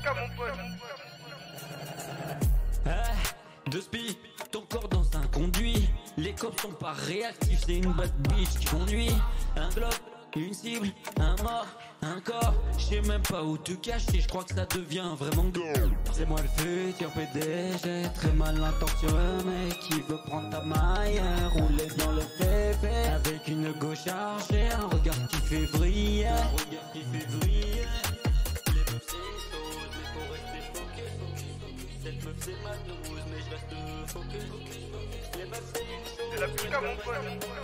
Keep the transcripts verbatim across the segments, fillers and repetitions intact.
plus mon pote. Eh, deux spi, ton corps dans un conduit. Les cops sont pas réactifs, c'est une bad bitch qui conduit. Un globe, une cible, un mort, un corps. Je sais même pas où te cacher, je crois que ça devient vraiment gore. C'est moi le futur P D G, très mal intentionné, mec qui veut prendre ta maille, rouler dans le T V avec une gauche chargée, un regard qui fait vriller, un regard qui fait vriller. Les meufs c'est une chose, mais faut rester focus, focus, focus. Cette meuf c'est ma douce, mais je reste focus, focus, focus. Les meufs c'est une chose, C'est la plus mon pote.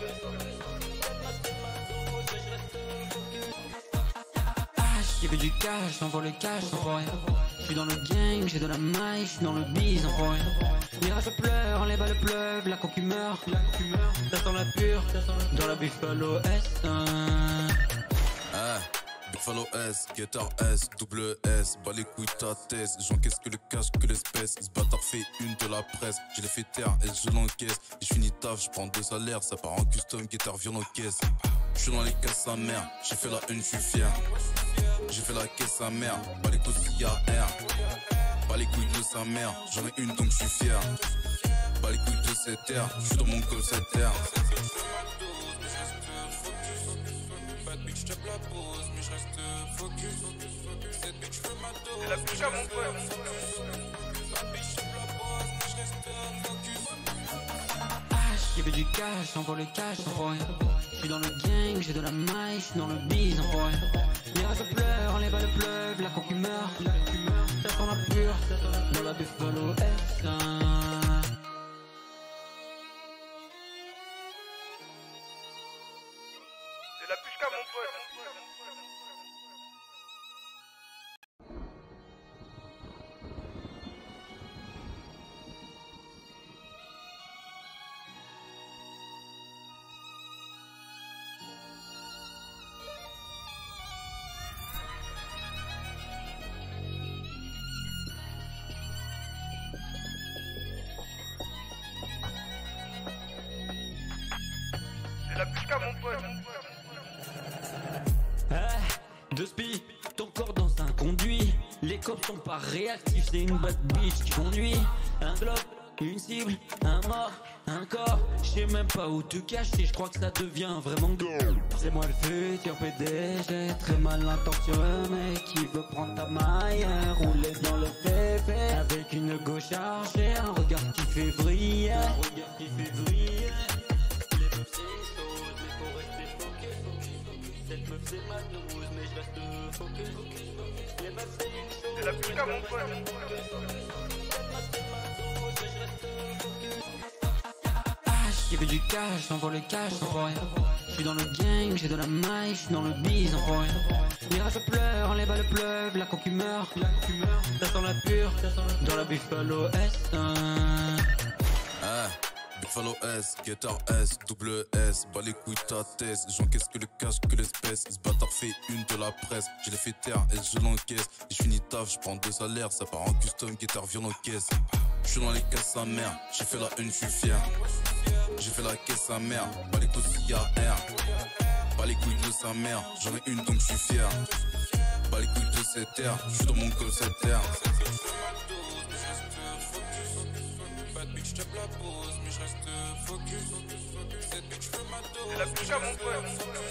J'ai vu du cash, j'envoie le cash, j'envoie rien. J'suis dans le gang, j'ai de la maille, j'suis dans le bise, j'envoie rien. Mirage pleure, les balles pleuvent, la coque meurt, ça sent la pure, dans la Buffalo S un. Ah, Buffalo S, Guettar S, double S, bas les couilles ta thèse, j'encaisse que le cash, que l'espèce, ce bâtard fait une de la presse, je l'ai fait taire et je l'encaisse, et je finis taf, je prends deux salaires, ça part en custom, Guettar vient en caisse, je suis dans les caisses sa mère, j'ai fait la une, je suis fier, j'ai fait la caisse sa mère, bas les couilles de I A R, bas les couilles de sa mère, j'en ai une donc je suis fier, bas les couilles de cette terre, je suis dans mon col cette terre. C'est la plus mon pote. J'ai vu du cash, j'envoie le cash, j'envoie rien. J'suis dans le gang, j'ai de la maille, j'suis dans le bise, j'envoie rien. Mirage pleure, les balles pleuvent, la coque meurt, ça sent la pure, dans la Buffalo S un. C'est la plus mon pote. C'est la plus mon pote. Eh, deux spi, ton corps dans un conduit. Les cops sont pas réactifs, c'est une bad bitch qui conduit. Un globe, une cible, un mort, un corps. Je sais même pas où te cacher, je crois que ça devient vraiment gore. C'est moi le futur P D G, très mal intentionné, mec qui veut prendre ta maille, rouler dans le T V avec une gauche chargée, un regard qui fait vriller, un regard qui fait vriller. Les meufs c'est une chose, mais faut rester focus, focus, focus. Cette meuf c'est ma douce, mais je reste focus, focus, focus. Les meufs c'est une chose, C'est la plus mon pote. j'ai vu du cash, j'envoie le cash, j'envoie rien. J'suis dans le gang, j'ai de la maille, j'suis dans le bise, j'envoie rien. Mirage pleure, les balles pleuvent, la coque meurt, ça sent la pure, dans la Buffalo S un. Ah, Buffalo S, Guettar S, double S, bas les couilles ta thèse, j'encaisse que le cash, que l'espèce, ce bâtard fait une de la presse, je l'ai fait taire et je l'encaisse, et je finis taf, je prends deux salaires, ça part en custom, Guettar vient en caisse, je suis dans les caisses sa mère, j'ai fait la une, je suis fier, j'ai fait la caisse sa mère, bas les couilles de I A R, bas les couilles de sa mère, j'en ai une donc je suis fier, bas les couilles de cette terre, je suis dans mon col cette terre. C'est la plus mon pote.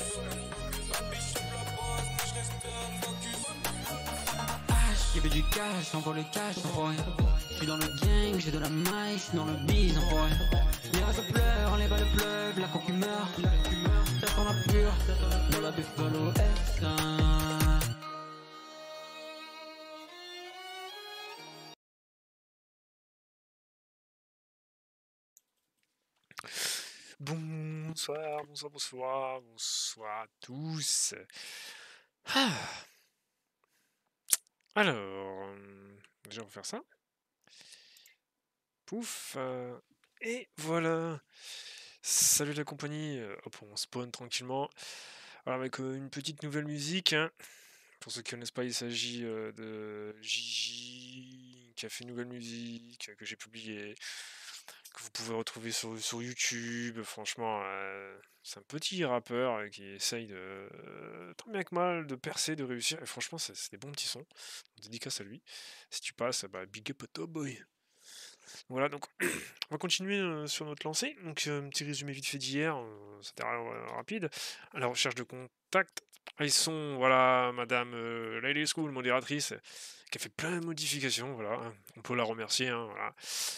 J'ai vu du cash, j'envoie le cash, j'envoie rien. J'suis dans le gang, j'ai de la maille, j'suis dans le bise, j'envoie rien. Mirage pleure, les balles pleuvent, la coque meurt, ça sent la pure, dans la Buffalo S un. Bonsoir, bonsoir, bonsoir, bonsoir à tous. Ah. Alors, euh, déjà on va faire ça. Pouf. euh, et voilà. Salut la compagnie. euh, Hop, on spawn tranquillement. Alors avec euh, une petite nouvelle musique. hein. Pour ceux qui ne connaissent pas, il s'agit euh, de Gigi qui a fait une nouvelle musique euh, que j'ai publiée. que vous pouvez retrouver sur, sur YouTube. Franchement, euh, c'est un petit rappeur euh, qui essaye de, euh, tant bien que mal, de percer, de réussir. Et franchement, c'est c'est des bons petits sons. Dédicace à lui. Si tu passes, bah, big up à toi, boy. Voilà, donc on va continuer euh, sur notre lancée. Donc, euh, un petit résumé vite fait d'hier, euh, c'était ra- rapide. À la recherche de contact. Ils sont, voilà, Madame euh, Lady School, modératrice, qui a fait plein de modifications. Voilà, hein. On peut la remercier. Hein, voilà.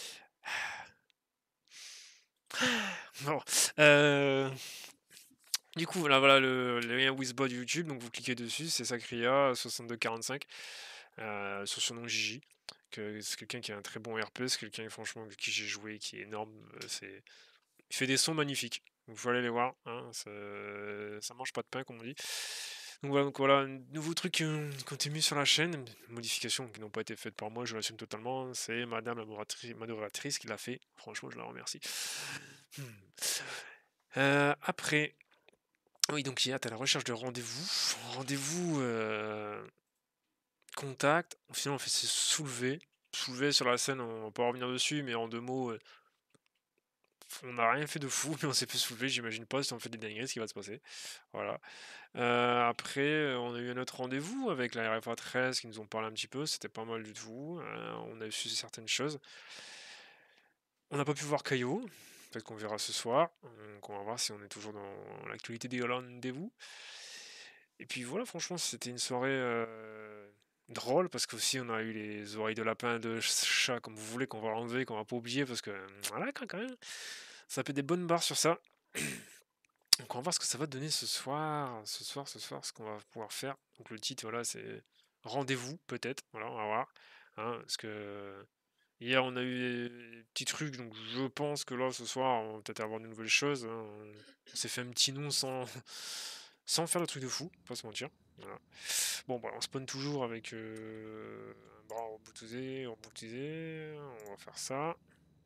Bon, euh, du coup, voilà, voilà le, le lien Wizbot YouTube. Donc, vous cliquez dessus, c'est Sacria soixante-deux quarante-cinq euh, sur son nom Gigi. Que c'est quelqu'un qui a un très bon R P, c'est quelqu'un franchement avec qui j'ai joué, qui est énorme. euh, C'est, il fait des sons magnifiques. Donc, faut aller les voir. Hein, ça, ça mange pas de pain, comme on dit. Donc voilà, donc voilà, un nouveau truc euh, qui ont été mis sur la chaîne, modifications qui n'ont pas été faites par moi, je l'assume totalement. C'est Madame la modératrice, modératrice qui l'a fait. Franchement, je la remercie. Hmm. Euh, après, oui, donc hier, tu à la recherche de rendez-vous. Rendez-vous euh, contact. Finalement, on fait c'est soulever. Soulever sur la scène, on va pas revenir dessus, mais en deux mots, euh, on n'a rien fait de fou, mais on s'est fait soulever. J'imagine pas si on fait des dingueries, ce qui va se passer. Voilà. Euh, après, euh, on a eu un autre rendez-vous avec la R F A treize qui nous ont parlé un petit peu. C'était pas mal du tout. Euh, on a su certaines choses. On n'a pas pu voir Caillot. Peut-être qu'on verra ce soir. Donc on va voir si on est toujours dans l'actualité des rendez-vous. Et puis voilà, franchement, c'était une soirée euh, drôle parce qu'aussi on a eu les oreilles de lapin, de chat, comme vous voulez, qu'on va enlever, qu'on va pas oublier parce que voilà, quand même, ça fait des bonnes barres sur ça. Donc on va voir ce que ça va donner ce soir, ce soir, ce soir, ce qu'on va pouvoir faire. Donc le titre, voilà, c'est rendez-vous peut-être. Voilà, on va voir. Hein, parce que hier on a eu des petits trucs, donc je pense que là ce soir on va peut-être avoir de nouvelles choses. Hein. On s'est fait un petit nom sans, sans faire de truc de fou, pas se mentir. Voilà. Bon, bah, on spawn toujours avec euh, un bras reboutousé, reboutousé. On va faire ça.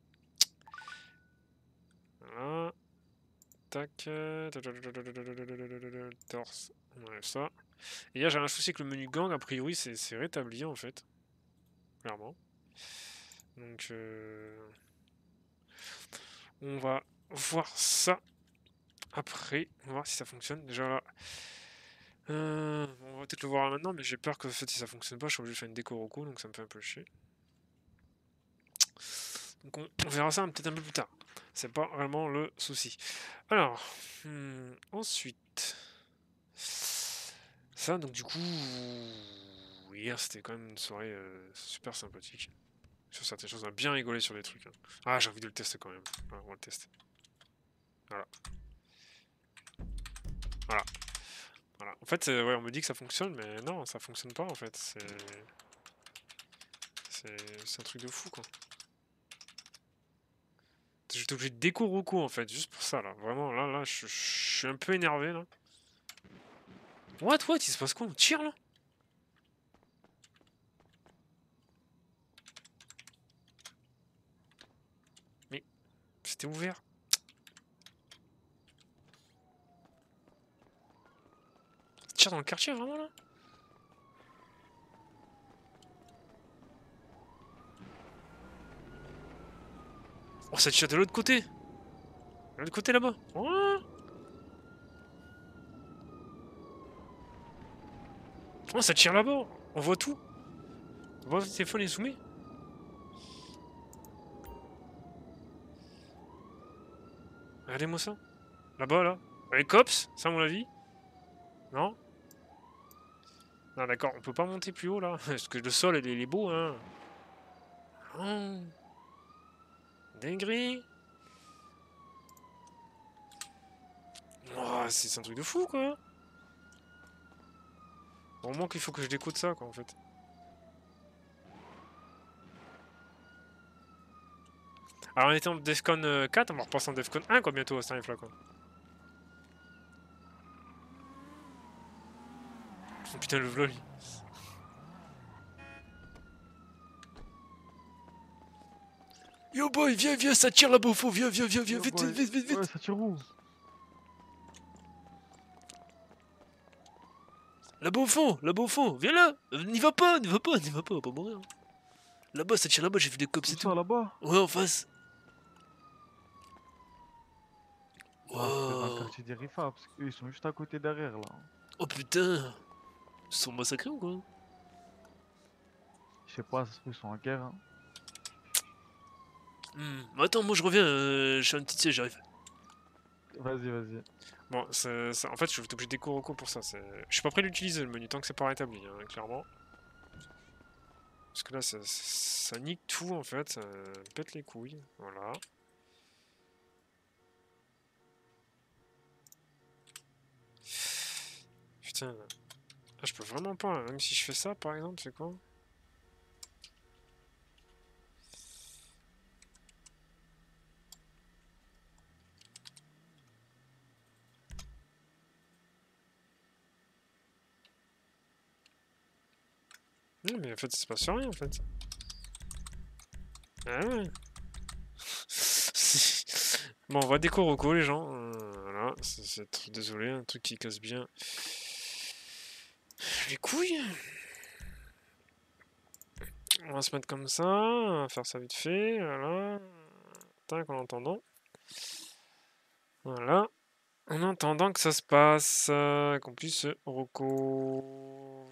Voilà. Tac. euh, Torse. On enlève ça. Et hier, j'ai un souci avec le menu gang. A priori, c'est c'est rétabli en fait. Clairement. Donc, euh, on va voir ça après. On va voir si ça fonctionne. Déjà là. Euh, on va peut-être le voir maintenant, mais j'ai peur que en fait, si ça fonctionne pas, je suis obligé de faire une déco Roku, donc ça me fait un peu chier. Donc on, on verra ça peut-être un peu plus tard. C'est pas vraiment le souci. Alors, hmm, ensuite, ça, donc du coup, hier c'était quand même une soirée euh, super sympathique. Sur certaines choses, on a bien rigolé sur des trucs. Hein. Ah, j'ai envie de le tester quand même. Voilà, on va le tester. Voilà. Voilà. Voilà. En fait, euh, ouais, on me dit que ça fonctionne, mais non, ça fonctionne pas en fait. C'est. C'est un truc de fou quoi. J'étais obligé de déco Roku en fait, juste pour ça là. Vraiment, là, là, je suis un peu énervé là. What, what, il se passe quoi? On tire là? Mais c'était ouvert. Ça tire dans le quartier vraiment là? Oh, ça tire de l'autre côté. De l'autre côté là-bas. Oh, oh, ça tire là-bas. On voit tout. On voit le téléphone est zoomé. Regardez-moi ça. Là-bas, là. Les cops, ça à mon avis. Non? Non, d'accord, on peut pas monter plus haut là. Parce que le sol, il est, il est beau, hein. Oh. Dinguerie. Oh, c'est un truc de fou, quoi. Vraiment qu'il faut que je décode ça, quoi, en fait. Alors, on était en Defcon quatre, on va repasser en Defcon un, quoi, bientôt, à ce tarif-là, quoi. Oh, putain, le vlog. Yo, boy, viens, viens, ça tire là-bas au fond, viens, viens, viens, viens, vite, vite, vite, vite, vite. Ouais, ça tire où? Là-bas au fond, là-bas au fond, viens là. N'y va pas, n'y va pas, n'y va pas, on va pas mourir. Là-bas, ça tire là-bas, j'ai vu des cops et tout. Ça là-bas? Ouais, en face. Non, c'était dans le Oh, quartier des Rifa, parce qu'eux ils sont juste à côté derrière là. oh putain. Ils sont massacrés ou quoi? Je sais pas, ça se trouve, ils sont en guerre. Hein. Hmm. Attends, moi je reviens, euh, je fais un petit C, j'arrive. Vas-y, vas-y. Bon, c'est- c'est- en fait, je vais être obligé de déco recours pour ça. c'est- Je suis pas prêt d'utiliser le menu tant que c'est pas rétabli, hein, clairement. Parce que là, ça, ça nique tout en fait, ça pète les couilles. Voilà. Putain. Ah, je peux vraiment pas, hein, même si je fais ça par exemple, c'est quoi? Non, mais en fait, c'est pas sur rien en fait. Ah ouais. Bon, on va déco reco les gens. Euh, voilà, c'est c'est tr- désolé, un truc qui casse bien les couilles. On va se mettre comme ça, on va faire ça vite fait, voilà. Tac, en attendant. Voilà. En attendant que ça se passe, euh, qu'on puisse reco.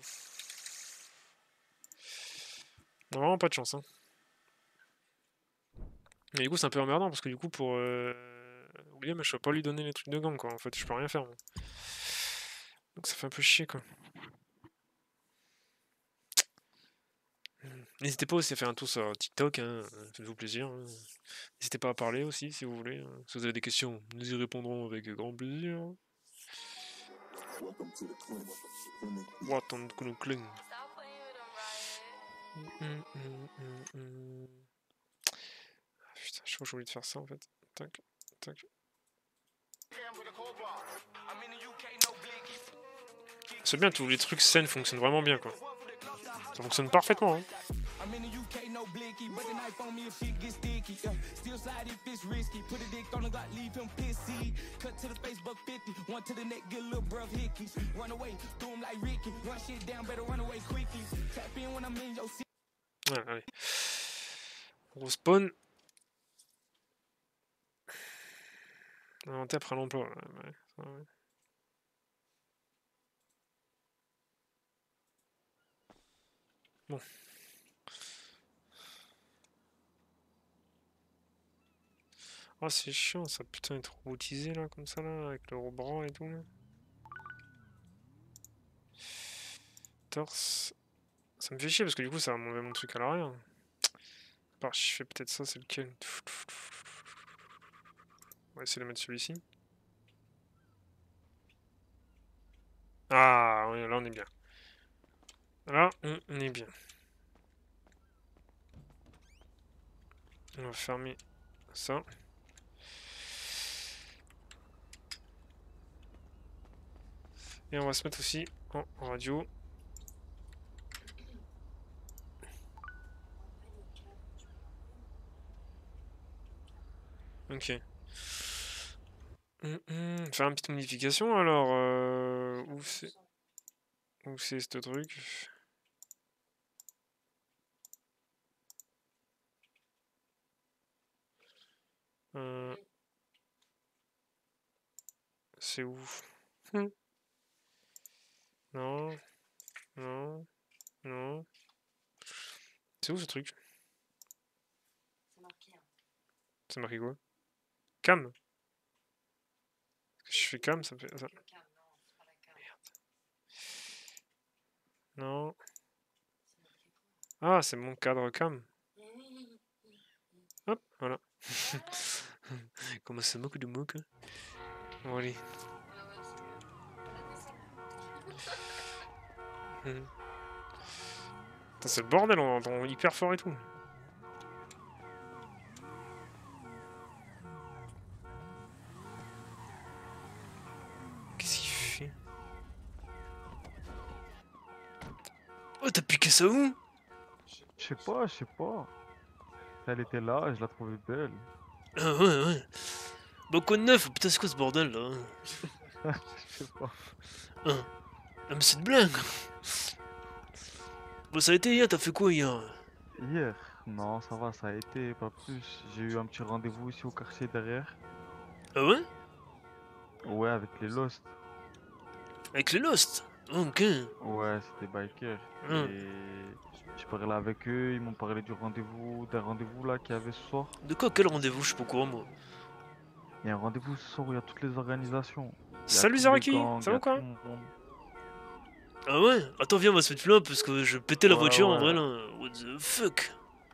On a vraiment pas de chance, hein. Mais du coup, c'est un peu emmerdant parce que du coup, pour euh, William, je peux pas lui donner les trucs de gang, quoi. En fait, je peux rien faire, moi. Donc ça fait un peu chier, quoi. N'hésitez pas aussi à faire un tour sur TikTok, hein, faites-vous plaisir. Hein. N'hésitez pas à parler aussi si vous voulez. Hein. Si vous avez des questions, nous y répondrons avec grand plaisir. Welcome to the cling. Putain, je crois que j'ai oublié de faire ça en fait. Tac, tac. C'est bien, tous les trucs scène fonctionnent vraiment bien quoi. Ça fonctionne parfaitement. Hein. I'm in the U K, no blicky, but the knife on me if shit gets sticky. Uh, still slide if it's risky. Put a dick on the Glock, leave him pissy. Cut to the Facebook fifty, one to the neck, get a little bruv hickeys. Run away, do him like Ricky. Run shit down, better run away quickly. Tap in when I'm in your city. Ouais, allez. On spawn. Inventer après l'emploi. Ouais, ouais, ça, ouais. Bon. Oh, c'est chiant ça, putain, être robotisé là, comme ça là, avec le bras et tout là. Torse. Ça me fait chier parce que du coup ça va m'enlever mon truc à l'arrière. Bah, je fais peut-être ça, c'est lequel? On va essayer de mettre celui-ci. Ah, oui, là on est bien. Là, on est bien. On va fermer ça. Et on va se mettre aussi en radio. Ok. Hum, hum, faire une petite modification alors. Euh, où c'est Où c'est ce truc? Euh, c'est où? Hum. Non. Non. Non. C'est où ce truc? C'est marqué quoi? Cam? Je fais cam, ça me fait ça. Merde. Non. Ah, c'est mon cadre cam. Hop, voilà. Comment ça moque de moque? Bon, allez. Hum. C'est le bordel, on entend hyper fort et tout. Qu'est-ce qu'il fait? Oh, t'as piqué ça où? Je sais pas, je sais pas. Elle était là, je la trouvais belle. Ah ouais, ouais. Bah quoi de neuf? Putain, c'est quoi ce bordel là? Je sais pas. Ah, ah mais c'est une blague. Bah ça a été hier, t'as fait quoi hier? Hier? Non, ça va, ça a été, pas plus. J'ai eu un petit rendez-vous ici au quartier derrière. Ah ouais? Ouais, avec les Lost. Avec les Lost. Ok. Ouais, c'était biker. Hum. Et j'ai parlé avec eux, ils m'ont parlé du rendez-vous, d'un rendez-vous là qu'il y avait ce soir. De quoi? Quel rendez-vous? Je suis pas au courant, moi. Il y a un rendez-vous ce soir où il y a toutes les organisations. Il y a Salut tous les Zaraki, gangs, ça il y va a ou quoi? tout le monde. Ah ouais? Attends, viens, on va se mettre là parce que je pétais la Ouais, voiture en ouais. vrai là. What the fuck?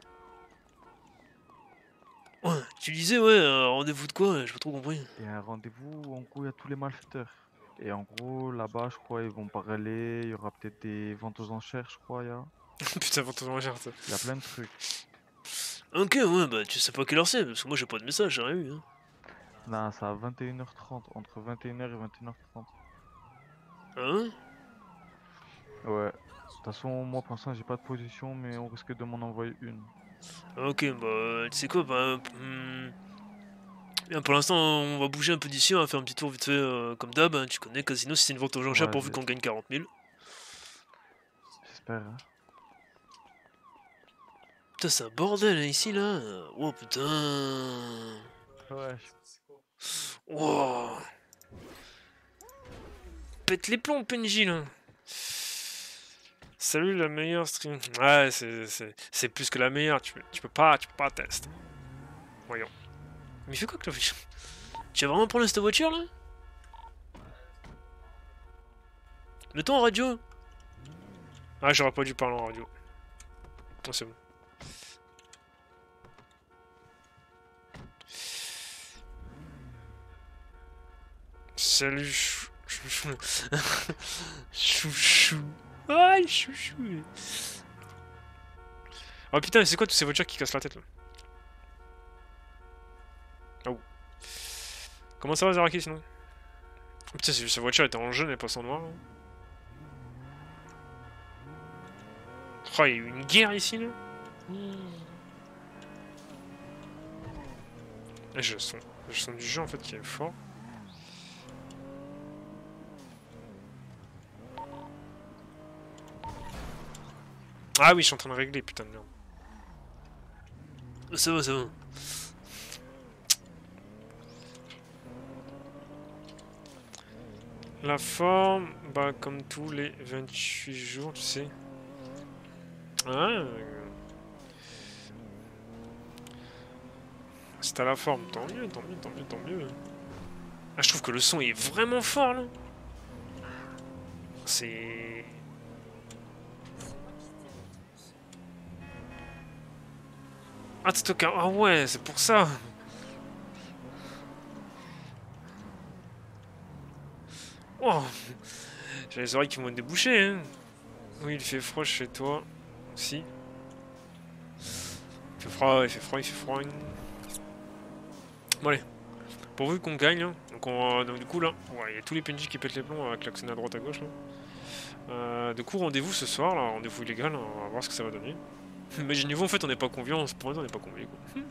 Ouais, tu disais, ouais, un rendez-vous de quoi? J'ai pas trop compris. Il y a un rendez-vous où en gros il y a tous les malfaiteurs. Et en gros là-bas je crois ils vont parler, il y aura peut-être des ventes aux enchères je crois, il y a. Putain, faut toujours regarder ça. Il y a plein de trucs. Ok, ouais, bah tu sais pas quelle heure c'est, parce que moi j'ai pas de message, j'ai rien eu. Hein. Non, c'est à vingt et une heures trente, entre vingt et une heures et vingt et une heures trente. Ah ouais? Ouais. De toute façon, moi pour l'instant j'ai pas de position, mais on risque de m'en envoyer une. Ah, ok, bah tu sais quoi, bah. hmm, Bien, pour l'instant, on va bouger un peu d'ici, on va faire un petit tour vite fait euh, comme d'hab. Hein, tu connais, Casino, si c'est une vente aux enchères pourvu Vas-y, qu'on gagne quarante mille. j'espère. Hein. Putain, c'est un bordel hein, ici là. Oh putain. Ouais, Oh. Pète les plombs, P N J là. Salut la meilleure stream. Ouais, c'est- c'est c'est plus que la meilleure, tu peux, tu peux pas, tu peux pas tester. Voyons. Mais il fait quoi que la voiture? Tu vas vraiment prendre cette voiture là? Mets-toi en radio. Ah, j'aurais pas dû parler en radio. Oh, c'est bon. Salut chou- chouchou. Chouchou. Ah, chouchou. Oh putain, c'est quoi toutes ces voitures qui cassent la tête là? Oh. Comment ça va Zaraki sinon? Oh, putain, c'est- sa voiture était en jaune et pas en noir. Hein. Oh, il y a eu une guerre ici là. Et j'ai le son. J'ai le son du jeu en fait qui est fort. Ah oui, je suis en train de régler, putain de merde. Ça va, ça va. La forme, bah comme tous les vingt-huit jours, tu sais. Ah, euh, c'est à la forme, tant mieux, tant mieux, tant mieux, tant mieux. Ah, je trouve que le son est vraiment fort là. C'est... Ah, t'es au cas... Ah ouais, c'est pour ça. Oh, j'ai les oreilles qui vont déboucher. Hein. Oui, il fait froid chez toi. Si. Il fait froid, il fait froid, il fait froid. Bon allez. Pourvu qu'on gagne. Hein. Donc, on, donc du coup là, ouais, il y a tous les P N J qui pètent les plombs avec klaxonner à droite à gauche là. Euh, du coup rendez-vous ce soir là, rendez-vous illégal, hein, on va voir ce que ça va donner. Imaginez-vous en fait on n'est pas conviés, pour on n'est pas conviés quoi.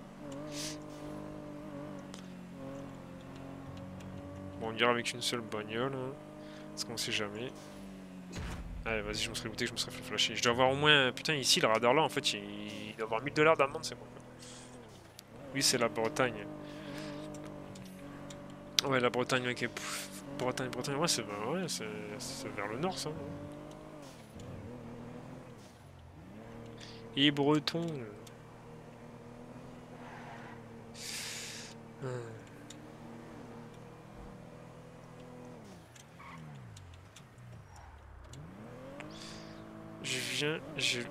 Bon on ira avec une seule bagnole, hein, parce qu'on sait jamais. Allez vas-y je me serais goûté, je me serais fait flasher. Je dois avoir au moins, putain ici le radar là en fait il, il doit avoir mille dollars d'amende c'est bon. Oui c'est la Bretagne. Ouais la Bretagne ok. Pff, Bretagne, Bretagne, ouais c'est ouais, vers le nord ça. Et breton. Hmm. Je viens, je...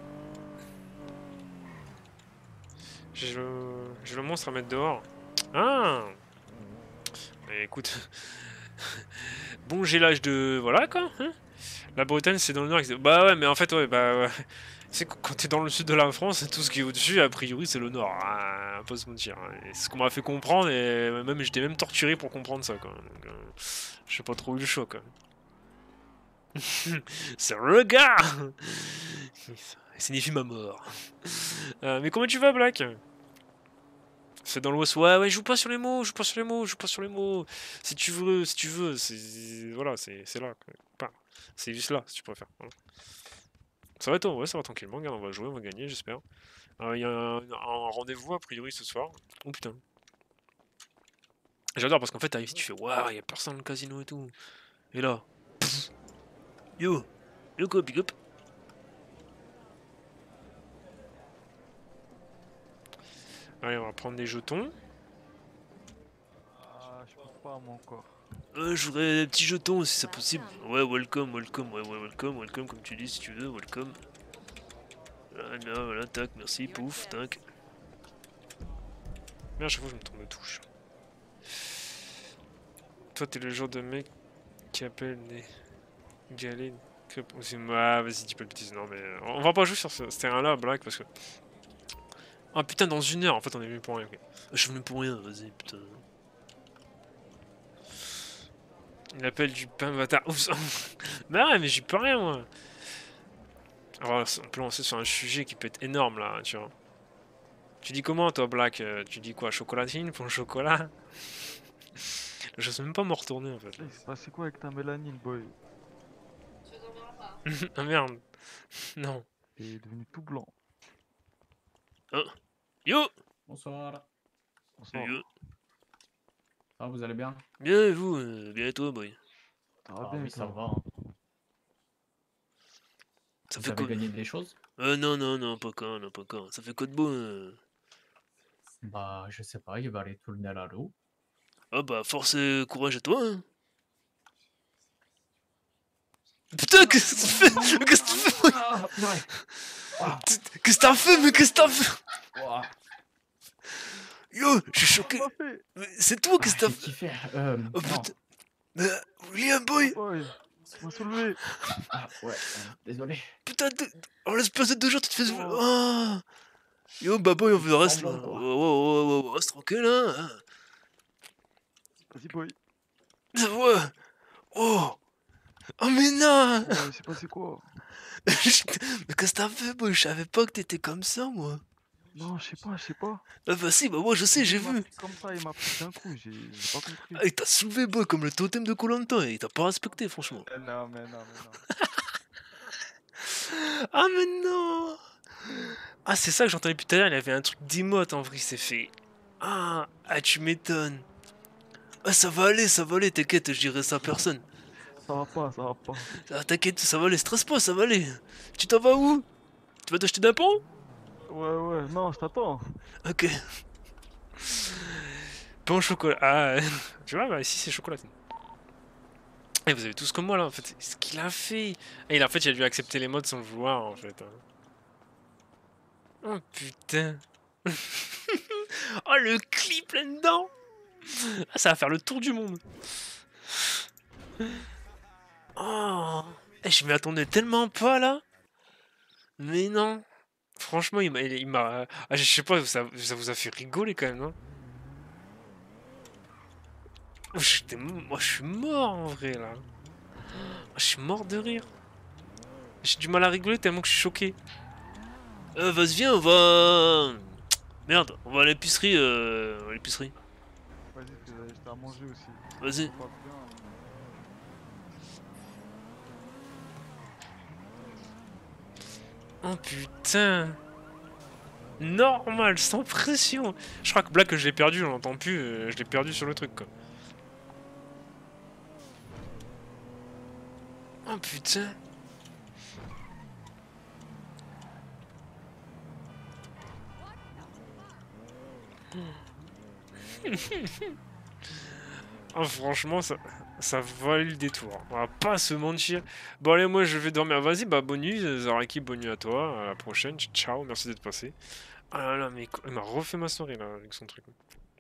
J'ai le... J'ai le monstre à mettre dehors. Ah mais écoute... bon j'ai l'âge de... Voilà quoi hein. La Bretagne c'est dans le nord. Bah ouais mais en fait ouais bah... Ouais. C'est quand t'es dans le sud de la France, tout ce qui est au-dessus, a priori, c'est le nord. Ah, pas se mentir. C'est ce qu'on m'a fait comprendre, et même j'étais même torturé pour comprendre ça, quoi. Donc, euh, j'ai pas trop eu le choix, quoi. C'est le gars. Ça signifie ma mort. Euh, mais comment tu vas, Black? C'est dans l'ouest. Ouais, ouais, joue pas sur les mots, joue pas sur les mots, joue pas sur les mots. Si tu veux, si tu veux, c'est... Voilà, c'est là. C'est juste là, si tu préfères. Voilà. Ça va être, ouais, ça va tranquillement, regarde, on va jouer, on va gagner, j'espère. Il euh, y a un, un rendez-vous a priori ce soir. Oh putain. J'adore parce qu'en fait, t'arrives ici, tu fais waouh, y'a personne dans le casino et tout. Et là, pff, yo, yo quoi, big up. Allez, on va prendre des jetons. Ah, je peux pas, moi encore. Euh, je voudrais des petits jetons si c'est possible. Ouais, welcome, welcome, ouais, ouais, welcome, welcome, comme tu dis si tu veux, welcome. Voilà, voilà, tac, merci, pouf, tac. Mais à chaque fois, je me trompe de touche. Toi, t'es le genre de mec qui appelle des galets. Ah, vas-y, dis pas le bêtise. Non, mais euh, on va pas jouer sur ce terrain-là, blague, parce que. Ah putain, dans une heure, en fait, on est venu pour rien. Okay. Je suis venu pour rien, vas-y, putain. Il appelle du pain bâtard. Oups. Bah ouais, mais j'y peux rien, moi. Alors, on peut lancer sur un sujet qui peut être énorme, là, tu vois. Tu dis comment, toi, Black? euh, Tu dis quoi? Chocolatine pour le chocolat? Je sais même pas me retourner, en fait. Il s'est passé quoi avec ta mélanine, boy? Ah merde. Non. T'es devenu tout blanc. Oh. Yo. Bonsoir. Bonsoir. Yo. Ça va, vous allez bien? Bien et vous? euh, Bien et toi, boy? Ça va Ah bien, oui, ça toi? va. Hein. Ça Vous fait avez quoi? gagné des choses? Euh, non, non, non, pas quand, non, pas quand. Ça fait quoi de beau? euh Bah, je sais pas, il va aller tourner à la roue. Ah bah, force et courage à toi, hein. Putain, qu'est-ce que tu fais? Qu'est-ce que tu fais? Ah, purée. Ah, Qu'est-ce que t'as fait? Mais qu'est-ce que t'as fait? ouah. Yo, je suis choqué. Pas fait. Mais c'est toi, Ah, qu'est-ce que t'as j'ai fait? kiffé. Euh, Oh non. putain. Mais, William, boy. Boy, tu m'as soulevé. Ah, ouais, euh, désolé. Putain, de... en l'espace de deux jours, tu te fais... Oh. Oh. Yo, bah boy, on veut rester... Semblant, Oh, quoi. oh, oh, oh, reste tranquille, hein. Vas-y, boy. Ouais. Oh. Oh, mais non. Ouais, il s'est passé quoi? Mais qu'est-ce que t'as fait, boy? Je savais pas que t'étais comme ça, moi. Non, je sais pas, je sais pas. Ah bah si, bah moi je sais, j'ai Il m'a vu. pris comme ça, il m'a pris d'un coup, j'ai j'ai pas compris. Ah, il t'a soulevé, boy, comme le totem de Koh-Lanta, et il t'a pas respecté, franchement. Eh, Non, mais non, mais non. Ah, mais non. Ah, c'est ça que j'entendais depuis tout à l'heure, il avait un truc d'emote, en vrai, il s'est fait... Ah, ah, tu m'étonnes. Ah, ça va aller, ça va aller, t'inquiète, je dirai ça à personne. Ça va pas, ça va pas. Ah, t'inquiète, ça va aller, stresse pas, ça va aller. Tu t'en vas où? Tu vas t'acheter d'un pont? Ouais, ouais, non, je t'attends. Ok. Pain au chocolat. Ah, tu vois, bah ici c'est chocolat. Et vous avez tous comme moi là, en fait. Ce qu'il a fait. Et il, en fait, il a dû accepter les modes sans le vouloir, en fait. hein. Oh putain. Oh le clip là-dedans. Ah, ça va faire le tour du monde. Oh. Eh, je m'y attendais tellement pas là. Mais non. Franchement, il m'a. il m'a- Ah, je sais pas, ça, ça vous a fait rigoler quand même, hein. Oh, j'étais mo- Moi, je suis mort en vrai là. Oh, je suis mort de rire. J'ai du mal à rigoler tellement que je suis choqué. Euh, vas-y, viens, on va. Merde, on va à l'épicerie. Euh... à l'épicerie. Vas-y, parce que j'étais à manger aussi. Vas-y. Pas bien. Oh putain. Normal, sans pression. Je crois que Black, je l'ai perdu, je l'entends plus. euh, Je l'ai perdu sur le truc quoi. Oh putain. Ah, franchement, ça, ça valait le détour. On va pas se mentir. Bon, allez, moi je vais dormir. Vas-y, bah, bonne nuit, Zaraki, bonne nuit à toi. À la prochaine. Ciao, merci d'être passé. Ah là là, mais il m'a refait ma soirée là avec son truc.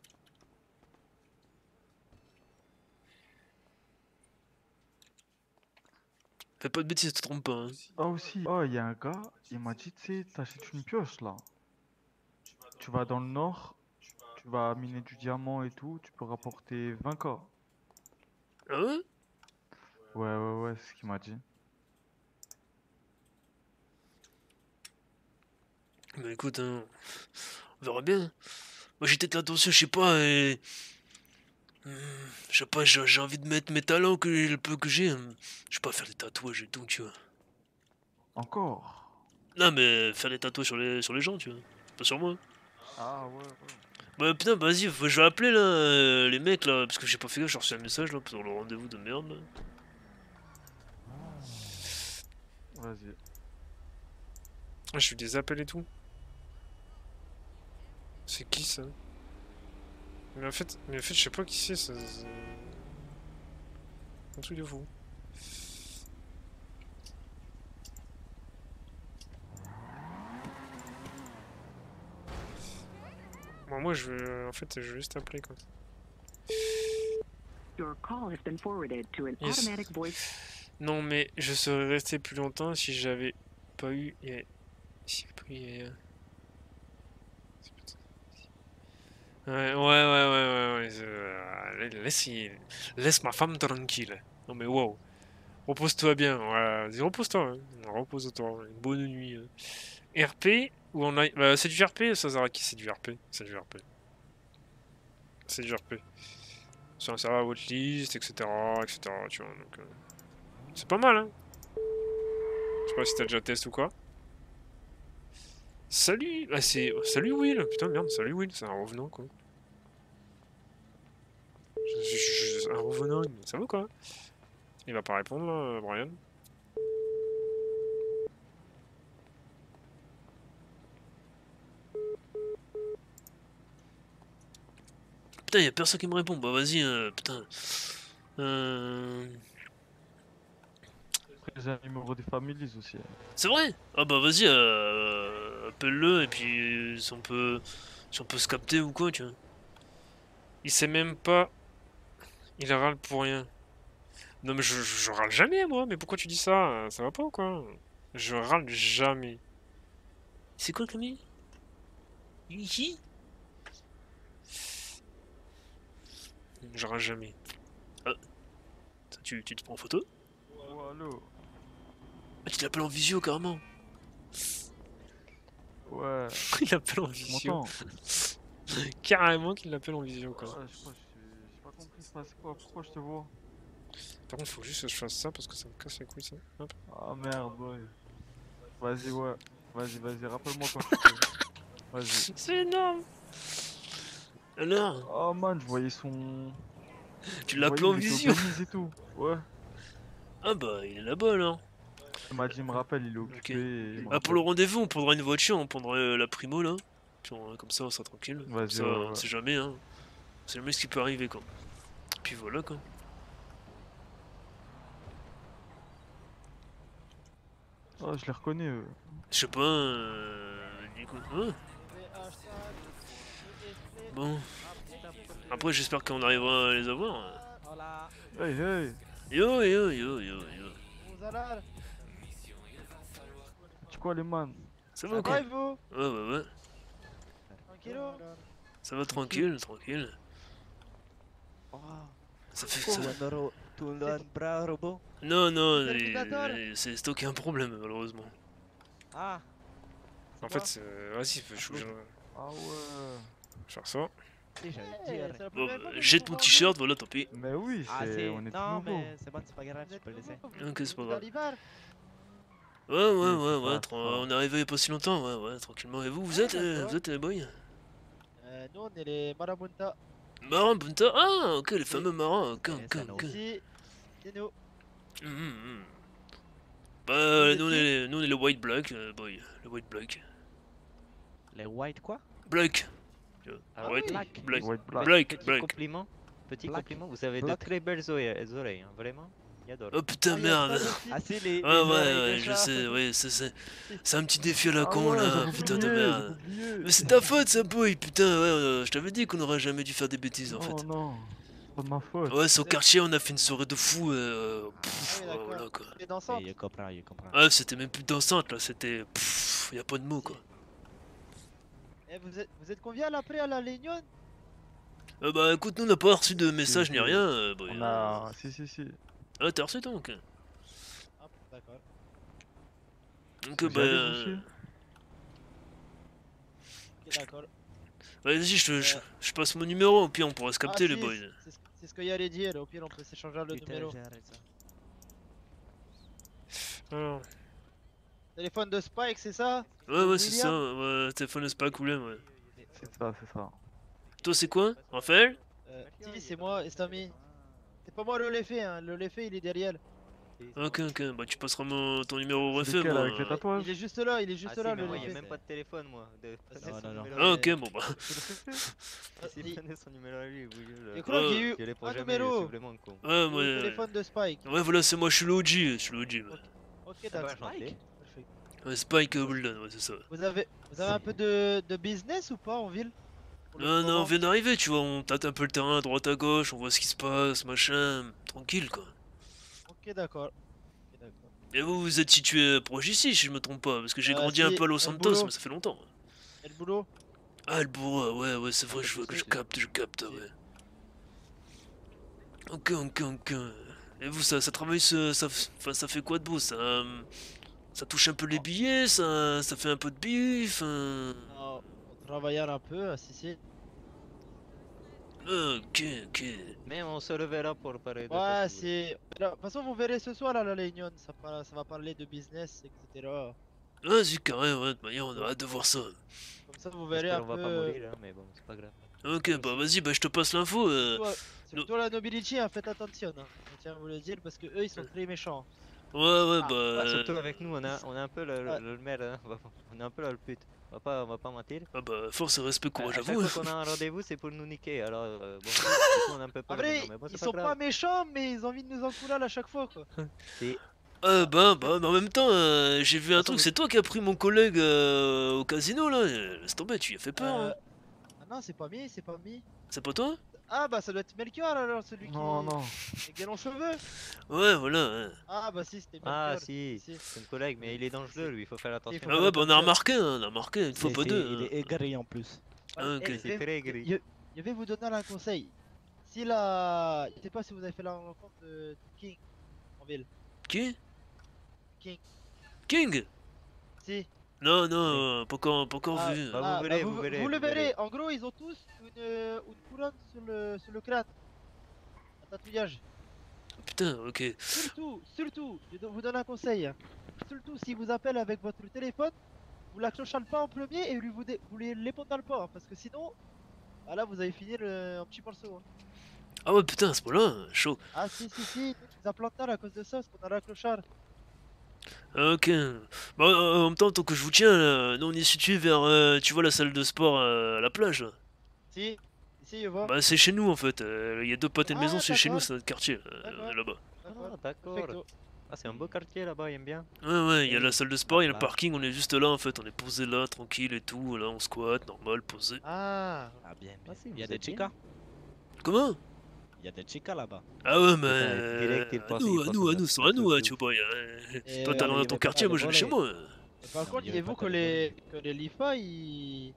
Fais pas de bêtises, te trompe pas. Hein. Ah aussi, oh, il y a un gars, il m'a dit, tu sais, t'achètes une pioche là. Tu vas dans le nord, tu vas miner du diamant et tout, tu peux rapporter vingt K. Ah ouais? Ouais, ouais, ouais, c'est ce qu'il m'a dit. Bah écoute, hein, on verra bien. Moi j'ai peut-être l'intention, je sais pas, et... Hmm, je sais pas, j'ai j'ai envie de mettre mes talents, que le peu que j'ai. hein. Je sais pas, faire des tatouages et tout, tu vois. Encore? Non mais faire des tatouages sur les, sur les gens, tu vois. Pas sur moi. Ah ouais, ouais. Bah putain, vas-y, faut- je vais appeler là, euh, les mecs là, parce que j'ai pas fait gaffe, j'ai reçu un message là pour le rendez-vous de merde là. Vas-y. Ah, je suis des appels et tout. C'est qui ça? Mais en fait, mais en fait, je sais pas qui c'est, ça. c'est- Un truc de fou. Bon, moi je vais. En fait, je vais juste appeler quoi. Your call has been forwarded to an Yes. automatic voice. Non, mais je serais resté plus longtemps si j'avais pas eu. eh, Si j'avais pas eu. eh, Ouais, ouais, ouais, ouais, ouais, ouais. euh, Laisse, laisse ma femme tranquille. Non, mais wow. Repose-toi bien. Ouais, vas-y, repose-toi. Hein. Repose-toi. Une bonne nuit. euh. R P ou on a. Bah, c'est du R P, ça, Zaraki, c'est du R P. C'est du R P. C'est du R P. Sur un serveur watchlist, et cetera, et cetera. Tu vois, donc. euh, C'est pas mal, hein. Je sais pas si t'as déjà testé ou quoi. Salut! Ah, c'est. Salut Will! Putain, merde, salut Will, c'est un revenant quoi. Je- je- je- Un revenant, ça va quoi? Il va pas répondre là, Brian. Putain, y'a personne qui me répond. Bah vas-y, euh, putain. Euh... Après, j'ai un numéro des families aussi. hein. C'est vrai? Ah bah vas-y, euh, appelle-le et puis si on peut, si on peut se capter ou quoi, tu vois. Il sait même pas. Il râle pour rien. Non mais je, je, je râle jamais moi. Mais pourquoi tu dis ça? Ça va pas ou quoi? Je râle jamais. C'est quoi Camille? Ici? Je râle jamais. Ah. Ça, Tu, tu te prends en photo? Oh, allô? Ah, tu l'appelles en visio carrément. Ouais. Il l'appelle en Tu visio. m'entends? Carrément qu'il l'appelle en visio quoi. Ouais, je sais pas, j'ai j'ai pas compris, c'est passé quoi? Pourquoi je te vois? Par contre, faut juste que je fasse ça parce que ça me casse les couilles ça. Hop. Ah merde, boy. Vas-y, ouais. Vas-y, vas-y, rappelle-moi quand tu peux. Vas-y. C'est énorme. Alors, Oh man, je voyais son. tu je l'appelles en voyais, il était visio. au Belize et tout. Ouais. Ah bah, il est là-bas alors. Il m'a dit, il me rappelle, il est occupé. Ok. et il me Ah, pour le rappelle. rendez-vous, on prendra une voiture, on prendra euh, la primo là. Puis on- comme ça, on sera tranquille. Comme Vas-y, ça, ouais, on ouais. sait jamais, hein. C'est jamais ce qui peut arriver quoi. Puis voilà quoi. Oh, je les reconnais, eux. Je sais pas. Euh... du coup, hein. Bon. Après, j'espère qu'on arrivera à les avoir. Hey, hey. Yo, yo, yo, yo, yo. Tu quoi, les man? Ça va quoi? vous? Ouais, ouais, ouais. Tranquillo? Ça va tranquille, tranquille. Ça fait ça. bras robot? Non, non, C'est il- terminator? il- c'est stocké un problème malheureusement. Ah, En quoi fait, c'est- vas-y, faut- je vais Ah ouais. faire ça. si, j'allais dire. Bon, bah, jette ton t-shirt, voilà, tant pis. Mais oui, Ah, c'est... c'est. on est tout Non, nouveau. mais c'est bon, c'est pas grave, je peux le laisser. Ok, c'est pas grave. l'hiver? Ouais, ouais, Oui, ouais, c'est ouais, ça, tra- c'est ça. on est arrivé il y a pas si longtemps, ouais, ouais, tranquillement. Et vous, vous Ah, êtes, euh, d'accord. vous êtes les boys? Euh, nous, on est les Marabunta. Marin, Bunta? Ah, ok, les fameux marins, ok, Et ok, ça, nous ok. aussi. C'est nous. Hum, hum, hum. Vous Bah, êtes nous on qui? est, nous on est le white black, euh, boy, le white black. Les white quoi? Black. Tu vois, Ah, white, black. black, White black. black, Petit black. compliment. Petit Black. compliment, vous avez Black. de très belles oreilles, les oreilles hein, vraiment. J'adore. Oh putain, merde. Ah, c'est les. Ouais, les ouais, oreilles de ouais, je chat. sais, ouais, c'est, c'est, c'est un petit défi à la Ah con ouais, là, j'avais putain de oublié, merde. j'avais oublié. Mais c'est ta faute ça, boy, putain, ouais, euh, je t'avais dit qu'on aurait jamais dû faire des bêtises en Non, fait. non, c'est pas de ma faute. Ouais, c'est au quartier, on a fait une soirée de fou, euh, pff, Ah oui, ouais, d'accord. voilà quoi. Et dansante. Et je comprends, je comprends. Ouais, c'était même plus dansante là, c'était. Pff, y a pas de mots quoi. Eh, vous êtes, vous êtes combien là après à la Lénion? Euh, bah écoute, nous on n'a pas reçu de message ni si. rien, euh, boy. On a... Si, si, si. Ah, t'as reçu toi, ok. Ah, d'accord. Donc, bah. J'allais euh, aussi. Ok, d'accord. Vas-y, je, te- je, je passe mon numéro, au pire on pourra se capter Ah, les si, boys. C'est ce- c'est ce que j'allais dire, au pire on peut s'échanger le Putain, numéro. j'ai arrêté ça. Alors, Téléphone de Spike, c'est ça? ouais, ouais, c'est ça, William ouais, téléphone c'est pas cool, ouais. C'est ça, c'est ça. Toi, c'est quoi? Raphaël? Euh, si, c'est moi, Estami. C'est pas moi le Lefé, hein. Le Lefé, il est derrière. Ok, ok, bah tu passeras mon, ton numéro au C'est refait, lequel moi. avec les tatouages? Il est juste là, il est juste Ah là, si, le mais moi, il Lefé. a même pas de téléphone, moi. De... c'est Non, son non, non. numéro, Ah, mais- ok, bon bah. Ah, S'il il- donnait son numéro à lui, vous Je le... crois qu'il y a Ouais. eu Je l'ai pour un jamais, numéro. je suis vraiment con. Ouais, Le moi. téléphone de Spike. Ouais, voilà, c'est moi, je suis le O G, je suis le O G. Ouais, Ok, Ah bah, d'accord. enchanté. Perfect. Ouais, Spike euh, Bulldon, ouais, c'est ça. Vous avez, vous avez un peu de, de business ou pas en ville? Pour le Non, non, on moment vient d'arriver, tu vois, on tâte un peu le terrain à droite à gauche, on voit ce qui se passe, machin. Tranquille, quoi. Ok, d'accord. Ok, d'accord. Et vous, vous êtes situé proche ici, si je me trompe pas, parce que j'ai Euh, grandi un si, peu à Los El Santos, Boulot. mais ça fait longtemps. Et le boulot? Ah, le bourreau, ouais, ouais, c'est vrai, bah, je, vois tu que sais, je c'est- capte, je capte, ouais. Ok, ok, ok. Et vous, ça, ça travaille, ce- ça, f- enfin, ça fait quoi de beau, ça euh, Ça touche un peu les billets, ça, ça fait un peu de bif, euh, Non, on travaille un peu, si, si. Ok, ok. Mais on se reverra pour parler de Ouais, ça. c'est. De toute façon, vous verrez ce soir à la réunion, ça, par- ça va parler de business, et cetera. Vas-y, carré, ouais, de toute manière, on a hâte de voir ça. Comme ça, vous verrez J'espère un on va peu. pas mourir, hein, mais bon, c'est pas grave. Ok, bah vas-y, bah je te passe l'info. Euh... Surtout, nous- surtout la nobility, hein, faites attention. Hein. Je tiens à vous le dire parce que eux, ils sont très méchants. Ouais, ouais, Ah, bah. Ouais, euh, surtout avec nous, on a, on a un peu le, le, Ouais. le maire, hein. on va- on est un peu là le pute. On va pas, on va pas mentir. Ah bah, force et respect, À, à courage à chaque vous. fois qu'on a un rendez-vous, c'est pour nous niquer. Alors, euh, bon, du coup, on a un peu En peur. vrai, maintenant, mais bon, ils c'est sont pas pas grave. méchants, mais ils ont envie de nous encourager à chaque fois, quoi. C'est- Ah bah, bah, mais en même temps, euh, j'ai vu un façon, truc, vous- c'est toi qui as pris mon collègue euh, au casino là. Euh, Laisse tomber, tu lui as fait peur. Euh, Hein. Ah non, c'est pas mis, c'est pas mis. C'est pas toi? Ah bah ça doit être Melchior alors, celui Non, qui. non. Avec des longs cheveux. Ouais, voilà. Ouais. Ah bah si, c'était Melchior. Ah si, si. c'est un collègue, mais il est dangereux lui, il faut faire attention. faut Ah faire ouais, bah on a attention. remarqué, hein, on a remarqué, une fois C'est- pas c'est- deux. Il hein. est aigri en plus. Ah, ok. Eh, C'est je- très gris. Je, je vais vous donner un conseil. Si la. Je sais pas si vous avez fait la rencontre de King en ville. Qui? King. King? Si. Non, non, euh, pas encore, pas encore Ah, vu. Bah, vous ah, verrez, vous, vous verrez, vous le vous verrez. verrez. En gros, ils ont tous une, euh, une couronne sur le, sur le crâne. Un tatouage. Putain, ok. Surtout, surtout, je dois vous donne un conseil. hein. Surtout si vous appelle avec votre téléphone, vous l'accrochez pas en premier et lui vous, dé- vous les l'épandez pas. hein, parce que sinon, ah là vous allez finir euh, un petit morceau. hein. Ah ouais, putain, à ce point-là, chaud. Ah si si si, nous, tu nous as planté à cause de ça, parce qu'on a l'accrochard. Ah, ok. Bah, euh, en même temps, tant que je vous tiens, là, nous on est situé vers, euh, tu vois, la salle de sport euh, à la plage. Là. Si, ici je vois. Bah, c'est chez nous en fait. euh, Il y a deux pâtés de Ah, maison, c'est chez nous, d'accord. c'est notre quartier, euh, D'accord. là-bas. D'accord. Ah, d'accord. Perfecto. Ah, c'est un beau quartier là-bas, il aime bien. Ouais, ouais, il y a la salle de sport, il y a le Là. parking, on est juste là en fait, on est posé là, tranquille et tout. Là, on squatte, normal, posé. Ah, Ah bien, bien. Ah, si, Il y a vous des êtes bien. chicas. Comment? Il y a des chicas là-bas. Ah ouais, mais. Putain, direct, il à pense- nous, il à pense nous, aux à nous, autres, c'est à nous, aux hein, tu autres. vois pas. euh, Et Toi, t'as euh, dans il ton va quartier, pas moi je vais chez voler. moi. et par Non, contre, il y avait dites-vous pas que de les que les Lifa ils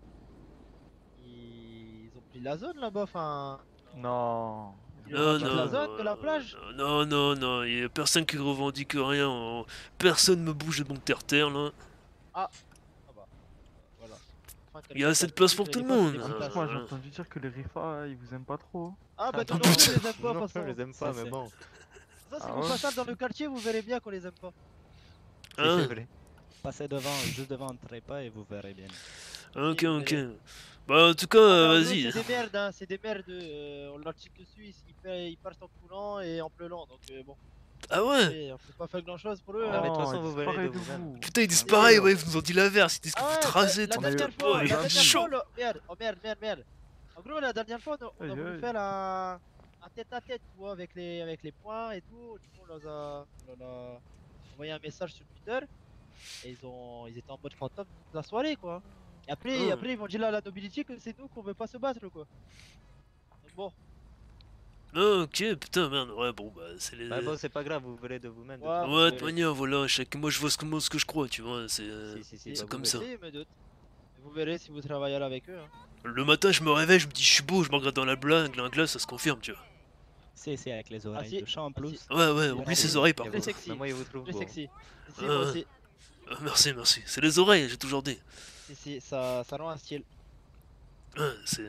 ils ont pris la zone là-bas, enfin. Non. Ils ont Non, pris non, la zone non, de la plage. non, non, non, il y a personne qui revendique rien. on- Personne me bouge de mon terre-terre là. Ah bah voilà. Enfin, Il y a quelqu'un assez qui de place dit pour que tout les le Lifa, monde. c'est des En bonnes plus, places. moi j'ai voilà. entendu dire que les Rifa ils vous aiment pas trop. Ah bah Ah, tout le putain. monde les aime pas, Non, de toute je façon. les aime pas, Ça, mais c'est- bon. Ça, si Ah vous ouais. passez dans le quartier, vous verrez bien qu'on les aime pas. Hein? C'est vrai. Passez devant, juste devant un trépas et vous verrez bien. Ok, vous ok. verrez. Bah, en tout cas, Ah, euh, mais en gros, vas-y. C'est des merdes, hein, c'est des merdes. euh, on leur tire dessus, ils, ils, fait- ils partent en coulant et en pleurant. Donc euh, bon, Ah ouais? et on peut pas faire grand chose pour eux. Ah, mais de hein. toute façon, Oh, vous verrez disparaît de de vous-même. vous. Putain, ils disent pareil, ouais, ils nous ont dit l'inverse. Ils disent que Ah vous ouais, te rasez, la ton dernière de fois, pas, la il est dernière chaud. fois, là- merde, oh merde, merde, merde. En gros, la dernière fois, on a, on a Aïe, voulu aïe. faire un, un tête à tête, tu vois, avec les, avec les points et tout. Du coup, on leur a, on leur a envoyé un message sur Twitter et ils ont, ils étaient en mode fantôme toute la soirée, quoi. Et après, Oh. après ils m'ont dit là à la nobility que c'est nous qu'on veut pas se battre, quoi. Donc bon, Ah, ok, putain, merde. Ouais, bon, bah, c'est les. Bah bon, c'est pas grave, vous verrez de vous-même. de Ouais, toute vous Ouais, de verrez. toute manière, voilà, chaque... moi je vois ce que, moi, ce que je crois, tu vois, c'est euh, Si, si, si, Et- bah, c'est vous comme verrez. ça. si, je me doute. Et vous verrez si vous travaillez avec eux. hein. Le matin, je me réveille, je me dis, je suis beau, je me regarde dans la blague, la glace, ça se confirme, tu vois. C'est c'est avec les oreilles si. de chat en Ah, plus. si. Ouais, ouais, Il oublie reste- ses oreilles par Et Très contre. vous- sexy. mais moi, il vous trouve Très beau. sexy. Si, si, Ah. moi aussi. Ah, merci, merci. C'est les oreilles, j'ai toujours dit. Si, si, ça, ça rend un style. Ouais, c'est.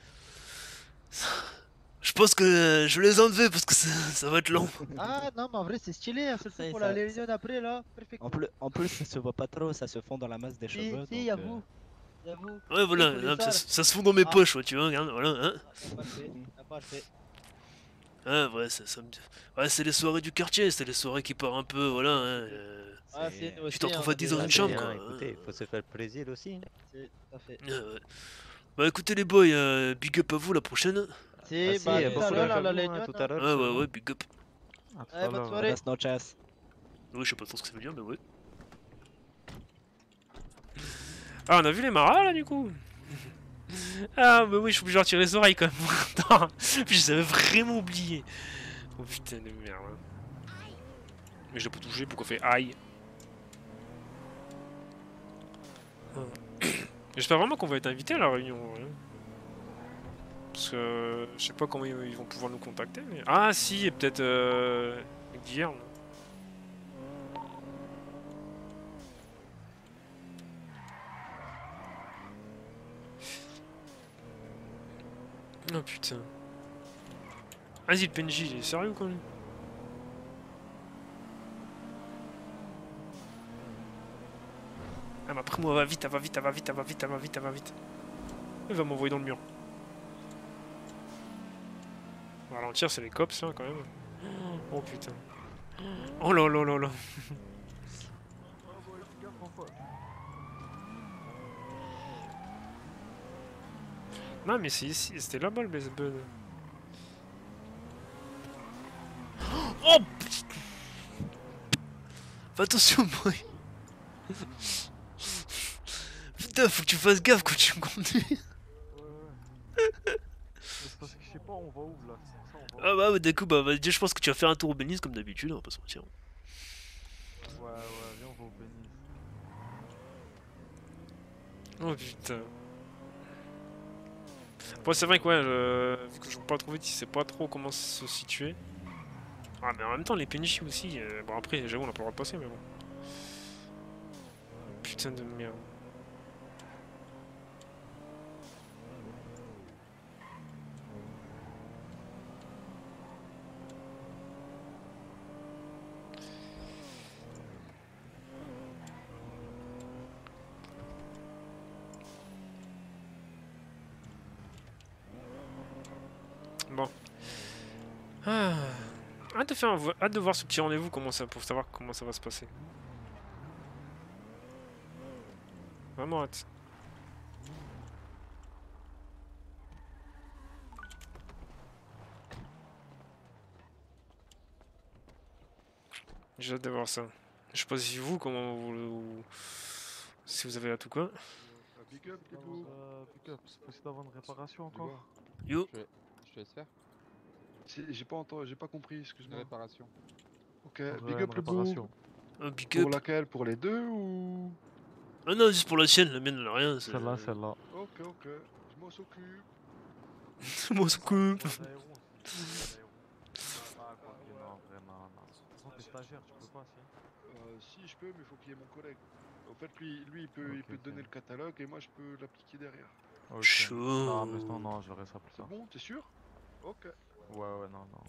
Je pense que euh, je vais les enlever parce que ça, ça va être long. Ah non, mais en vrai, c'est stylé, hein, surtout Ça, pour ça- la réunion après là. Perfect. En plus, en plus, ça se voit pas trop, ça se fond dans la masse des Si, cheveux. si, donc, y a euh, vous. C'est à vous. Ouais, voilà, Vous, les hop, ça, sales. ça se fond dans mes Ah. poches, ouais, tu vois, regarde, voilà, hein. T'as pas le fait, t'as pas le fait. Ah, ouais, ça, ça me... Ouais, c'est les soirées du quartier, c'est les soirées qui partent un peu, voilà, hein. euh, Ah, c'est nous Tu aussi, t'en hein, retrouves on à a dix des- dans Ah, une c'est chambre, bien, quoi. écoutez, hein. faut se faire plaisir aussi. hein. C'est tout à fait. Ah, ouais. Bah écoutez les boys, euh, big up à vous la prochaine. C'est Ah, si, bah euh, tout bon à l'heure, courage à la vous, Lénion. hein, tout à l'heure. Ouais, ouais, ouais, big up. À tout Allez, à bonne l'heure. soirée. Buenas noches. Ouais, je sais pas trop ce que ça veut dire, mais ouais. Ah, on a vu les maras là du coup. Ah, bah oui, je suis obligé de retirer les oreilles quand même. Attends, je les avais vraiment oublié. Oh putain de merde. Mais je l'ai pas touché, pourquoi fait aïe? J'espère vraiment qu'on va être invité à la réunion. Ouais. Parce que je sais pas comment ils ils vont pouvoir nous contacter. Mais... Ah si, et peut-être euh... Guillerme. Oh putain. Vas-y, le P N J, il est sérieux quoi lui? Ah mais après moi, va vite, elle va vite, elle va vite, elle va vite, elle va vite, elle va vite. Il va m'envoyer dans le mur. On va ralentir, c'est les cops là quand même. Oh putain. Oh là là là là. Non mais c'est ici, c'était là-bas le baseball. Oh putain. Fais attention boy. Putain, faut que tu fasses gaffe quand tu conduis. Ouais, ouais. C'est parce que je sais pas, on va où là? C'est pour ça, on va Ah où? bah, bah du coup, bah, bah, déjà, je pense que tu vas faire un tour au Bénis comme d'habitude, on va pas se mentir. Ouais, ouais, viens, on va au Bénis. Oh putain. Bon, c'est vrai que ouais, je... vu que je ne pas trop vite, il sait pas trop comment se situer. Ah, mais en même temps, les P N J aussi. Euh... Bon, après, j'avoue, on a pas le droit de passer, mais bon. Putain de merde. Bon. Ah. Hâte de, faire un vo- hâte de voir ce petit rendez-vous comment ça, pour savoir comment ça va se passer. Vraiment hâte. J'ai hâte de voir ça. Je sais pas si vous, comment vous le... ou- si vous avez hâte ou quoi. Big up, big up. Big up, c'est possible d'avoir une réparation encore? Yo. Je, je te laisse faire. C'est- J'ai pas entendu, j'ai pas compris, Une excuse-moi. réparation. Ok, Ouais, big une up le réparation. boom. Un big Pour up. laquelle? Pour les deux ou? Ah non, juste pour la sienne, la mienne, elle a rien. c'est- Celle-là, celle-là. Ok, ok, je m'en s'occupe. Moi, se coupe. Ah, quoi, ok, non, en vrai, non, non. De toute façon, t'es stagiaire, tu peux pas, si. Euh, si je peux, mais il faut qu'il y ait mon collègue. En fait, lui, lui il peut, il Ok, peut te donner ok. le catalogue et moi je peux l'appliquer derrière. Ok. Chaud. Non, mais non, non, je verrai ça plus C'est tard. bon, t'es sûr? Ok. Ouais, ouais, non, non.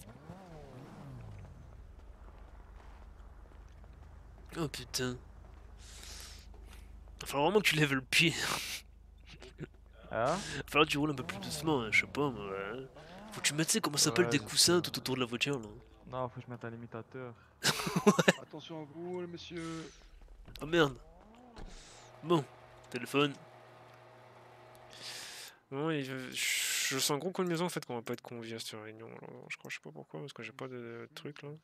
Oh putain. Il va falloir vraiment que tu lèves le pied. Hein? Il va falloir que tu roules un peu plus doucement, hein, je sais pas moi. ouais. Faut que tu mettes, tu sais, comment ça s'appelle, Ouais, des je coussins sais. tout autour de la voiture là. Non, faut que je mette un limitateur. Attention à vous, les messieurs. Oh merde. Bon, téléphone. Bon, et je, je sens un gros combinaison en fait qu'on va pas être conviés à cette réunion. Alors, je crois, je sais pas pourquoi, parce que j'ai pas de, de truc là.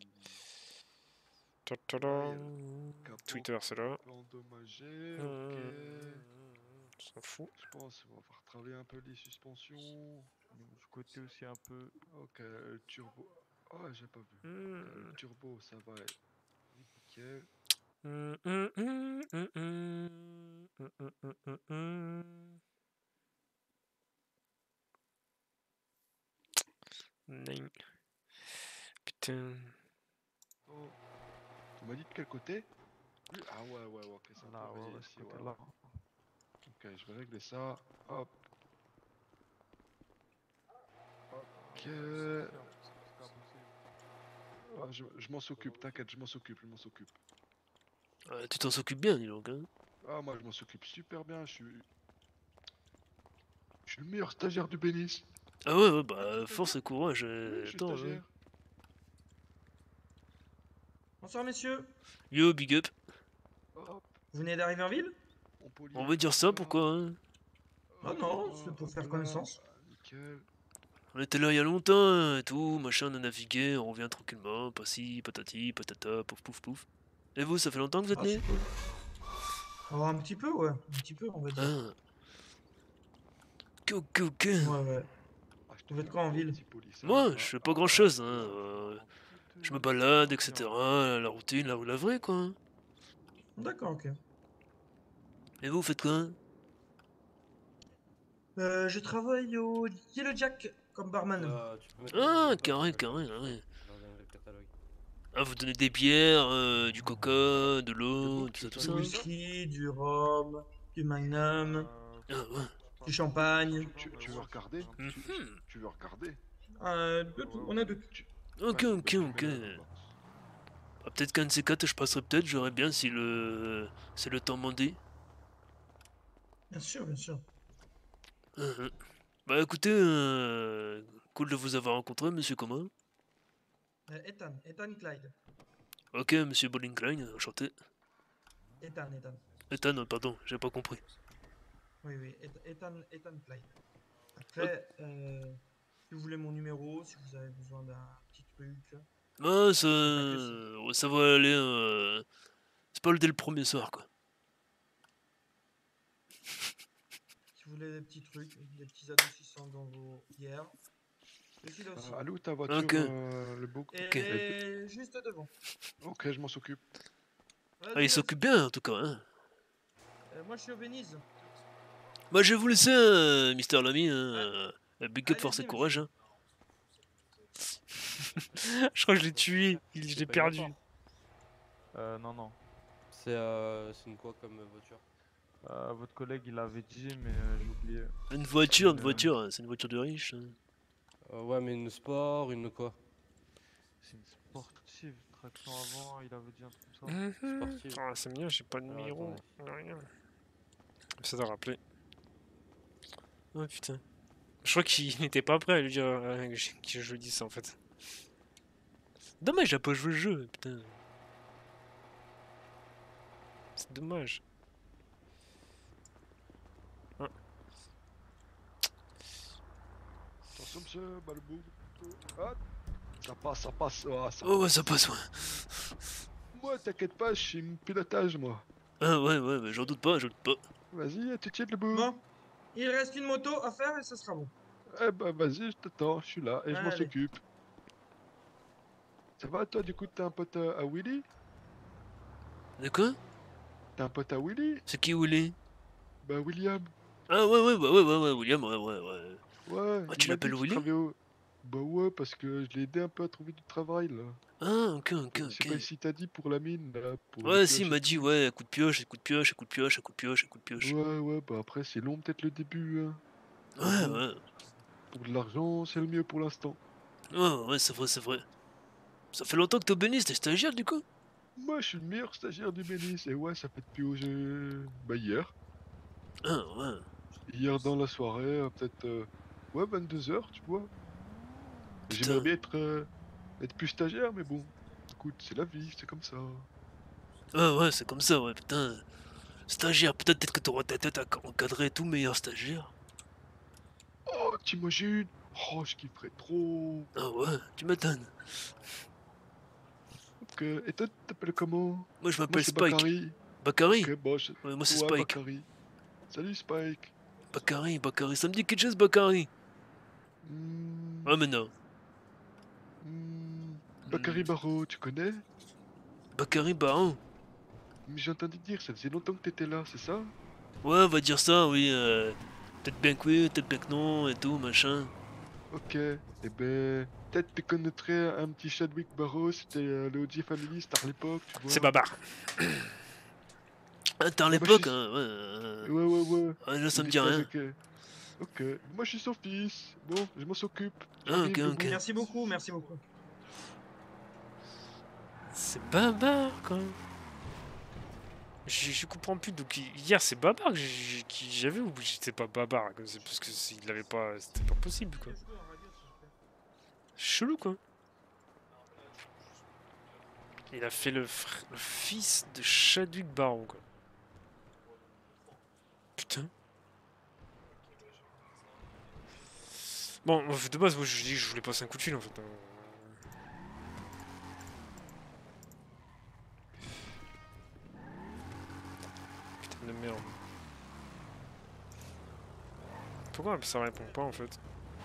Ta-ta-da. Twitter, c'est là. Endommagé, Mmh. ok. On s'en fout. Je pense qu'on va voir travailler un peu les suspensions. Du côté aussi un peu. Ok, le turbo. Oh, j'ai pas vu. Mmh. Ok, le turbo, ça va être nickel. Mmh, mmh, mmh, mmh, mmh. Mmh, mmh, mmh, mmh, mmh. Nine. Putain. Oh. Tu m'as dit de quel côté? Ah ouais, ouais, ouais, ok, ça Là, peut ouais, régler ouais, ce ici, ouais, côté-là. ouais. Ok, je vais régler ça. Hop. Ok. Ah, je je m'en s'occupe, t'inquiète, je m'en s'occupe, je m'en s'occupe. Euh, tu t'en s'occupes bien, dis donc. Hein. Ah, moi je m'en s'occupe super bien, je suis suis le meilleur stagiaire du Bénis. Ah ouais, ouais, bah, force et courage. euh, Je suis Attends, stagiaire. Bonsoir messieurs. Yo, big up. Hop, Vous venez d'arriver en ville? on polie On un va dire peu ça, ça. pourquoi hein Ah non, c'est pour faire Hop là, connaissance. Nickel. On était là il y a longtemps et tout, machin, on a navigué, on revient tranquillement, pas si, patati, patata, pouf pouf pouf. Et vous, ça fait longtemps que vous êtes Ah, nés c'est cool. Oh, un petit peu, ouais. Un petit peu, on va dire. Ah. Ok, ok, ok. Ouais, ouais. Vous faites quoi en ville? Moi, je fais pas grand chose, hein. euh, je me balade, et cetera. La routine, la rue la vraie, quoi. D'accord, ok. Et vous, faites quoi? Euh, je travaille au Yellow Jack comme barman. Ah, carré, carré, ouais. Ah, vous donnez des bières, euh, du coca, de l'eau, tout ça, tout Du ça. whisky, du rhum, du magnum, Ah, ouais. du champagne. Tu, tu veux regarder tu, Mhm. tu veux regarder Euh, de tout, on a de tout. Ok, ok, ok. Ah, peut-être qu'un de ces quatre, je passerai peut-être, j'aurais bien si le... c'est le temps mandé. Bien sûr, bien sûr. Mhm. Bah écoutez, euh, cool de vous avoir rencontré, monsieur comment? Euh, Ethan, Ethan Clyde. Ok, monsieur Bowling Klein, enchanté. Ethan, Ethan. Ethan, pardon, j'ai pas compris. Oui, oui, Et- Ethan, Ethan Clyde. Après, euh, si vous voulez mon numéro, si vous avez besoin d'un petit truc. Ah, ça... ouais, ça va aller... euh, c'est pas le dès le premier soir, quoi. Si vous voulez des petits trucs, des petits adoucissants dans vos bières. Je suis là aussi. Ah, allô, ta voiture, Ok. euh, le beau. Et Ok. juste devant. Ok, je m'en s'occupe. Ah, il s'occupe bien, en tout cas, hein. Euh, moi, je suis au Venise. Bah, je vais vous laisser, euh, Mister Lamy, hein. euh, Big up, force et Allez-y, courage, hein. Je crois que je l'ai tué, il- je l'ai perdu. Euh, non, non. C'est euh, c'est une quoi comme voiture? Euh, votre collègue, il avait dit, mais euh, j'ai oublié. Une voiture, une Euh, voiture, hein, c'est une voiture de riche. hein. Euh, ouais, mais une sport, une quoi? C'est une sportive, traction avant, il avait dit un truc comme ça. Mhm. Sportive. Ah, c'est bien, j'ai pas de Alors, numéro, attendez. rien. Ça doit rappeler. Oh putain. Je crois qu'il n'était pas prêt à lui dire euh, que je- que je lui dise ça en fait. Dommage, il a pas joué le jeu, putain. C'est dommage. Ah. Attention, monsieur, Balbou. Ah, ça passe, ça passe. Ah, ça Oh ouais, ça passe, ouais. Moi, t'inquiète pas, je suis une pilotage, moi. Ah ouais, ouais, mais j'en doute pas, j'en doute pas. Vas-y, tu tiens le bout. Bon, il reste une moto à faire et ça sera bon. Eh bah, vas-y, je t'attends, je suis là et je m'en Allez. s'occupe. Ça va, toi, du coup, t'as un pote à, à Willy? De quoi? T'as un pote à Willy? C'est qui Willy? Bah, William. Ah ouais, ouais, bah ouais, ouais, ouais, William, ouais, ouais, ouais. Ouais. Ah, il tu m'a l'appelles dit qu'il Willy? travaillait au- Bah ouais, parce que je l'ai aidé un peu à trouver du travail, là. Ah, ok, ok, Je sais ok. pas si t'as dit pour la mine, là. Pour Ouais, les si, il pioches m'a et dit, tout. ouais, coup de pioche, coup de pioche, coup de pioche, coup de pioche, coup de pioche. Ouais, ouais, bah après, c'est long, peut-être le début, hein. Mais Ouais, bon, ouais. pour de l'argent, c'est le mieux pour l'instant. Ouais, ouais, c'est vrai, c'est vrai. Ça fait longtemps que t'es au Bénis, t'es stagiaire du coup? Moi, je suis le meilleur stagiaire du Bénis, et ouais, ça fait depuis au jeu... Bah, hier. Ah, ouais. Hier dans la soirée, euh, peut-être... euh, Ouais, vingt-deux heures, tu vois. Putain. J'aimerais bien être, euh, être plus stagiaire, mais bon. Écoute, c'est la vie, c'est comme ça. Ouais, ouais, c'est comme ça, ouais, putain. Stagiaire, peut-être peut-être que t'auras ta tête à encadrer tout meilleur stagiaire. Oh, t'imagines? Oh, je kifferais trop. Ah ouais, tu m'étonnes. Ok, et toi, tu t'appelles comment? Moi, je m'appelle c'est Spike. Bakary. Bakary? Ok, bon, je- Ouais, moi, c'est ouais, Spike. Bakary. Salut, Spike. Bakary, Bakary, ça me dit quelque chose, Bakary? Hmm, Ouais, mais non. hmm, Bakary Barreau, tu connais? Bakary Baron? Mais j'ai entendu dire, ça faisait longtemps que t'étais là, c'est ça? Ouais, on va dire ça, oui. euh, Peut-être bien que oui, peut-être bien que non, et tout, machin. Ok, eh ben, peut-être tu connaîtrais un petit Chadwick Barrow, c'était euh, le O G Family Star à l'époque, tu vois. C'est Babar. Ah, t'es à Ah, bah, l'époque, je suis- hein, ouais. euh, Ouais, ouais, ouais. Ouais, là, ça Il me est dit très rien. ok. Ok, moi je suis son fils. Bon, je m'en s'occupe. Ah, J'arrive, ok, le ok. bout. Merci beaucoup, merci beaucoup. C'est Babar, quoi. Je, je comprends plus. Donc hi- hier c'est Babar que j'ai- qui j'avais ou c'était pas Babar que c'est parce que c'est- il avait pas. C'était pas possible quoi. Chelou quoi. Il a fait le, fr- le fils de Chadwick Barrow quoi. Putain. Bon, de base, moi je dis que je voulais passer un coup de fil en fait. Putain de merde. Pourquoi ça répond pas en fait?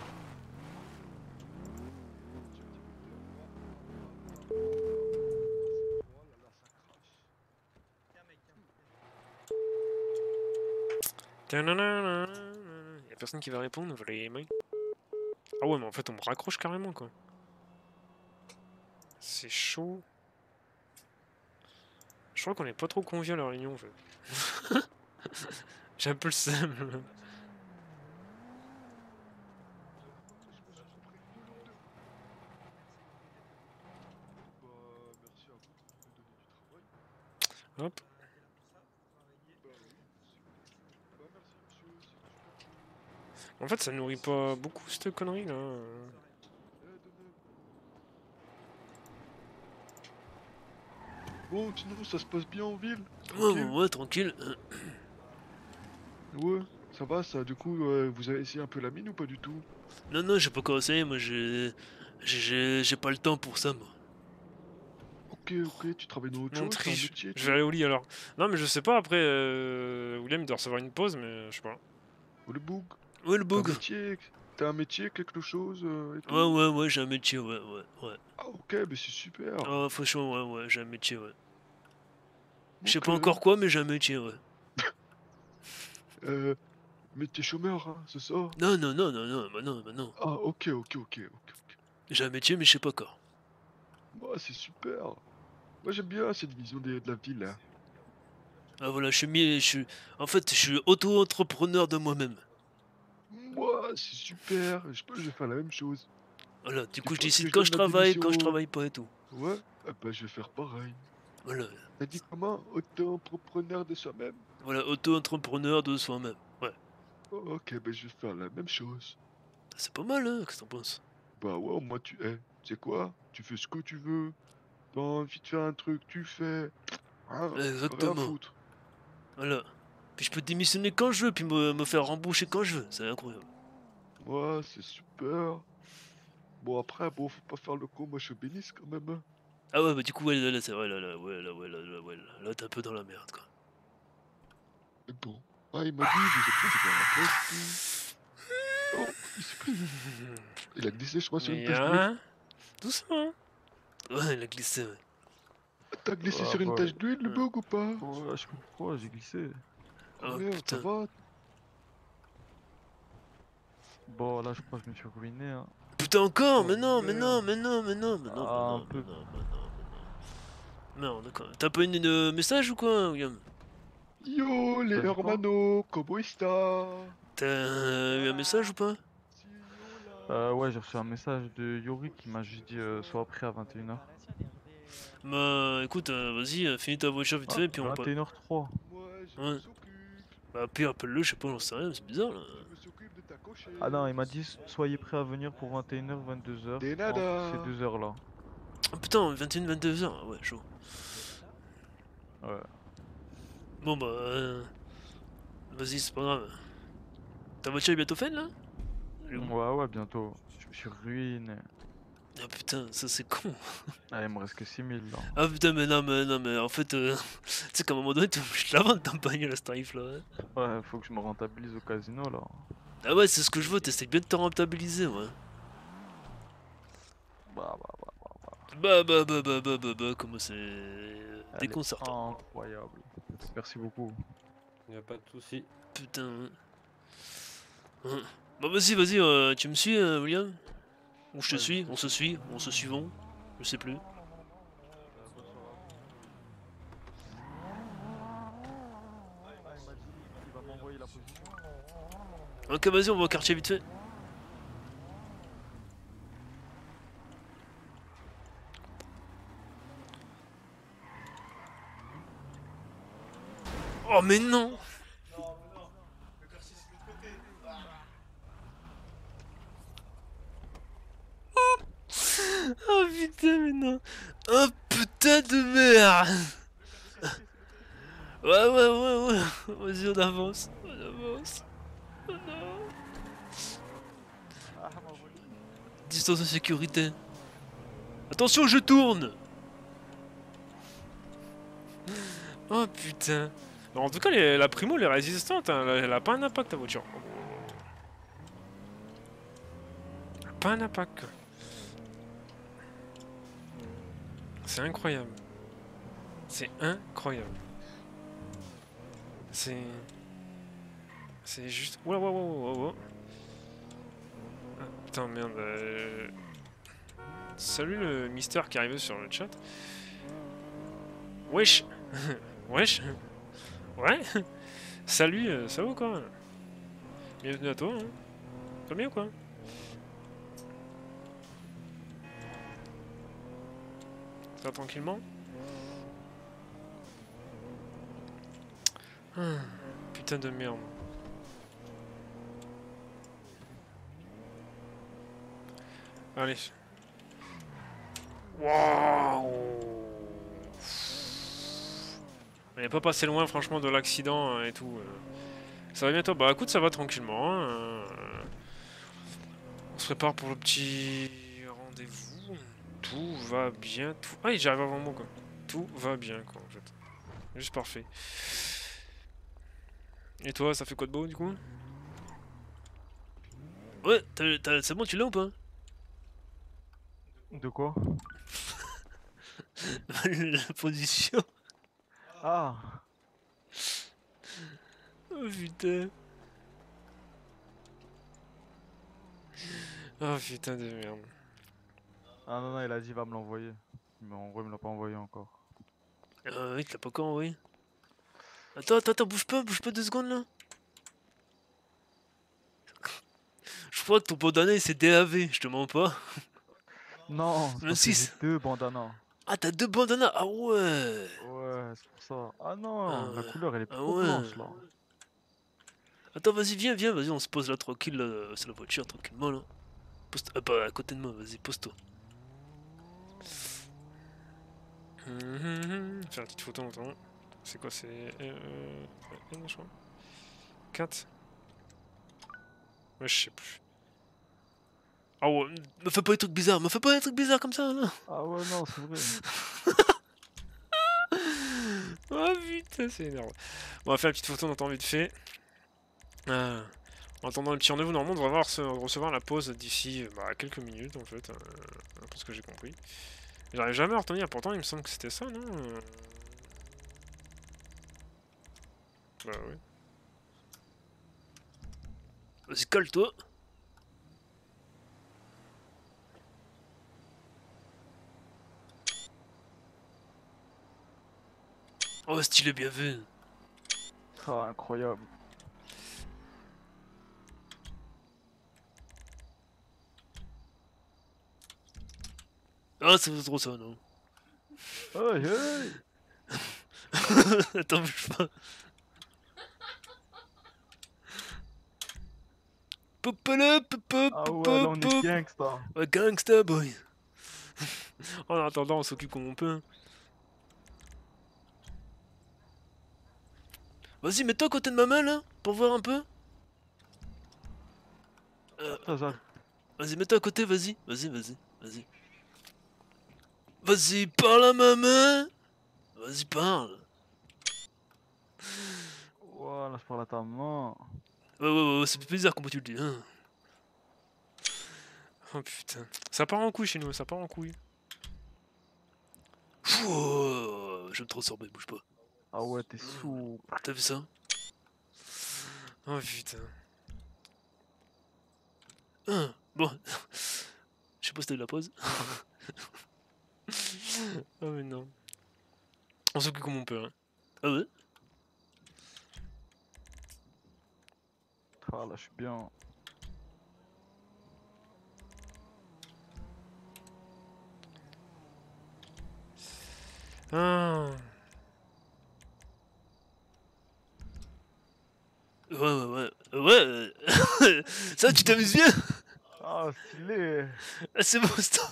Y'a personne qui va répondre, vraiment. Ah ouais, mais en fait, on me raccroche carrément, quoi. C'est chaud. Je crois qu'on est pas trop conviés à la réunion, en fait. J'ai un peu le seum. Hop. En fait, ça nourrit pas beaucoup cette connerie là. Bon, sinon ça se passe bien en ville? Ouais, ouais, ouais, tranquille. Ouais, ça va ça, du coup, euh, vous avez essayé un peu la mine ou pas du tout? Non, non, j'ai pas commencé, moi j'ai. J'ai j'ai pas le temps pour ça, moi. Ok, ok, tu travailles dans autre Non, chose, t'as un triche. métier, Je toi? vais aller au lit alors. Non, mais je sais pas, après, euh, William il doit recevoir une pause, mais je sais pas. Oh, le boug. Ouais, le T'as un boug. métier, t'as un métier, quelque chose euh, et tout? Ouais, ouais, ouais, j'ai un métier, ouais, ouais, ouais. Ah, ok, mais c'est super. Ah, franchement, ouais, ouais, j'ai un métier, ouais. Je sais Ok. pas encore quoi, mais j'ai un métier, ouais. Euh, mais t'es chômeur, hein, c'est ça? Non, non, non, non, non, bah non, bah non. Ah, ok, ok, ok, ok. J'ai un métier, mais je sais pas encore. Moi, c'est super. Moi, j'aime bien cette vision des- de la ville, là. Ah, voilà, je suis mis. Je suis... En fait, je suis auto-entrepreneur de moi-même. Moi, c'est super. Je pense que je vais faire la même chose. Voilà, du Tu coup, je penses que décide je quand donne je ma travaille, quand je démission? travaille pas et tout. Ouais, ah bah, je vais faire pareil. Voilà. T'as dit comment? Auto-entrepreneur de soi-même? Voilà, auto-entrepreneur de soi-même. Ouais. Oh, ok, bah, je vais faire la même chose. C'est pas mal, hein, qu'est-ce que t'en penses? Bah ouais, au moins tu... Eh, tu sais quoi? Tu fais ce que tu veux. T'as envie de faire un truc, tu fais. Hein, rien à Exactement. foutre. Voilà. Puis je peux démissionner quand je veux, puis me, me faire rembaucher quand je veux. C'est incroyable. Ouais, c'est super. Bon, après, bon, faut pas faire le con, moi je suis bénisse quand même. hein. Ah ouais, bah du coup, ouais, là, là, c'est vrai, là, là, ouais, là, ouais, là, là, ouais, là, là, t'es un peu dans la merde, quoi. Mais bon. Ah, il m'a dit, vous êtes pris sur la poste. Oh, il s'est pris. Il a glissé, je crois, sur une Mais tache hein d'huile. Doucement. Ouais, il a glissé, ouais. T'as glissé Ah, sur une bah, tache d'huile, le Ouais. bug ou pas? ouais, je comprends, j'ai glissé. Oh Oh, merde, ça putain. va? Bon, là, je crois que je me suis ruiné. Hein. Putain, encore? Oh Mais non, mais non, merde. mais non, mais non, mais non, mais Ah, un non, peu. mais non, mais non, mais non. Merde, quoi. T'as pas une, une message ou quoi, William? Yo, les T'as dit quoi? hermanos, comment está? T'as eu un message ou pas? Euh, ouais, j'ai reçu un message de Yori qui m'a juste dit euh, sois prêt à vingt et une heures. Bah, écoute, euh, vas-y, euh, finis ta voiture vite Ah, fait, puis on vingt et une heures trois. Ouais. Bah, puis appelle-le, je sais pas, j'en sais rien, c'est bizarre, là. Ah non, il m'a dit soyez prêts à venir pour vingt et une heures, vingt-deux heures. De Entre nada. ces deux heures là. Oh putain, vingt et une vingt-deux heures, ouais, chaud. Ouais. Bon, bah, euh... vas-y, c'est pas grave. Ta voiture est bientôt faite, là? Elle est où? Ouais, ouais, bientôt. Je me suis ruiné. Ah putain, ça c'est con. Ah, il me reste que six mille là. Ah putain, mais non, mais non, mais en fait, euh, tu sais qu'à un moment donné, tu- je la vends ta bagnole à ce tarif-là. hein. Ouais, faut que je me rentabilise au casino là. Ah ouais, c'est ce que je veux, t'essayes bien de te rentabiliser, ouais. Bah, bah, bah, bah, bah. Bah, bah, bah, bah, bah, bah, bah, comment c'est Elle est déconcertant. incroyable. Merci beaucoup. Y'a pas de soucis. Putain. Hein. Bah vas-y, vas-y, euh, tu me suis, euh, William? Ou je te Ouais, suis? je te On se suit? On se suivons? Je sais plus. Il va m'envoyer la position. Ok, vas-y, on va au quartier vite fait. Oh mais non. Oh putain mais non. Oh putain de merde. Ouais ouais ouais ouais. Vas-y on avance. On avance. Oh non. Distance de sécurité. Attention je tourne. Oh putain. Alors, en tout cas les- la primo elle est résistante, hein. Elle, elle a pas un impact ta voiture. Elle a pas un impact. C'est incroyable. C'est incroyable. C'est... C'est juste... Oula, oula, oula, oula. Ah, putain, merde. euh, Salut le Mister qui est arrivé sur le chat. Wesh. Wesh. Ouais. Salut, euh, ça va ou quoi? Bienvenue à toi. Hein. Ça va bien ou quoi? Ça va tranquillement? Ah, putain de merde. Allez. Waouh. On n'est pas passé loin franchement de l'accident hein, et tout. euh. Ça va bientôt. Bah écoute, ça va tranquillement. Hein. euh, On se prépare pour le petit rendez-vous. Tout va bien. Tout... Ah, j'arrive avant moi quoi. Tout va bien quoi en fait. Juste parfait. Et toi, ça fait quoi de beau du coup? Ouais, t'as- t'as- c'est bon, tu l'as ou pas? De quoi? La position. Ah. Oh putain. Oh putain de merde. Ah non, non, il a dit il va me l'envoyer. Mais en vrai, il me l'a pas envoyé encore. Euh, oui, tu l'as pas encore envoyé. Attends, attends, attends, bouge pas, bouge pas deux secondes là. Je crois que ton bandanas c'est D A V, je te mens pas. Non, c'est Le parce que j'ai six. deux bandanas. Ah, t'as deux bandanas, ah ouais. Ouais, c'est pour ça. Ah non, Ah la ouais. couleur elle est Ah trop ouais. blanche là. Attends, vas-y, viens, viens, vas-y, on se pose là tranquille, là, sur la voiture, tranquillement là. Pose ah, pas à côté de moi, vas-y, pose-toi. Hum, Faire une petite photo en attendant. C'est quoi, c'est... Euh... un, je crois. quatre. Ouais, je sais plus. Ah ouais, me fais pas des trucs bizarres, me fais pas des trucs bizarres comme ça, là. Ah ouais, non, c'est vrai. Oh putain, c'est énorme. Bon, on va faire une petite photo, on entend vite fait. Euh, en attendant le petit rendez-vous, normalement, on devrait avoir rece- recevoir la pause d'ici bah, quelques minutes, en fait. Euh, pour ce que j'ai compris. J'arrive jamais à retenir, pourtant, il me semble que c'était ça, non? Euh, Bah ouais. Vas-y, colle-toi. Oh, stylé, bien vu. Ah, incroyable. Ah, ça fait trop ça, non? Hey, hey. Attends, bouge pas. Popala, pop, Ah ouais, là on est gangsta. Ouais, gangsta, boy. En attendant, on s'occupe comme on peut. hein. Vas-y, mets-toi à côté de ma main, là, pour voir un peu. Euh, Ça, ça. Vas-y, mets-toi à côté, vas-y. Vas-y, vas-y, vas-y. Vas-y, parle à ma main. Vas-y, parle. Voilà, je parle à ta main. Ouais, ouais, ouais, ça fait plaisir comment tu le dis. Hein. Oh putain. Ça part en couille chez nous, ça part en couille. Pouh, je vais me transformer, bouge pas. Ah ouais, t'es sous. T'as vu ça? Oh putain. Ah, bon. Je sais pas si t'as eu la pause. Oh mais non. On s'occupe comme on peut. Hein. Ah ouais? Ah là, je suis bien. Ah. ouais, ouais. Ouais, euh, ça, tu t'amuses bien? Ah, stylé. Ah, c'est bon, stop.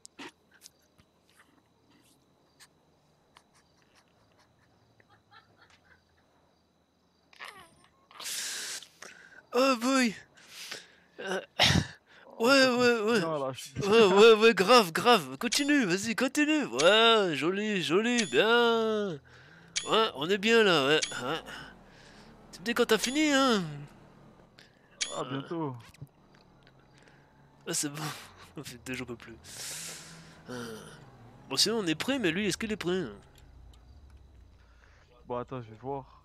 Oh boy. Euh, Ouais, ouais, ouais. Bien, là, je suis bien. Ouais, ouais, ouais, grave, grave. Continue, vas-y, continue. Ouais, joli, joli, bien. Ouais, on est bien là, ouais. ouais. Tu me dis quand t'as fini, hein? À bientôt. Ah, c'est bon. Ça fait deux jours pas plus. Euh, Bon, sinon, on est prêt, mais lui, est-ce qu'il est prêt? Bon, attends, je vais voir.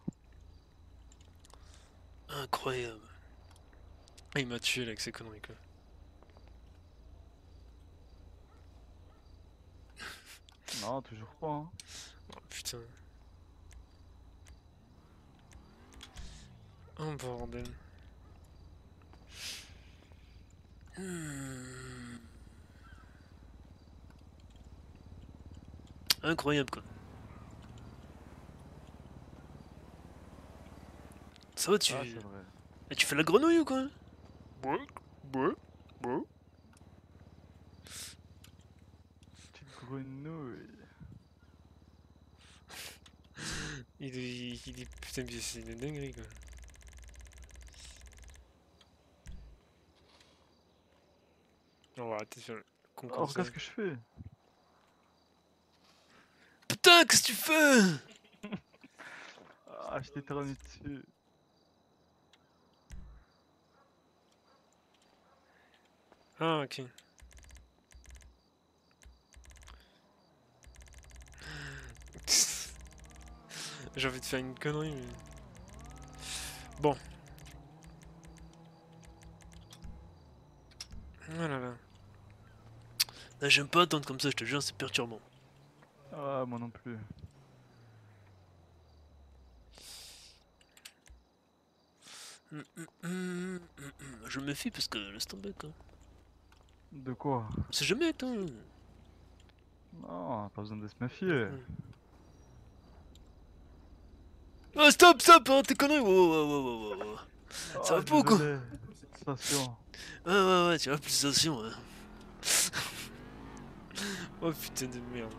Incroyable. Ah, il m'a tué là avec ses conneries, quoi. Non, toujours pas. Hein. Oh putain. Oh bordel. Hmm. Incroyable quoi. Ça va, tu... Ah, c'est vrai. Et tu fais la grenouille ou quoi? Ouais, ouais, ouais. Petite grenouille. Il est... Il est... Putain, mais c'est une dinguerie quoi. On va arrêter de faire le con comme Alors, ça. qu'est-ce que je fais? Putain, qu'est-ce que tu fais? Ah, je t'ai terminé dessus. Ah, ok. J'ai envie de faire une connerie, mais... Bon. Oh là là. Là, j'aime pas attendre comme ça, je te jure, c'est perturbant. Ah, moi non plus. Hum, hum, hum, hum, hum. Je me méfie parce que laisse tomber quoi. De quoi? C'est jamais toi. Non, pas besoin de se méfier. Oh stop, stop, hein, t'es connerie. Wow, wow, wow, wow, wow. Ça Ah, va pas ou quoi? désolé. Station. Ouais, ouais, ouais, tu vois, plus station, ouais. Oh putain de merde.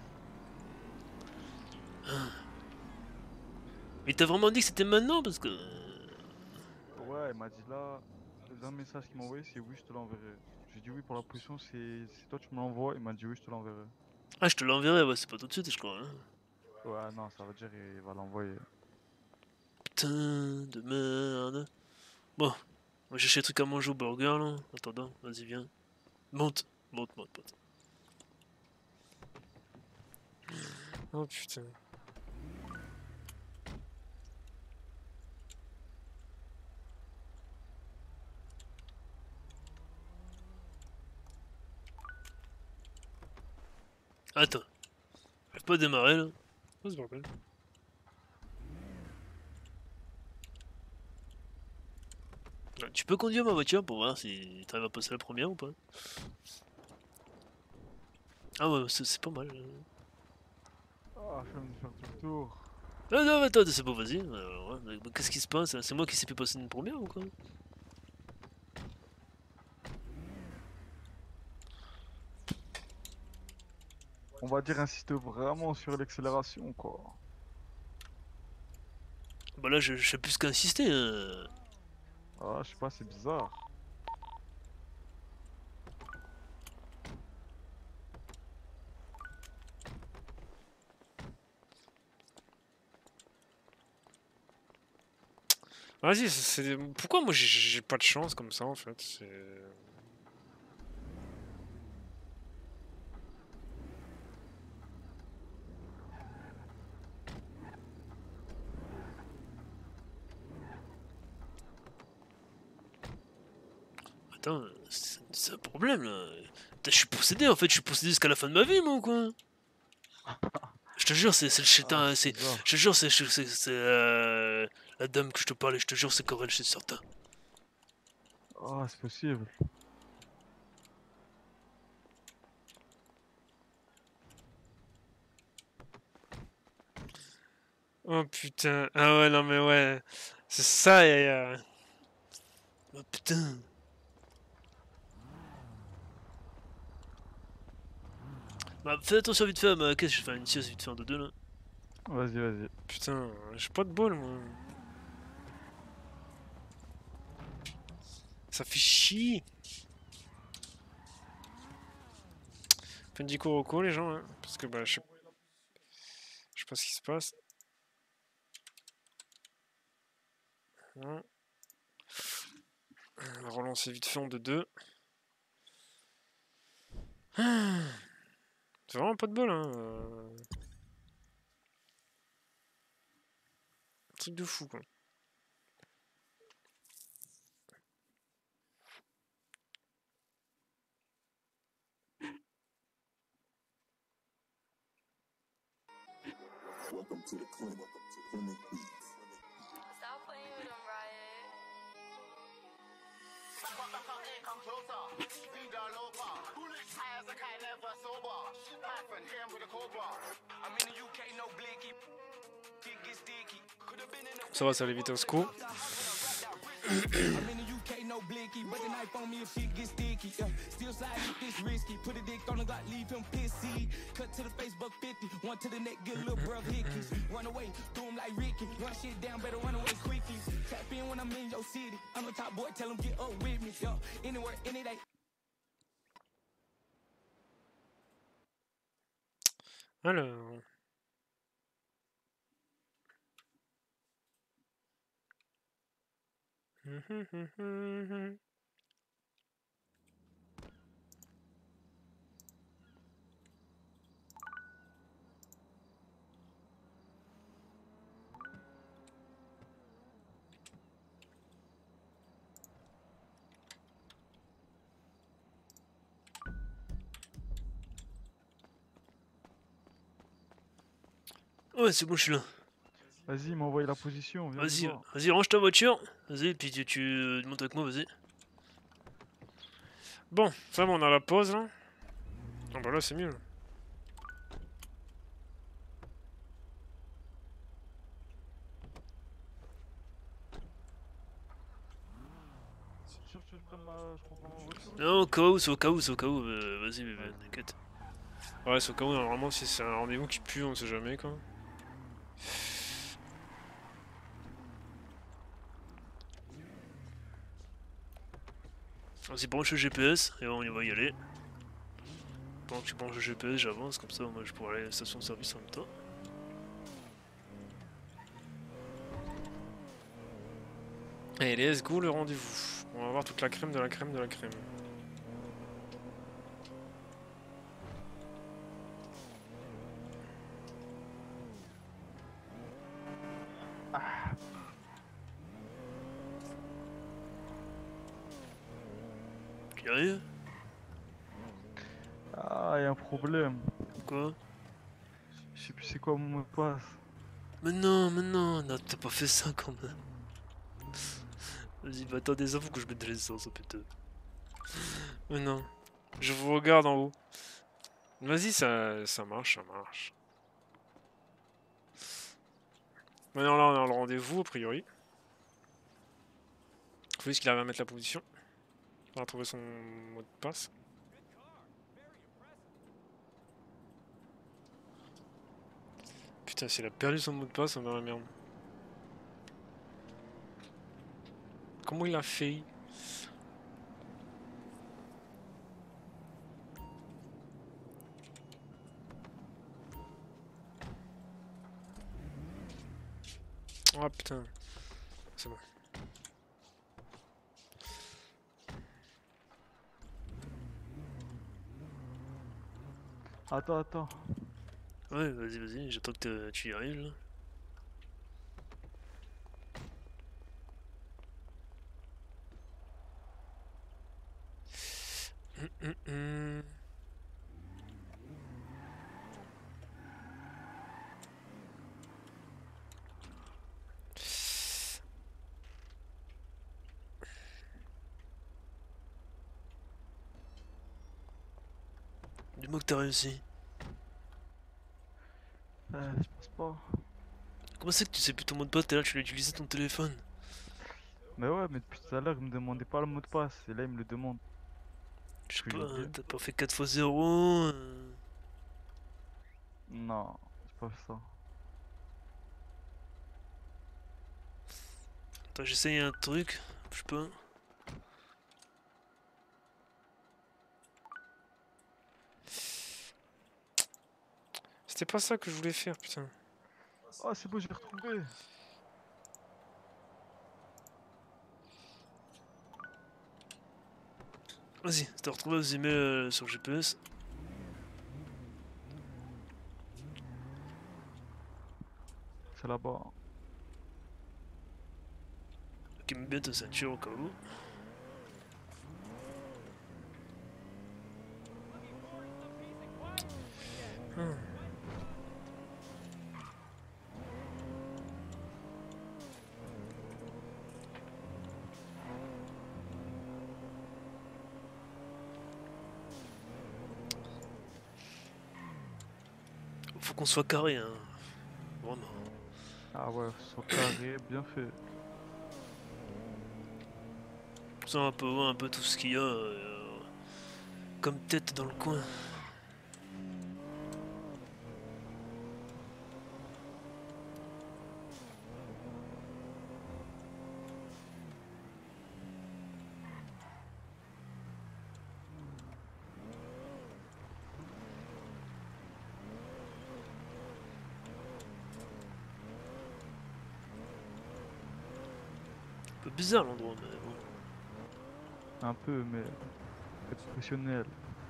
Mais t'as vraiment dit que c'était maintenant parce que... Ouais, il m'a dit là, le dernier message qu'il m'a envoyé, c'est oui, je te l'enverrai. J'ai dit oui pour la position, c'est si toi tu me l'envoies, il m'a dit oui, je te l'enverrai. Ah, je te l'enverrai, ouais, c'est pas tout de suite, je crois. Hein. Ouais, non, ça veut dire il va l'envoyer. Putain de merde. Bon, moi j'ai cherché des trucs à manger au burger là. Attends, vas-y, viens. Monte, monte, monte, monte. Oh putain. Attends. Je vais pas démarrer là. Oh ce bordel. Tu peux conduire ma voiture pour voir si t'arrives à passer la première ou pas? Ah ouais, c'est pas mal. Ah, je viens de faire tout le tour. Ah non, attends, c'est bon, vas-y. Euh, ouais, qu'est-ce qui se passe? C'est moi qui s'est fait passer une première ou quoi? On va dire insister vraiment sur l'accélération, quoi. Bah là, je, je sais plus qu'insister. Hein. Ah, je sais pas, c'est bizarre. Vas-y, c'est... Pourquoi moi j'ai pas de chance comme ça en fait? C'est... Attends, c'est un problème là. Je suis possédé en fait, je suis possédé jusqu'à la fin de ma vie moi ou quoi? Je te jure, c'est le chétan, ah, c'est... Je te jure, c'est euh, la dame que je te parlais, je te jure, c'est Corel, c'est certain. Ah, c'est possible. Oh putain, ah ouais, non mais ouais. C'est ça, et... Euh... Oh putain. Bah fais attention vite fait, mais qu'est-ce que je fais une sieste vite fait en deux deux là. Vas-y, vas-y. Putain, j'ai pas de bol moi. Ça fait chier. Faites du Kuroko les gens, hein, parce que bah je sais... je sais pas ce qui se passe. Hein. On va relancer vite fait en deux deux. C'est vraiment pas de bol hein. Euh... Truc de fou quoi. Welcome to the clinic. Clinic Beats. Stop playing with them, Riot. Come closer. Lead our local. High as a kite, never sober. Hyphen, him with a cobra. I'm in the U K, no blicky. Sticky, sticky. Could have been in the Ça va, ça allait vite au secours. I'm in the U K, no blicky, but the knife on me if shit gets sticky. Yeah, still slide with this risky. Put a dick on the Glock, leave him pissy. Cut to the face, buck fifty. One to the neck, get a little bruv hickeys. Run away, do him like Ricky. Run shit down, better run away quickly. Tap in when I'm in your city. I'm a top boy, tell him get up with me. Yo, anywhere, any day. Alors. Ouais, c'est bon, je suis là. Vas-y, m'envoie la position. Vas-y, vas-y, range ta voiture. Vas-y, puis tu, tu montes avec moi, vas-y. Bon, ça va, on a la pause là. Ah bah là, c'est mieux. Non, au cas où, c'est au cas où, c'est au cas où. Euh, vas-y, bébé, t'inquiète. Ouais, c'est au cas où, normalement, si c'est un rendez-vous qui pue, on sait jamais quoi. Vas-y, branche le G P S et on y va y aller. Pendant que tu branches le G P S, j'avance, comme ça moi je pourrais aller à la station de service en même temps. Et let's go le rendez-vous. On va avoir toute la crème de la crème de la crème. Ah. Qui arrive? Ah, y'a un problème. Quoi? Je sais plus c'est quoi mon mot de passe. Mais non, mais non, non t'as pas fait ça quand même. Vas-y, bah attendez ça, faut que je mette de l'essence, oh putain. Mais non, je vous regarde en haut. Vas-y, ça, ça marche, ça marche. Maintenant là, on a le rendez-vous, a priori. Faut juste qu'il arrive à mettre la position. On va trouver son mot de passe. Putain, s'il a perdu son mot de passe, on est dans la merde. Comment il a fait? Oh putain, c'est bon. Attends, attends. Ouais, vas-y, vas-y, j'attends que tu y arrives là. Hum, hum, hum. Dis-moi que t'as réussi. Euh, je pense pas. Comment c'est que tu sais plus ton mot de passe? T'es là, tu l'as utilisé ton téléphone. Mais ouais, mais depuis tout à l'heure, il me demandait pas le mot de passe. Et là, il me le demande. Je sais Puis pas, j'ai oublié. t'as pas fait quatre fois zéro euh... Non, j'ai pas fait ça. Attends, j'essaye un truc, je sais pas. C'était pas ça que je voulais faire, putain. Oh, c'est beau, j'ai retrouvé. Vas-y, t'as retrouvé, vas-y, mets euh, sur le G P S. C'est là-bas. Ok, mets bien ta ceinture au cas où. Hmm. Faut qu'on soit carré, hein. Vraiment. Ah ouais, sur carré, bien fait. Ça, on peut voir un peu tout ce qu'il y a euh, comme tête dans le coin. Un peu bizarre l'endroit, mais bon. Un peu, mais expressionnel.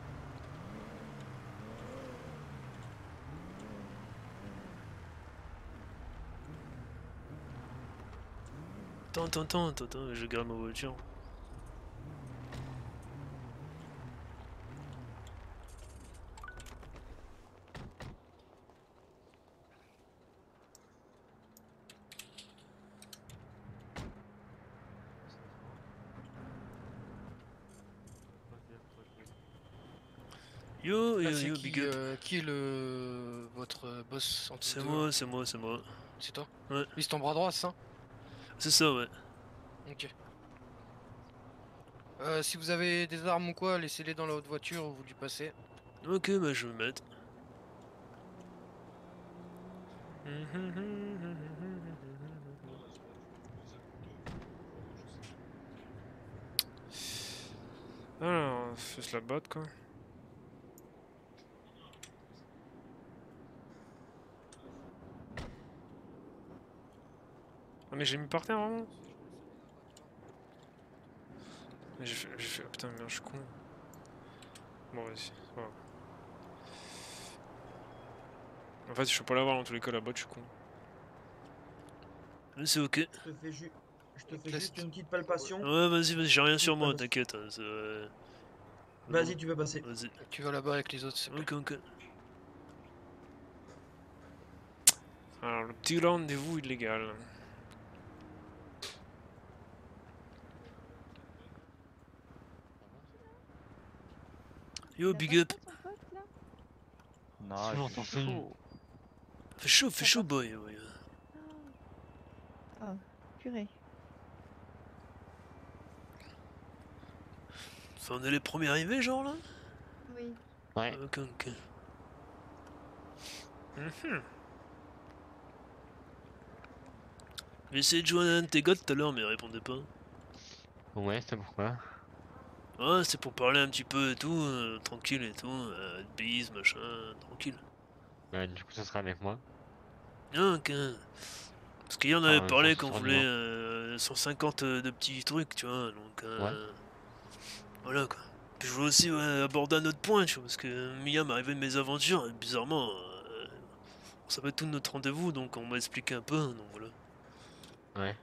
Attends, attends, attends, attends, attends, je garde ma voiture. Yo, Là, yo, c'est yo, qui, big up. euh, qui est le votre euh, boss entre C'est deux, moi, là c'est moi, c'est moi. C'est toi? Ouais. Lui, c'est ton bras droit, c'est ça? C'est ça, ouais. Ok. Euh, si vous avez des armes ou quoi, laissez-les dans la haute voiture ou vous lui passez. Ok, bah je vais me mettre. Alors, on fait se la batte quoi. Ah mais j'ai mis par terre vraiment. Mais j'ai fait, j'ai fait, oh, putain merde je suis con. Bon vas-y, voilà. En fait je peux pas l'avoir dans tous les cas la botte, je suis con. Mais c'est ok. Je te fais, ju- je te fais juste une petite palpation. Ouais vas-y, vas-y, j'ai rien sur moi, Palpation. t'inquiète. hein, c'est, euh, Vas-y, tu peux passer. Vas-y. Tu vas là-bas avec les autres, c'est Ok, ok. Alors le petit rendez-vous illégal. Yo, big up. Non, Toujours il ton fait signe. chaud. Fait chaud, fait chaud, boy. Ouais. Oh, purée. Enfin, on est les premiers arrivés, genre là. Oui. Ouais. Ok, ok. Mhm. J'ai essayé de joindre un de tes gars tout à l'heure, mais il répondait pas. Ouais, c'est pourquoi? Ouais, c'est pour parler un petit peu et tout, euh, tranquille et tout, euh, bise, machin, tranquille. Bah, du coup, ça sera avec moi. Ah, ok. Parce qu'hier on avait Enfin, parlé ça, qu'on c'est sur voulait le euh, cent cinquante de petits trucs, tu vois, donc euh, Ouais. voilà quoi. Puis je voulais aussi ouais, aborder un autre point, tu vois, parce que Mia m'est arrivé de mes aventures, et bizarrement, euh, on savait tout de notre rendez-vous, donc on m'a expliqué un peu, donc voilà. Ouais.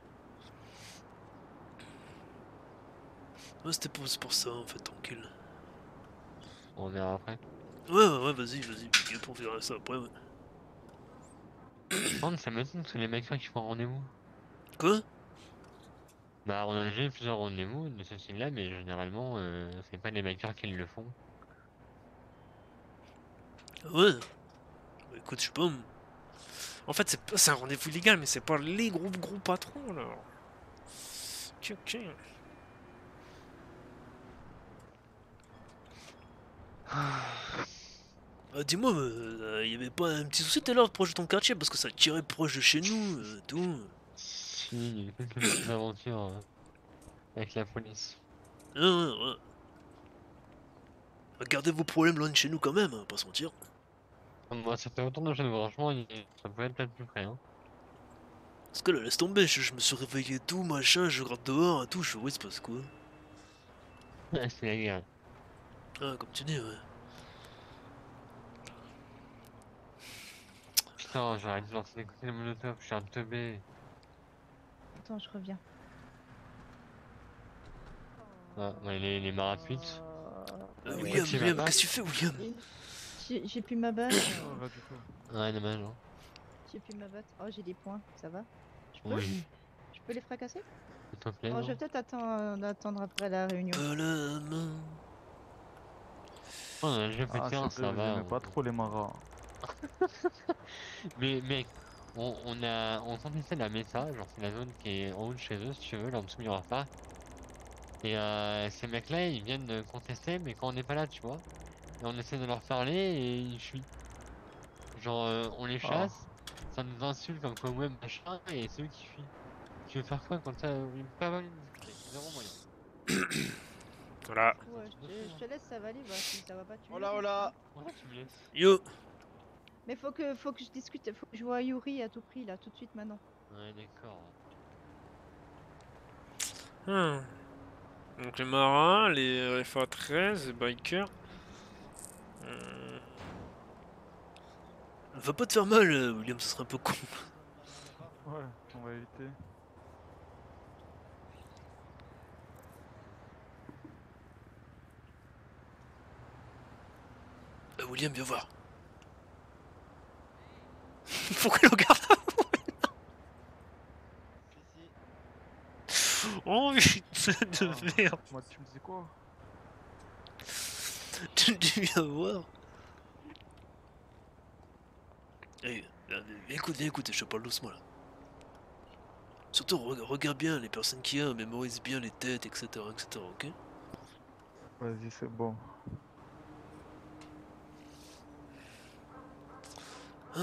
Ouais, c'était pour, c'est pour ça en fait, tranquille. On verra après. Ouais, ouais, ouais, vas-y, vas-y, big up, on verra ça après, ouais. Par contre, ça m'étonne que les mecs qui font un rendez-vous. Quoi? Bah, on a déjà eu plusieurs rendez-vous de ce style-là, mais généralement, euh, c'est pas les makers qui le font. Ouais. Bah, écoute, je sais pas. En fait, c'est pas- c'est un rendez-vous illégal, mais c'est pas les gros gros patrons là. Ok, ok. Ah, dis-moi, euh, il y avait pas un petit souci tout à l'heure proche de ton quartier parce que ça tirait proche de chez nous, euh, tout. Si, il y a eu quelques petites aventures euh, avec la police. Ah, ouais, ouais. Gardez vos problèmes loin de chez nous quand même, hein, pas se mentir. Moi, ça fait autant de chaîne, franchement, il- ça peut être peut-être plus près. Hein. Parce que là, laisse tomber, je, je me suis réveillé et tout, machin, je regarde dehors et tout, je fais, ouais, c'est passe quoi? Ouais, c'est la guerre. Ah, comme tu dis, ouais. Putain, j'arrête de lancer des cocktails molotov, je suis un teubé. Attends, je reviens. Ah, ouais, les, les marapluies. Euh, William, William, qu'est-ce que tu fais, William? J'ai j'ai plus ma batte. Ouais, dommage. Hein. J'ai plus ma batte. Oh, j'ai des points, ça va? Je peux? Oui. Je peux les fracasser? S'il te plaît, Oh, non. je vais peut-être attendre, attendre après la réunion. Pas la main. Oh, un G P T un, Ah, ça va. j'aimais on- pas trop les maras. Mais mec, on, on a on s'en la méta, genre c'est la zone qui est en haut de chez eux si tu veux, là en dessous du rempart. Et euh, ces mecs là ils viennent euh, contester mais quand on n'est pas là tu vois. Et on essaie de leur parler et ils fuient. Genre euh, on les chasse, ça nous insulte comme quoi ouais machin et c'est eux qui fuient. Tu veux faire quoi quand t'as une pas avoir une discuter, zéro moyen. Voilà. Ouais, je te, je te laisse, ça va aller, va, si ça va pas, tu me Hola, laisses, hola. hein. Ouais, tu me laisses. Yo. Mais faut que, faut que je discute, faut que je vois Yuri à tout prix, là, tout de suite, maintenant. Ouais d'accord. Hmm. Donc les marins, les F A treize, les bikers. Hmm. Va pas te faire mal, euh, William, ce serait un peu con. Ouais, on va éviter. Euh, William, viens voir. Pourquoi il regarde? Oh putain de merde. Moi, tu me disais quoi? Tu tu viens voir. Eh, là, écoute, viens, écoute, je te parle doucement là. Surtout, re- regarde bien les personnes qu'il y a, mémorise bien les têtes, et cetera, et cetera, ok? Vas-y, c'est bon. Ah.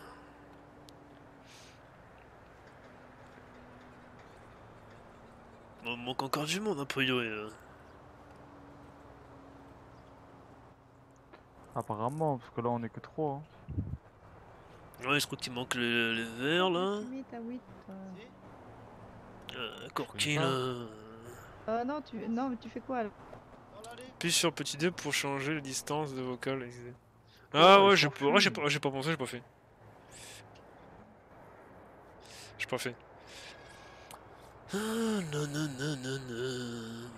Bon, il manque encore du monde, a priori. euh. Apparemment, parce que là, on est que trois. Hein. Ouais, je crois qu'il manque les, les verts là. huit à huit. Euh, Corky là. Euh, non, tu, non, mais tu fais quoi là? Puis sur petit dé pour changer la distance de vocal. et cetera. Ah Ouais, ouais, ils j'ai s'en pas, ouais, j'ai foutent. pas, j'ai pas pensé, j'ai pas fait. J'ai pas fait. Ah, non, non, non, non, non.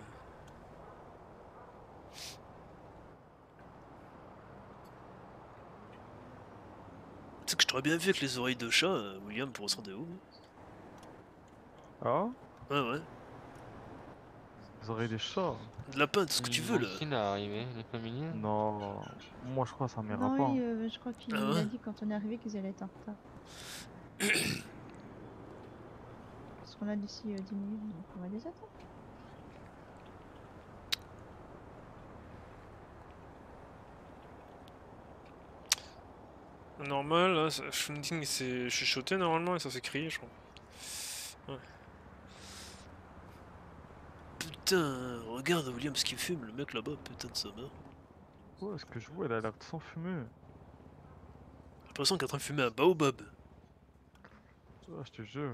Tu sais que je t'aurais bien vu avec les oreilles de chat, euh, William, pour se rendre où? Ah? Ouais, ouais. Vous aurez des chats? De lapin, tout ce que tu veux là. Il est arrivé, il est pas mignon. Non, moi je crois que ça m'ira Non, pas. oui, euh, je crois qu'il Ah il ouais? a dit quand on est arrivé qu'ils allaient être en retard. Parce qu'on a d'ici euh, dix minutes, donc on va les attendre. Normal, là, ça- Shunting s'est chuchoté normalement et ça s'est crié, je crois. Ouais. Putain, regarde William ce qu'il fume, le mec là-bas, putain de sa mère. Ouais, ce que je vois, elle a l'air de s'enfumer. J'ai l'impression qu'il est en train de fumer un baobab. Ouais, je te jure.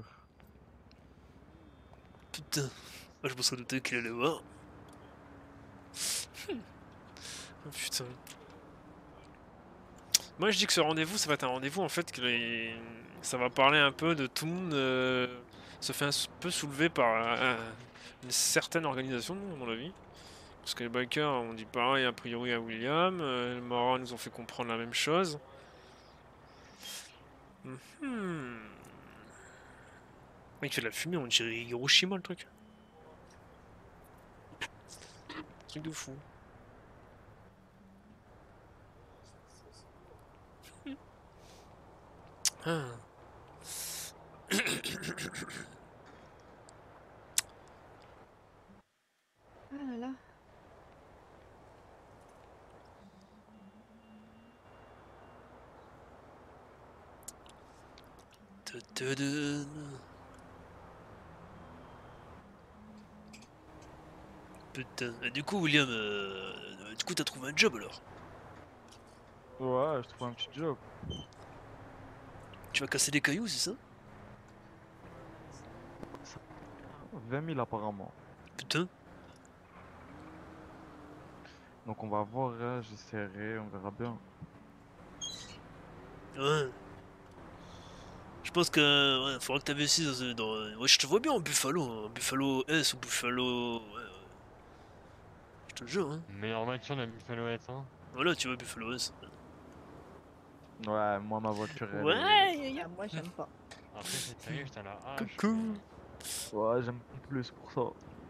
Putain, moi je me serais douté qu'il allait voir. Oh putain. Moi je dis que ce rendez-vous, ça va être un rendez-vous en fait que les- ça va parler un peu de tout le monde euh, se fait un s- peu soulever par euh, une certaine organisation, à mon avis. Parce que les bikers ont dit pareil a priori à William, euh, les marins nous ont fait comprendre la même chose. Mhm. Il fait de la fumée, on dirait Hiroshima le truc. Truc de fou. Ah. Ta-ta-da. Putain. Et du coup, William, euh, du coup, t'as trouvé un job alors? Ouais, je trouve un petit job. Tu vas casser des cailloux, c'est ça? vingt mille apparemment. Putain. Donc on va voir, hein, j'essaierai, on verra bien. Ouais. Je pense que ouais, faudra que t'investisses dans, dans... Ouais, je te vois bien en Buffalo, hein. Buffalo S ou Buffalo... Ouais, ouais. Je te le jure, hein. Meilleure voiture de Buffalo S, hein. Voilà, tu vois, Buffalo S. Ouais, moi ma voiture elle Ouais, est- yeah, yeah. Ah, moi j'aime pas. Après, c'est sérieux, j'étais à la hache. Coucou. Ouais, j'aime plus pour ça.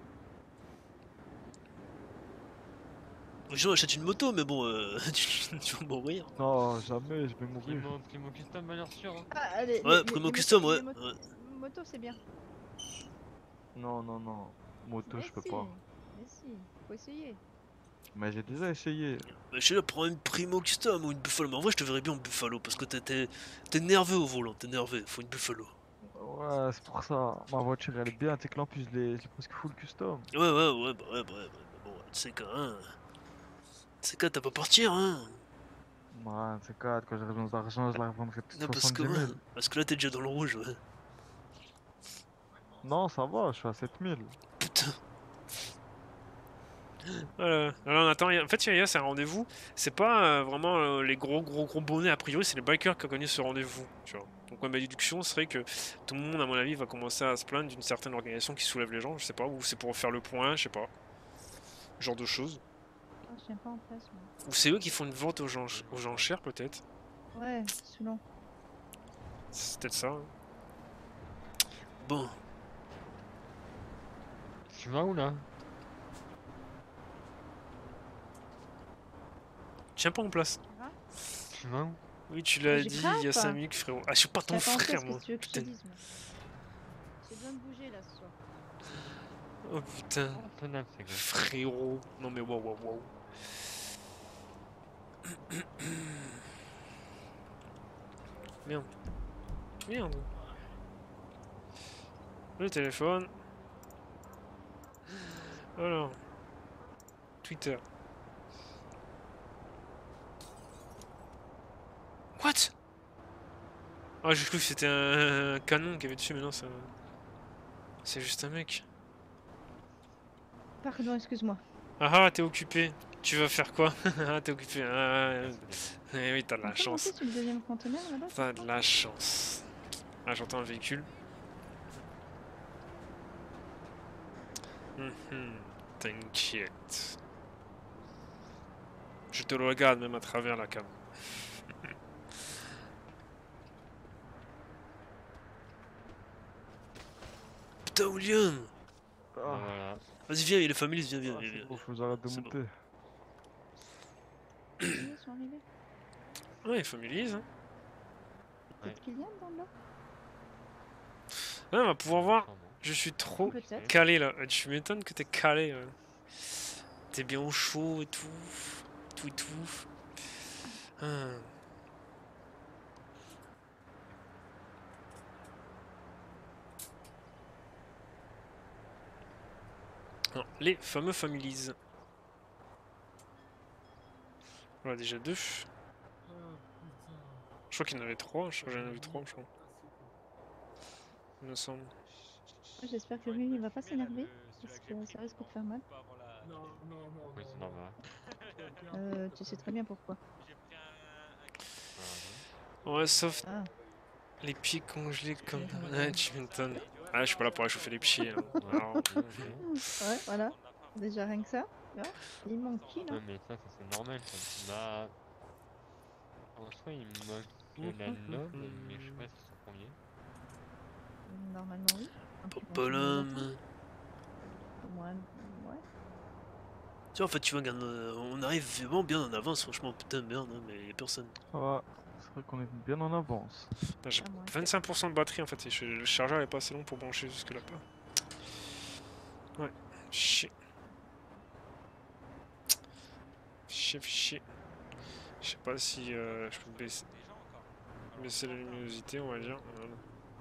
Je achète une moto, mais bon, euh, tu, tu vas mourir. Non, jamais, je vais mourir. Primo, primo custom, valeur sûre, hein. Ah, les, Ouais, les- Primo les Custom, motos- ouais, les motos- ouais. Moto, c'est bien. Non, non, non. Moto, Mais je peux si, pas. Mais si, faut essayer. Mais j'ai déjà essayé. Bah, je sais là, prends une Primo Custom ou une Buffalo. Mais en vrai, je te verrais bien en Buffalo parce que t'es- t'es t'es nerveux au volant, t'es nerveux. Faut une Buffalo. Ouais, c'est pour ça. Ma voiture elle est bien, c'est que là en plus je l'ai je l'ai presque full custom. Ouais, ouais, ouais, bah ouais, bah ouais, bah, bon, tu sais quoi, hein. Tu sais quoi, t'as pas partir, hein. Ouais, c'est quatre, quand j'aurai besoin d'argent, je la revendrai peut-être Non, parce que, soixante-dix ouais, mille. parce que là, t'es déjà dans le rouge, ouais. Non, ça va, je suis à sept mille. Putain. Voilà. Alors on attend, en fait Yaya c'est un rendez-vous, c'est pas euh, vraiment euh, les gros gros gros bonnets, a priori c'est les bikers qui ont gagné ce rendez-vous, tu vois. Donc ma déduction serait que tout le monde à mon avis va commencer à se plaindre d'une certaine organisation qui soulève les gens, je sais pas, ou c'est pour faire le point, je sais pas. Genre de choses. Ah, je tiens pas en place, moi. Ou c'est eux qui font une vente aux gens, aux gens chers peut-être. Ouais, selon. C'est peut-être ça. hein. Bon. Tu vas où là? Tiens pas en place. Tu vas où? Oui tu l'as J'ai dit craint, il y a quoi. cinq minutes frérot. Ah je suis pas ton Tiens pas en frère place, moi. qu'est-ce que tu veux que je te Putain. dise, moi. J'ai besoin de bouger là ce soir. Oh putain. Antonin, c'est quoi? Frérot. Non mais waouh waouh waouh. Merde. Merde. Le téléphone. Alors. Twitter. What? Ah j'ai cru que c'était un... un canon qui avait dessus mais non c'est un... C'est juste un mec. Pardon, excuse-moi. Ah ah t'es occupé. Tu vas faire quoi? Ah t'es occupé. Ah, eh oui t'as de On la peut chance. monter sur le deuxième conteneur là-bas? T'as de la chance. Ah, j'entends un véhicule. Mhm, t'inquiète. Je te le regarde même à travers la cam. Putain, William. Voilà. Vas-y, viens, il est familier, viens, viens, viens. viens. Faut que j'arrête de C'est bon. monter. Ils sont arrivés. Ouais, il familise. Hein. Peut-être Kylian dans le lot? Ah, on va pouvoir voir. Je suis trop Peut-être. calé là. Tu m'étonnes que t'es calé. Ouais. T'es bien au chaud et tout. Tout et tout. Ah. Non, les fameux families. Voilà, déjà deux. Je crois qu'il y en avait trois. Je crois que j'en ai vu trois, je crois. Il me semble. J'espère que lui il va pas s'énerver parce que ça risque de faire mal. Non, non, non. Oui, c'est normal. Euh, tu sais très bien pourquoi. Ouais, sauf Ah. les pieds congelés comme... Ouais, tu m'étonnes. Ah, je suis pas là pour réchauffer les pieds. Hein. Alors, Ouais, voilà. Déjà rien que ça. Tu vois, il manque qui là? Ouais, mais ça, ça c'est normal. Ça. Bah. En soi, il manque la noble, mais je sais pas si c'est combien. Normalement oui. Un petit Popolum. Au moins, ouais. Tu vois, en fait, tu vois, regarde, euh, on arrive vraiment bien en avance, franchement, putain, merde, hein, mais y'a personne. Ouais, c'est vrai qu'on est bien en avance. là, j'ai vingt-cinq pour cent de batterie en fait. Et je- le chargeur est pas assez long pour brancher jusque là-bas. Ouais, chier. Chier, chier. Je sais pas si euh, je peux baisser, baisser la luminosité, on va dire. Voilà.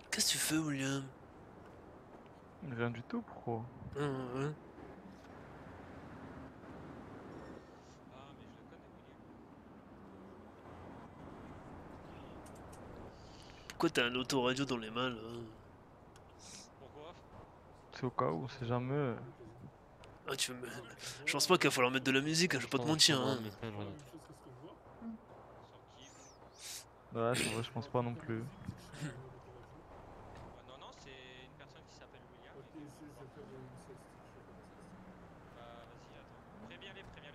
Qu'est-ce que tu fais, William? Rien du tout, pro. Ah, ouais. Pourquoi t'as un autoradio dans les mains là? C'est au cas où, c'est jamais. Ah, tu veux me... Je pense pas qu'il va falloir mettre de la musique, hein, je vais pas te mentir. Hein. Ouais, c'est vrai, je pense pas non plus. Non, non, c'est une personne qui s'appelle William. Bah, vas-y, attends. Préviens-les, préviens-les.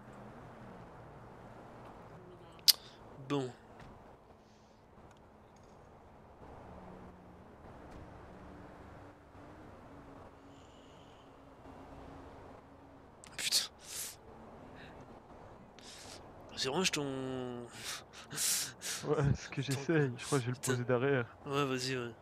Bon. Putain. Vas-y, range ton... Ouais, c'est ce que j'essaye, je crois que je vais le poser derrière. Ouais, vas-y, ouais.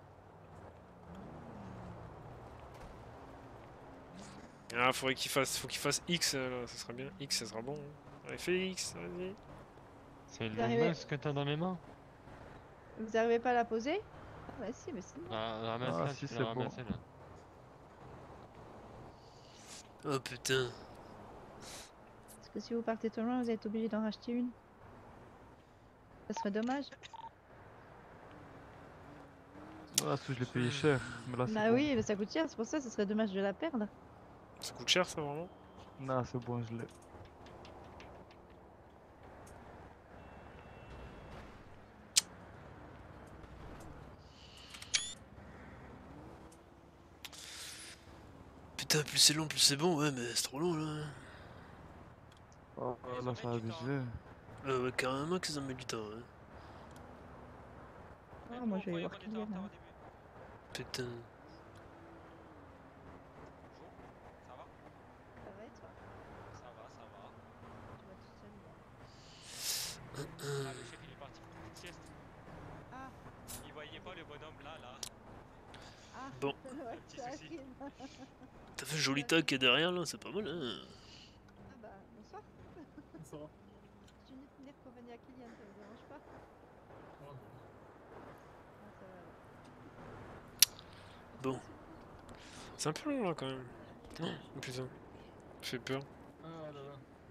Ah, faudrait qu'il fasse, faut qu'il fasse X, euh, là, ça serait bien. X, ça sera bon. Hein. Allez, fais X, vas-y. C'est Vous le arrivez- masque que t'as dans mes mains? Vous arrivez pas à la poser? Ah bah si, mais c'est bon. Ah, ramasse Ah, là, si, tu peux c'est la bon. ramasser là. Oh putain. Parce que si vous partez trop loin, vous êtes obligé d'en racheter une. Ça serait dommage. Ah, ce je l'ai payé cher, mais là c'est Bah bon. oui, mais ça coûte cher, c'est pour ça, ce serait dommage de la perdre. Ça coûte cher, ça, vraiment? Non, c'est bon, je l'ai. Putain, plus c'est long, plus c'est bon, ouais, mais c'est trop long là. Oh, là ça a abusé. Ah ouais, carrément qu'ils en mettent du temps, ouais. Ah, moi je vais y voir Kylian. hein. Putain. Ça va et toi? Ça va, ça va. Tu vas tout seul là. Ah, le chef il est parti pour une petite sieste. Ah. Il voyait pas le bonhomme là, là. Ah, Bon. ouais, petit ça souci. arrive. T'as fait le joli tag qui est derrière là, c'est pas mal, hein. Ah bah, bonsoir. Bonsoir. Je suis venue te dire qu'on venait à Kylian, ça vous dérange pas? Ah, ça va alors. Bon. C'est un peu long, là, quand même. Oh, putain. Ça fait peur. Ah là là.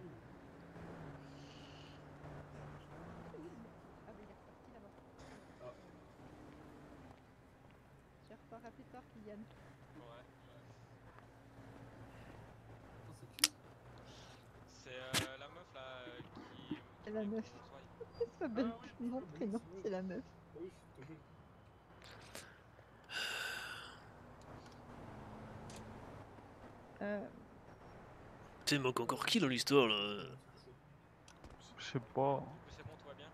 Ah bah il est reparti là-bas. Ah. Je repars à plus tard, Kylian. Ouais. Oh, c'est qui? C'est euh, la meuf là euh, qui. C'est la meuf. Ça s'appelle mon prénom, c'est la meuf. Ah oui, je te jure. Euh, Putain, il manque encore qui dans l'histoire là? Je sais pas. C'est bon, tout va bien.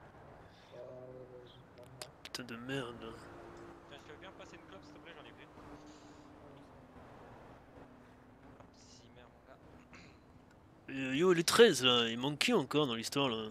Putain de merde. Tiens, je te veux bien passer une clope s'il te plaît, j'en ai plus. Si, merde, mon gars. Euh, yo, les treize là, il manque qui encore dans l'histoire là?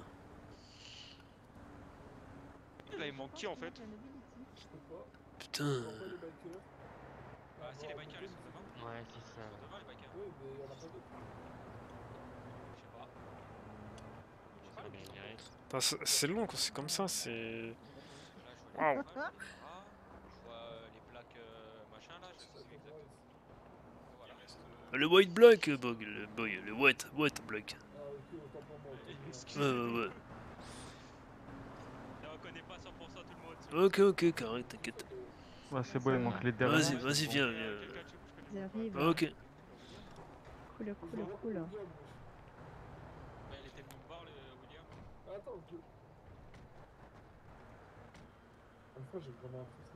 Là, il manque qui en fait? Putain. Ah, si, les bikers ils sont devant. Ouais, c'est ça. Ils sont devant les bikers. Oui, mais il y en a pas d'autres. Je sais pas. Je sais pas, Ça mais va ils virer. Enfin, c'est c'est long quand c'est comme ça, c'est. Là, je vois les Waouh. plaques, je vois euh, les plaques euh, machin là, je sais plus exactement. Voilà. Le white black, euh, bug, le boy, le white, white black. Ah, ok, autant pour moi. autant pour moi. Ouais, ouais, ouais. Ne reconnais pas cent pour cent tout le monde. Ok, ok, carré, t'inquiète. Ouais, c'est bon, il manque les derniers. Vas-y, vas-y, viens, viens. ils arrivent. Ok. Cool, cool, cool. Bah, il était venu me voir le William. Attends, je... Une fois, j'ai vraiment apprécié.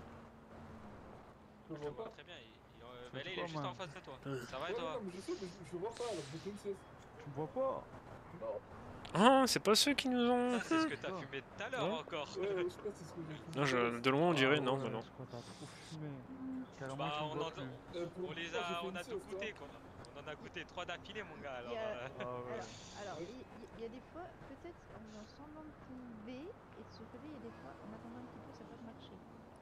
Je Je le le vois vois pas. très bien. Il, il, euh, Ça bah, te là, il voit, est juste man. en face de toi. Ouais. Ça va et Ouais, toi? non, mais je sais, mais je, je vois pas, alors j'ai fait une sieste. Tu me vois pas? Non. Ah, c'est pas ceux qui nous ont. Ça, c'est ce que t'as fumé tout à l'heure Ouais. encore. Ouais, ouais, je crois que c'est ce que j'ai fait. Non, je... de loin, on dirait, Ah non, ouais, bah non. Je crois que t'as trop fumé. Carrément, Bah, tu me on, vois en, plus. Euh, pour on une les fois, j'ai a, fait on une a tout sieste, goûté hein. quoi. On en a goûté trois d'affilée mon gars alors. Il y a- euh, Ah ouais. Alors, alors il y, il y a des fois, peut-être en faisant semblant de trouver, et de se réveiller, il y a des fois, en attendant un petit peu, ça peut marcher.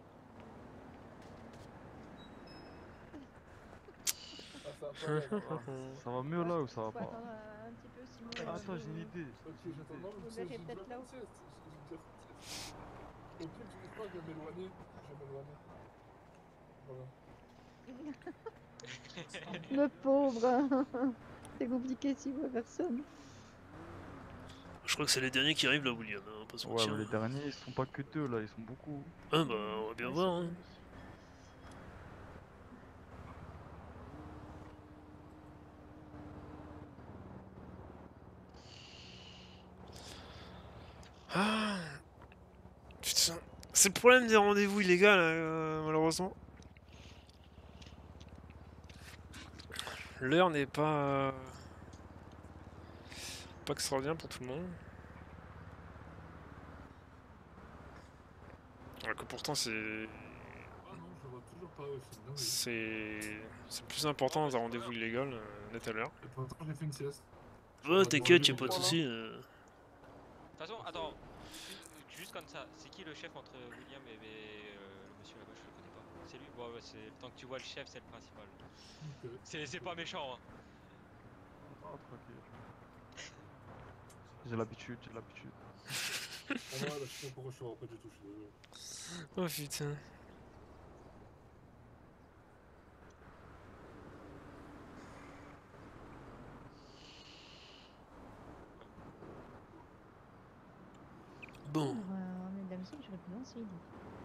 Ah, ça, ça va. Ça va mieux là ou ça va Faut pas? attendre un petit peu, sinon. Ah, euh, attends, j'ai une vous- idée. Ok, j'attends. Non, mais Vous c'est- verrez j'ai peut-être déjà là fait où- une sieste. J'ai déjà fait une sieste. Au pire, tu dis pas, je vais m'éloigner. Je vais m'éloigner. Voilà. Le pauvre. C'est compliqué s'il voit personne. Je crois que c'est les derniers qui arrivent là, William, hein, on va pas se Ouais, mentir. mais les derniers, ils sont pas que deux là, ils sont beaucoup. Ah bah, on va bien voir. Hein. Ah. Putain. C'est le problème des rendez-vous illégaux, là, euh, malheureusement. L'heure n'est pas... euh, pas extraordinaire pour tout le monde. Alors que pourtant c'est... Ah non, je le vois toujours pas aussi. Non, mais... C'est... C'est plus important dans un rendez-vous illégal, euh, net à l'heure. Et pourtant, j'ai fait une sieste. Ouais, t'inquiète, y'a pas de soucis. euh. De toute façon, attends, une- juste comme ça, c'est qui le chef entre William et, et, euh, le monsieur là-bas? Je le connais pas. C'est lui? Bon, ouais, c'est... tant que tu vois le chef, c'est le principal. Ok. C'est c'est pas méchant, hein. Ah, tranquille. J'ai l'habitude, j'ai l'habitude. Ah ouais, là, je sais pas pourquoi je suis rentré du tout, je suis désolé. Oh putain. Bon, Pour euh, ramener de la musique, j'aurais pu danser. dis.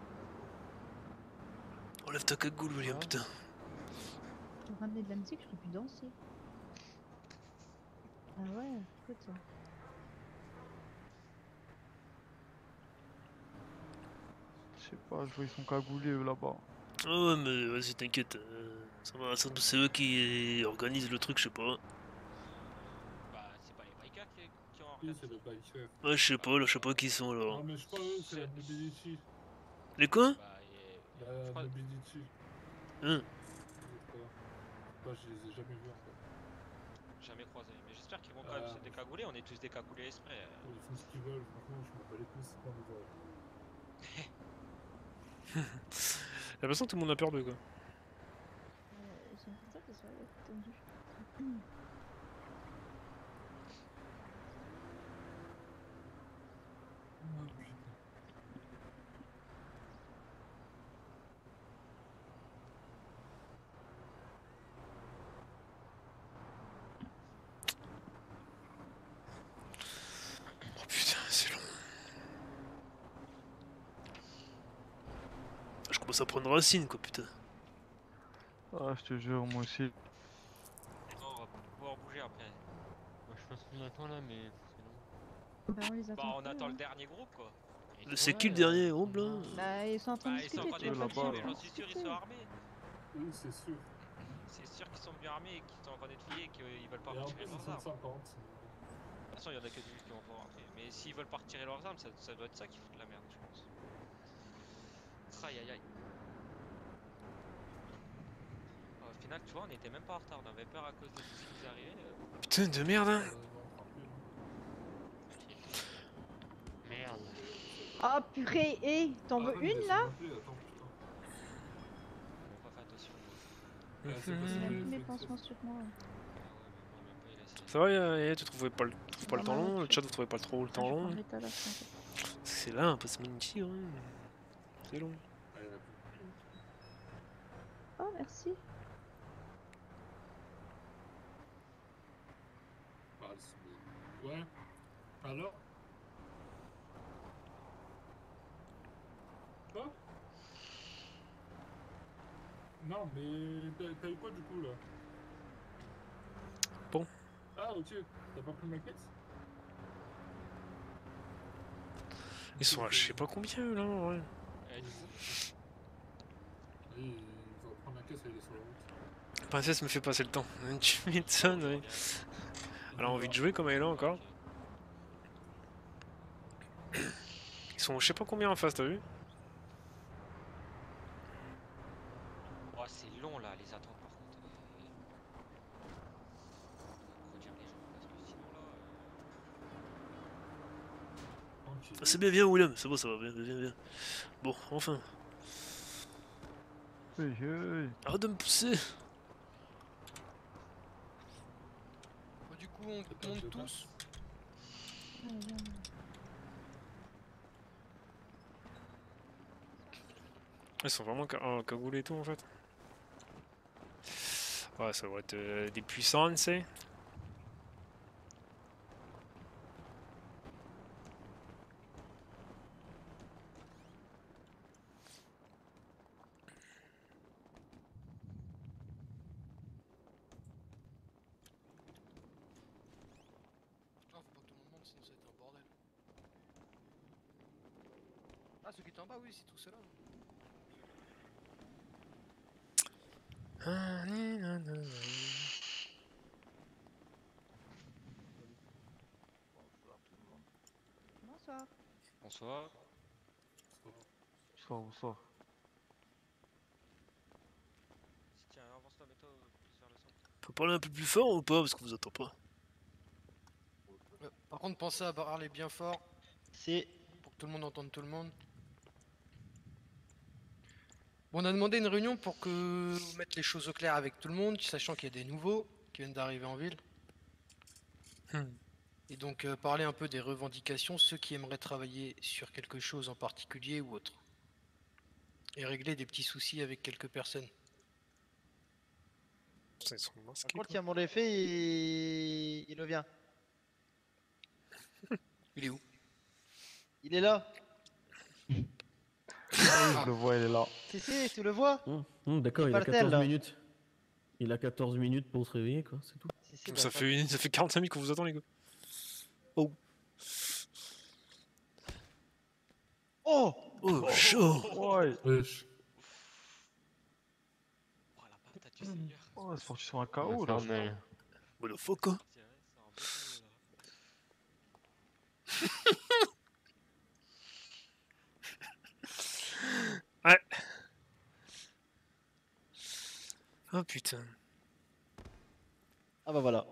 enlève ta cagoule, William, putain. Pour ramener de la musique, j'aurais pu danser. Ah ouais, écoute ça. Je sais pas, je vois ils sont cagoulés eux là-bas. Ah ouais, mais vas-y, t'inquiète. euh, ça va, ça- c'est eux qui organisent le truc, je sais pas. Bah, c'est pas les bikers qui, qui ont Oui, c'est le biker. Ouais, je sais pas, là, je sais pas qui ils sont Non, là. mais je crois eux, c'est la Nobility. Les quoi? Bah, et... La Nobility. Hein? Je crois. Bah, je les ai jamais vus encore. Jamais croisé. Mais j'espère qu'ils vont quand même Ah. se décagouler, on est tous décagoulés exprès. euh. Ils font ce qu'ils veulent, franchement, je m'en bats les couilles, c'est pas mes oreilles. J'ai l'impression que tout le monde a peur d'eux, quoi. Euh, J'ai l'impression qu'ils sont tendus. Oh putain, c'est long. Je commence à prendre racine, quoi, putain. Ah, je te jure, moi aussi. Non, on va pouvoir bouger après. Moi, je pense qu'on attend là, mais c'est long. Bah, on les attend. Bah, on plus, attend hein. le dernier groupe, quoi. C'est qui le dernier groupe là? Bah, ils sont en train de Bah, ils sont en discuter, train tu d'être vois. fouillés, là-bas, mais là. j'en suis sûr, ils sont armés. Oui, c'est sûr. C'est sûr qu'ils sont bien armés et qu'ils sont en train d'être fouillés et qu'ils veulent pas Et en retirer plus, ils leurs sont armes. cinquante. De toute façon, il y en a que douze qui vont pouvoir rentrer. Mais s'ils veulent pas retirer leurs armes, ça, ça doit être ça qui fout de la merde, je pense. Aïe aïe aïe. Au final, tu vois, on était même pas en retard, on avait peur à cause de tout ce qui nous est arrivé. euh. Putain de merde, hein. Merde. Oh purée, et t'en veux une là? Bon, pas fait attention. Ouais, c'est Il possible. a mis les mes flics, pansements sur moi. Ça va, Yaya, Yaya, tu trouvais pas le, tu trouves pas le temps Normalement, long? Le tu- chat, vous trouvez pas trop le Ah, temps je long? prends l'état là, t'inquiète. C'est là, un peu ce mini hein. C'est long. Oh, merci. Ah, c'est- Ouais. Alors? Quoi? Non, mais t'as t'as eu quoi du coup là? Bon. Ah, ok. T'as pas pris ma caisse? Ils sont à je sais pas combien, eux, là, en vrai. Eh, du coup, Et ils vont prendre la caisse et elle est sur la route. Princesse me fait passer le temps. Tu m'étonnes, ouais. Elle a envie de jouer comme elle est là encore. Ils sont je sais pas combien en face, t'as vu? oh, c'est long là, les attentes par contre. Faut dire les gens, parce que sinon là. euh, Ah, c'est bien, bien, William, c'est bon, ça va, bien, bien, bien. Bon, enfin. Hey, hey. Arrête de me pousser. Bon, du coup, on monte tous. Ils sont vraiment ca- oh, cagoulés et tout en fait. Ouais, ça va être euh, des puissants, tu sais. Ah, faut pas que tout le monde monte, sinon ça va être un bordel. Ah, ceux qui étaient en bas, oui, c'est tout cela. Ah, ni, na, na, na. Bonsoir. Bonsoir. Bonsoir, bonsoir. Tiens, avance-toi, mets-toi plus vers le centre. Faut parler un peu plus fort ou pas? Parce qu'on vous entend pas. Euh, Par contre, pensez à parler bien fort. C'est. Pour que tout le monde entende tout le monde. Bon, on a demandé une réunion pour que vous mettre les choses au clair avec tout le monde, sachant qu'il y a des nouveaux qui viennent d'arriver en ville. Hmm. Et donc euh, parler un peu des revendications, ceux qui aimeraient travailler sur quelque chose en particulier ou autre. Et régler des petits soucis avec quelques personnes. Putain, ils sont Par masqués, contre, quoi. il y a mon effet, il... il revient. Il est où? Il est là. Ah oui, je le vois, il est là. Si, si, tu le vois? Hum, hum, D'accord, Il est il a par terre, quatorze là. minutes. Il a quatorze minutes pour se réveiller, quoi, c'est tout. Si, si, Ça bah, fait, une- ça fait quarante-cinq minutes qu'on vous attend, les gars. Oh. Oh! Oh, chaud! Ouais. Wesh. Oh la patate du seigneur. Oh, c'est parti sur un K O là. Formel. What the fuck, hein? Tiens, ça en fait là. Ouais. Oh putain. Ah bah voilà.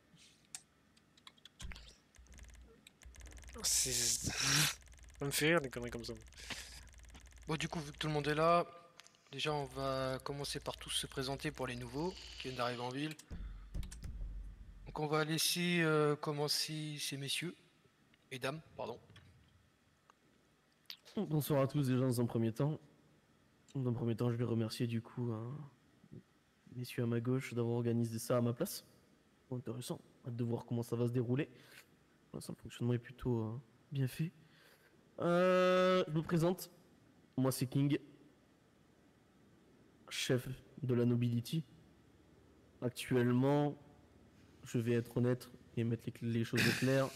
C'est... Ça me fait rire des conneries comme ça. Bon, du coup, vu que tout le monde est là, déjà on va commencer par tous se présenter pour les nouveaux qui viennent d'arriver en ville. Donc on va laisser euh, commencer ces messieurs et dames, pardon. Bonsoir à tous déjà dans un premier temps. Dans un premier temps, je vais remercier du coup hein, messieurs à ma gauche d'avoir organisé ça à ma place. Intéressant, hâte de voir comment ça va se dérouler. Pour l'instant, le fonctionnement est plutôt euh, bien fait. Euh, je me présente, moi c'est King, chef de la Nobility. Actuellement, je vais être honnête et mettre les, les choses au clair.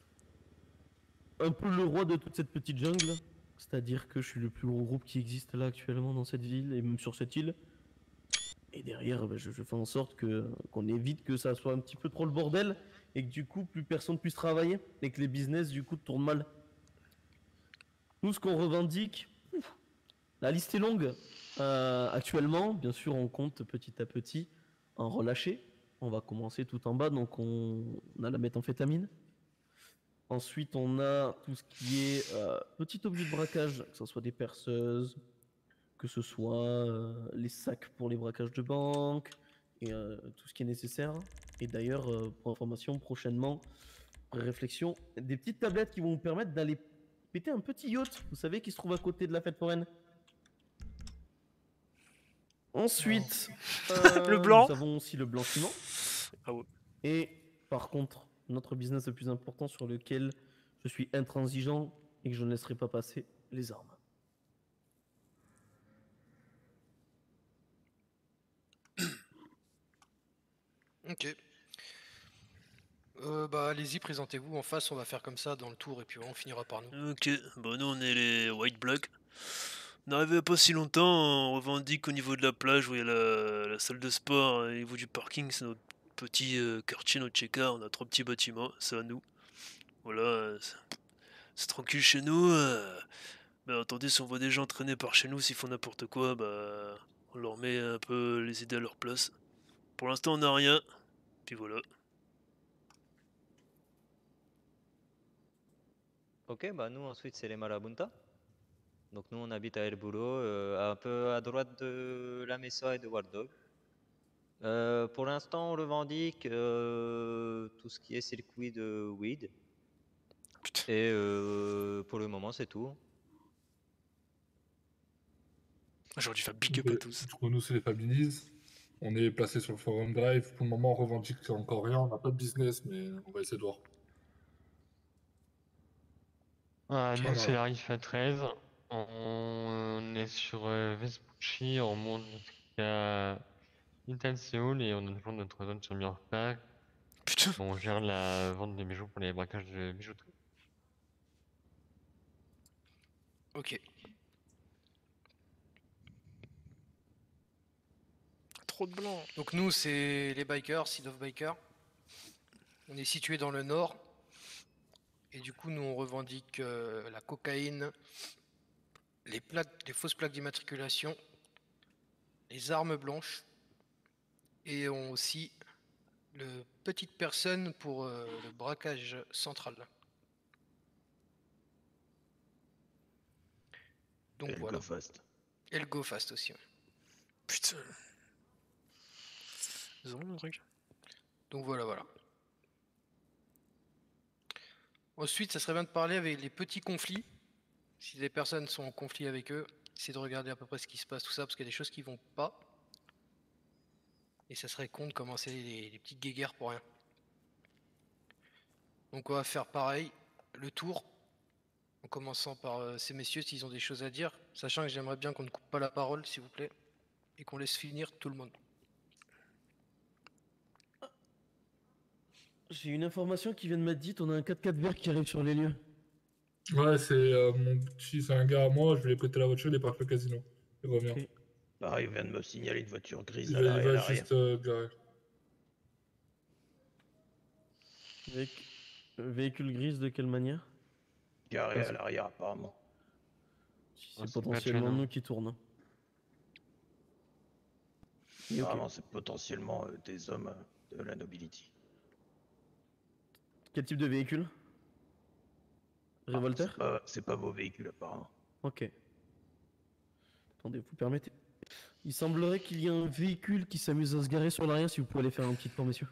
Un peu le roi de toute cette petite jungle, c'est-à-dire que je suis le plus gros groupe qui existe là actuellement dans cette ville et même sur cette île. Et derrière, bah, je, je fais en sorte que qu'on évite que ça soit un petit peu trop le bordel et que du coup plus personne puisse travailler et que les business du coup tournent mal. Nous, ce qu'on revendique, ouf, la liste est longue. Euh, actuellement, bien sûr, on compte petit à petit en relâcher. On va commencer tout en bas, donc on, on a la méthamphétamine. Ensuite, on a tout ce qui est euh, petit objet de braquage, que ce soit des perceuses, que ce soit euh, les sacs pour les braquages de banque, et euh, tout ce qui est nécessaire. Et d'ailleurs, euh, pour information, prochainement, réflexion, des petites tablettes qui vont vous permettre d'aller péter un petit yacht, vous savez, qui se trouve à côté de la fête foraine. Ensuite, Le euh, blanc. nous avons aussi le blanchiment. Ah ouais. Et par contre, notre business le plus important sur lequel je suis intransigeant et que je ne laisserai pas passer, les armes. Ok. Euh, bah allez-y, présentez-vous en face, on va faire comme ça dans le tour et puis on finira par nous. Ok, bah nous on est les White Black. On est arrivé il y a pas si longtemps, on revendique au niveau de la plage où il y a la, la salle de sport, au niveau du parking, c'est notre petit euh, quartier, notre check-out, on a trois petits bâtiments, c'est à nous. Voilà, euh, c'est- c'est tranquille chez nous. Euh, bah attendez, si on voit des gens traîner par chez nous, s'ils font n'importe quoi, bah on leur met un peu les idées à leur place. Pour l'instant on n'a rien, puis voilà. Ok, bah nous ensuite c'est les Marabunta. Donc nous on habite à El Bulo, euh, un peu à droite de la Mesa et de Wardog. Euh, pour l'instant on revendique euh, tout ce qui est circuit de weed. Et euh, pour le moment c'est tout. J'aurais dû faire big up à tous. Du coup, nous, c'est les Families. On est placé sur le forum Drive. Pour le moment, on revendique encore rien. On n'a pas de business, mais on va essayer de voir. Ah, nous, Voilà. c'est la Rifa treize. On est sur euh, Vespucci, on monte jusqu'à Little Seoul et on a toujours notre zone sur Mirror Park. Putain. On gère la vente des bijoux pour les braquages de bijouterie. Ok. Trop de blanc. Donc nous, c'est les bikers, Seed of Bikers. On est situé dans le nord. Et du coup, nous, on revendique euh, la cocaïne, les plaques, les fausses plaques d'immatriculation, les armes blanches, et on aussi le petite personne pour euh, le braquage central. Donc Et le voilà. Go Fast. Et le Go Fast aussi. Ouais. Putain. Ils ont mon truc. Donc voilà, voilà. Ensuite, ça serait bien de parler avec les petits conflits. Si des personnes sont en conflit avec eux, essayer de regarder à peu près ce qui se passe, tout ça, parce qu'il y a des choses qui vont pas. Et ça serait con de commencer les, les petites guéguerres pour rien. Donc on va faire pareil, le tour, en commençant par euh, ces messieurs s'ils ont des choses à dire, sachant que j'aimerais bien qu'on ne coupe pas la parole, s'il vous plaît, et qu'on laisse finir tout le monde. J'ai une information qui vient de m'être dite, on a un quatre-quatre vert qui arrive sur les lieux. Ouais, c'est euh, mon petit, c'est un gars à moi, je lui ai prêté la voiture, il est parti au casino. Il revient. Ok. Pareil, il vient de me signaler une voiture grise Il à va, il l'arrière. va à l'arrière. juste euh, garer. Véhic- euh, Véhicule grise de quelle manière? Garé Parce- à l'arrière, apparemment. Si Ah, c'est c'est potentiellement pas de nous qui tournons. Et ok. Vraiment, c'est potentiellement euh, des hommes euh, de la nobility. Quel type de véhicule? Revolter? C'est pas, c'est pas vos véhicules, apparemment. Ok. Attendez, vous permettez. Il semblerait qu'il y ait un véhicule qui s'amuse à se garer sur l'arrière, si vous pouvez aller faire un petit tour, messieurs.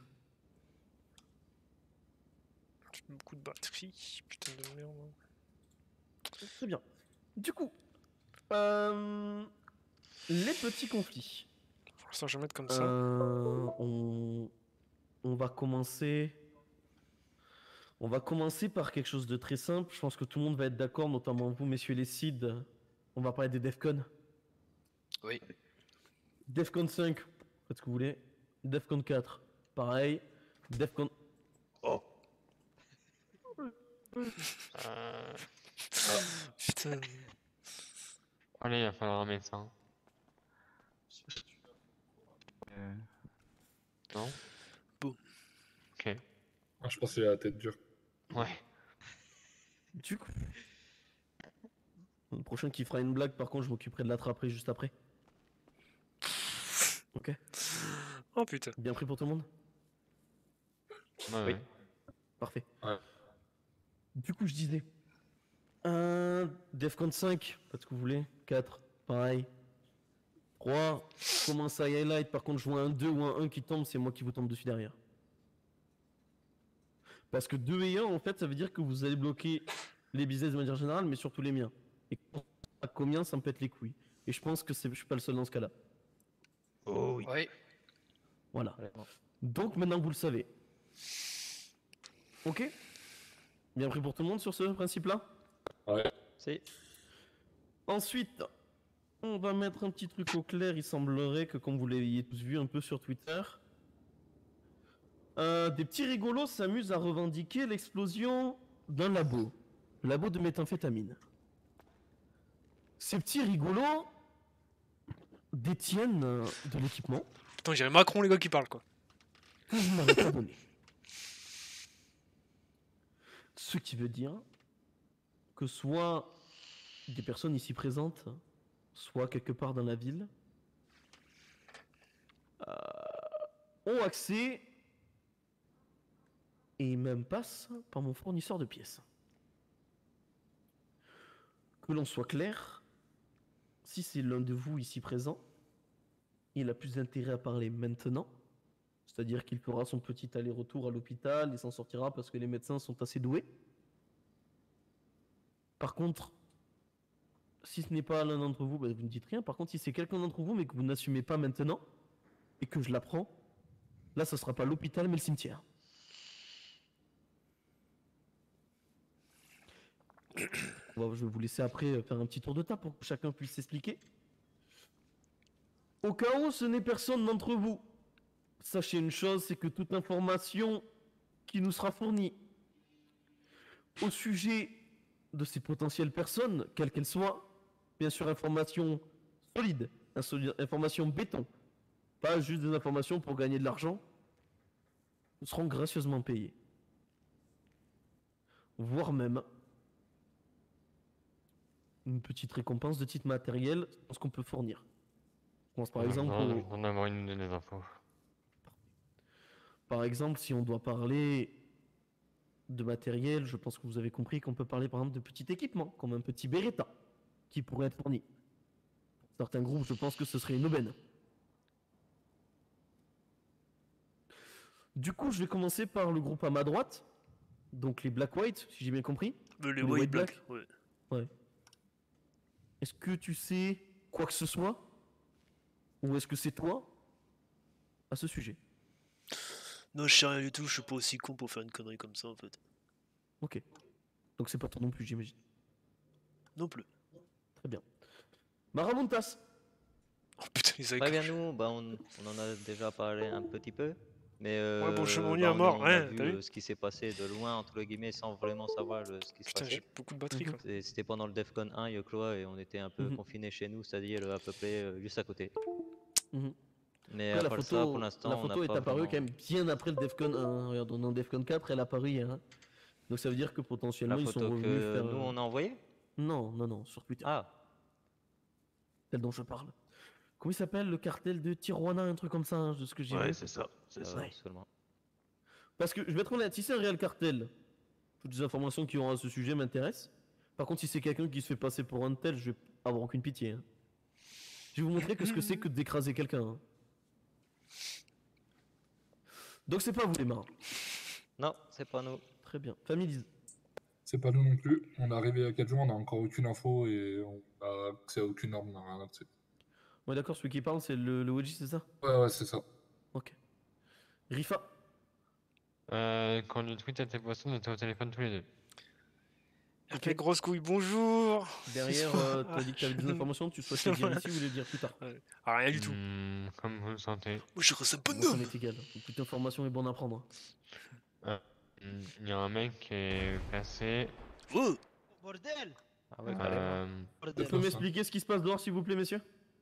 Beaucoup de batterie. Putain de merde. Très bien. Du coup, euh, les petits conflits. Pour l'instant, je vais mettre comme ça. Euh, on, on va commencer. On va commencer par quelque chose de très simple. Je pense que tout le monde va être d'accord, notamment vous, messieurs les Seed. On va parler des Defcon. Oui. Defcon cinq, faites ce que vous voulez. Defcon quatre, pareil. Defcon. Oh. Euh... Putain. Allez, il va falloir un médecin. Euh, Non? Bon. Ok. Ah, je pense qu'il a la tête dure. Ouais. Du coup. Le prochain qui fera une blague, par contre, je m'occuperai de l'attraper juste après. Ok. Oh putain. Bien pris pour tout le monde? Ouais, Oui. ouais. Parfait. Ouais. Du coup, je disais. Un Defcon cinq, faites ce que vous voulez. quatre, pareil. trois, je commence à highlight. Par contre, je vois un deux ou un un qui tombe, c'est moi qui vous tombe dessus derrière. Parce que deux et un, en fait, ça veut dire que vous allez bloquer les business de manière générale, mais surtout les miens. Et à combien ça me pète les couilles. Et je pense que c'est- je suis pas le seul dans ce cas-là. Oh oui. Oui. Voilà. Donc maintenant vous le savez. Ok? Bien pris pour tout le monde sur ce principe-là? Ouais. Si. Ensuite, on va mettre un petit truc au clair. Il semblerait que, comme vous l'ayez tous vu un peu sur Twitter, euh, des petits rigolos s'amusent à revendiquer l'explosion d'un labo. Le labo de méthamphétamine. Ces petits rigolos détiennent euh, de l'équipement Putain, j'irais Macron, les gars, qui parlent, quoi. que vous m'avez pas donné. Ce qui veut dire que soit des personnes ici présentes, soit quelque part dans la ville, euh, ont accès et même passent par mon fournisseur de pièces. Que l'on soit clair, si c'est l'un de vous ici présent, il a plus intérêt à parler maintenant, c'est-à-dire qu'il fera son petit aller-retour à l'hôpital et s'en sortira parce que les médecins sont assez doués. Par contre, si ce n'est pas l'un d'entre vous, bah, vous ne dites rien. Par contre, si c'est quelqu'un d'entre vous, mais que vous n'assumez pas maintenant, et que je l'apprends, là, ce sera pas l'hôpital, mais le cimetière. Bon, je vais vous laisser après euh, faire un petit tour de table pour que chacun puisse s'expliquer. Au cas où ce n'est personne d'entre vous, sachez une chose, c'est que toute information qui nous sera fournie au sujet de ces potentielles personnes, quelles qu'elles soient, bien sûr information solide, insoli- information béton, pas juste des informations pour gagner de l'argent, nous serons gracieusement payés. Voire même une petite récompense de titre matériel dans ce qu'on peut fournir. Je pense par exemple au- On a moyen de nous donner des infos. Par exemple, si on doit parler de matériel, je pense que vous avez compris qu'on peut parler par exemple de petits équipements, comme un petit Beretta, qui pourrait être fourni. Pour certains groupes, je pense que ce serait une aubaine. Du coup, je vais commencer par le groupe à ma droite, donc les Black White, si j'ai bien compris. Euh, les Ou White Black, ouais. Ouais. Est-ce que tu sais quoi que ce soit? Ou est-ce que c'est toi à ce sujet? Non, je sais rien du tout, je suis pas aussi con pour faire une connerie comme ça en fait. Ok. Donc c'est pas toi non plus, j'imagine. Non plus. Très bien. Maramontas. Oh putain, ils avaient Très bien, nous, bah, on, on en a déjà parlé un petit peu. Mais euh, Ouais, bon, je suis bah, revenu à on, mort, on a ouais, vu t'as vu euh, ce qui s'est passé de loin, entre guillemets, sans vraiment savoir le- ce qui se Putain, passait. j'ai beaucoup de batterie, quoi. Et C'était pendant le DEFCON un, je crois, et on était un peu Mhm. confinés chez nous, c'est-à-dire euh, à peu près euh, juste à côté. Mhm. Mais Après, à la part photo, ça, pour l'instant, la on n'a photo est pas apparue vraiment... quand même bien après le Defcon un. Regarde, on est en Defcon quatre, elle est apparue hier. hein. Donc ça veut dire que potentiellement La ils sont photo revenus que faire. nous, un- on a envoyée? Non, non, non, sur Twitter. Ah. Celle dont je parle. Comment il s'appelle le cartel de Tijuana, un truc comme ça, hein, de ce que j'ai vu. Ouais, c'est ça, c'est ça. Ouais. Seulement. Parce que je vais être honnête, si c'est un réel cartel, toutes les informations qui auront à ce sujet m'intéressent. Par contre, si c'est quelqu'un qui se fait passer pour un tel, je vais avoir aucune pitié. hein. Je vais vous montrer que ce que c'est que d'écraser quelqu'un. hein. Donc c'est pas vous les marins. Non, c'est pas nous. Très bien. Famille. C'est pas nous non plus. On est arrivé il y a quatre jours, on n'a encore aucune info et on a accès à aucune arme, on n'a rien accès. Ouais, d'accord, celui qui parle, c'est le, le Wedgie, c'est ça? Ouais, ouais, c'est ça. Ok. Rifa. Euh, quand le tweet a été posté, on était au téléphone tous les deux. Ok, grosse couille, bonjour. Derrière, euh, t'as dit que t'avais des informations, tu souhaites les dire ici ou les dire plus tard? Ouais. Ah, rien du tout. Hmm, comme vous le sentez. Moi, je reste un Moi, ça m'est égal. Toute information est bonne à prendre. Ah, hmm, il y a un mec qui est placé. Oh Bordel! Ah ouais, Euh, Tu peux m'expliquer ce qui se passe dehors, s'il vous plaît, messieurs?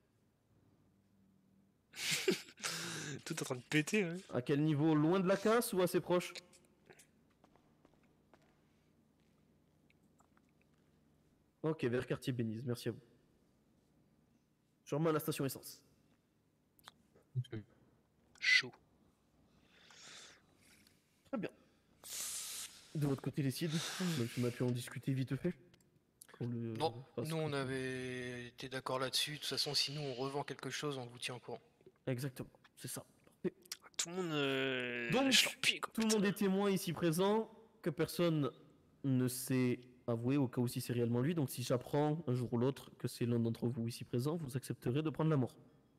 Tout en train de péter, ouais. À quel niveau? Loin de la casse ou assez proche? Ok, vers quartier Bénise, merci à vous. Je remets à la station essence. Chaud. Très bien. De votre côté, les Cides, même si on a pu en discuter vite fait. Pour le- Non, parce nous que- on avait été d'accord là-dessus. De toute façon, si nous on revend quelque chose, on vous tient au courant. Exactement, c'est ça. Tout le monde. Euh... Donc, lâche leur pied, quoi, tout le monde est témoin ici présent que personne ne s'est avoué au cas où si c'est réellement lui. Donc, si j'apprends un jour ou l'autre que c'est l'un d'entre vous ici présent, vous accepterez de prendre la mort.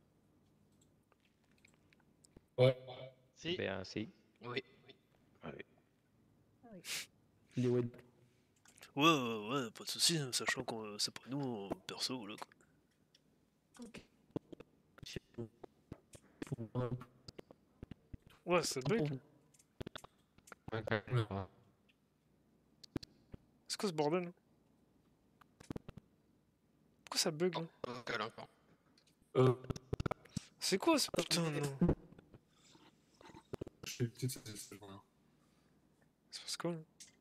Ouais. Si. Ben, si. Oui. Les web. Ouais, ouais, ouais, pas de soucis, hein, sachant que euh, c'est pas nous, euh, perso, là, quoi. Ouais, ça bug. C'est quoi ce bordel là? Pourquoi ça bug là? Euh, C'est quoi ce putain de nom? je suis petite, c'est c'est rien. C'est parce quoi là?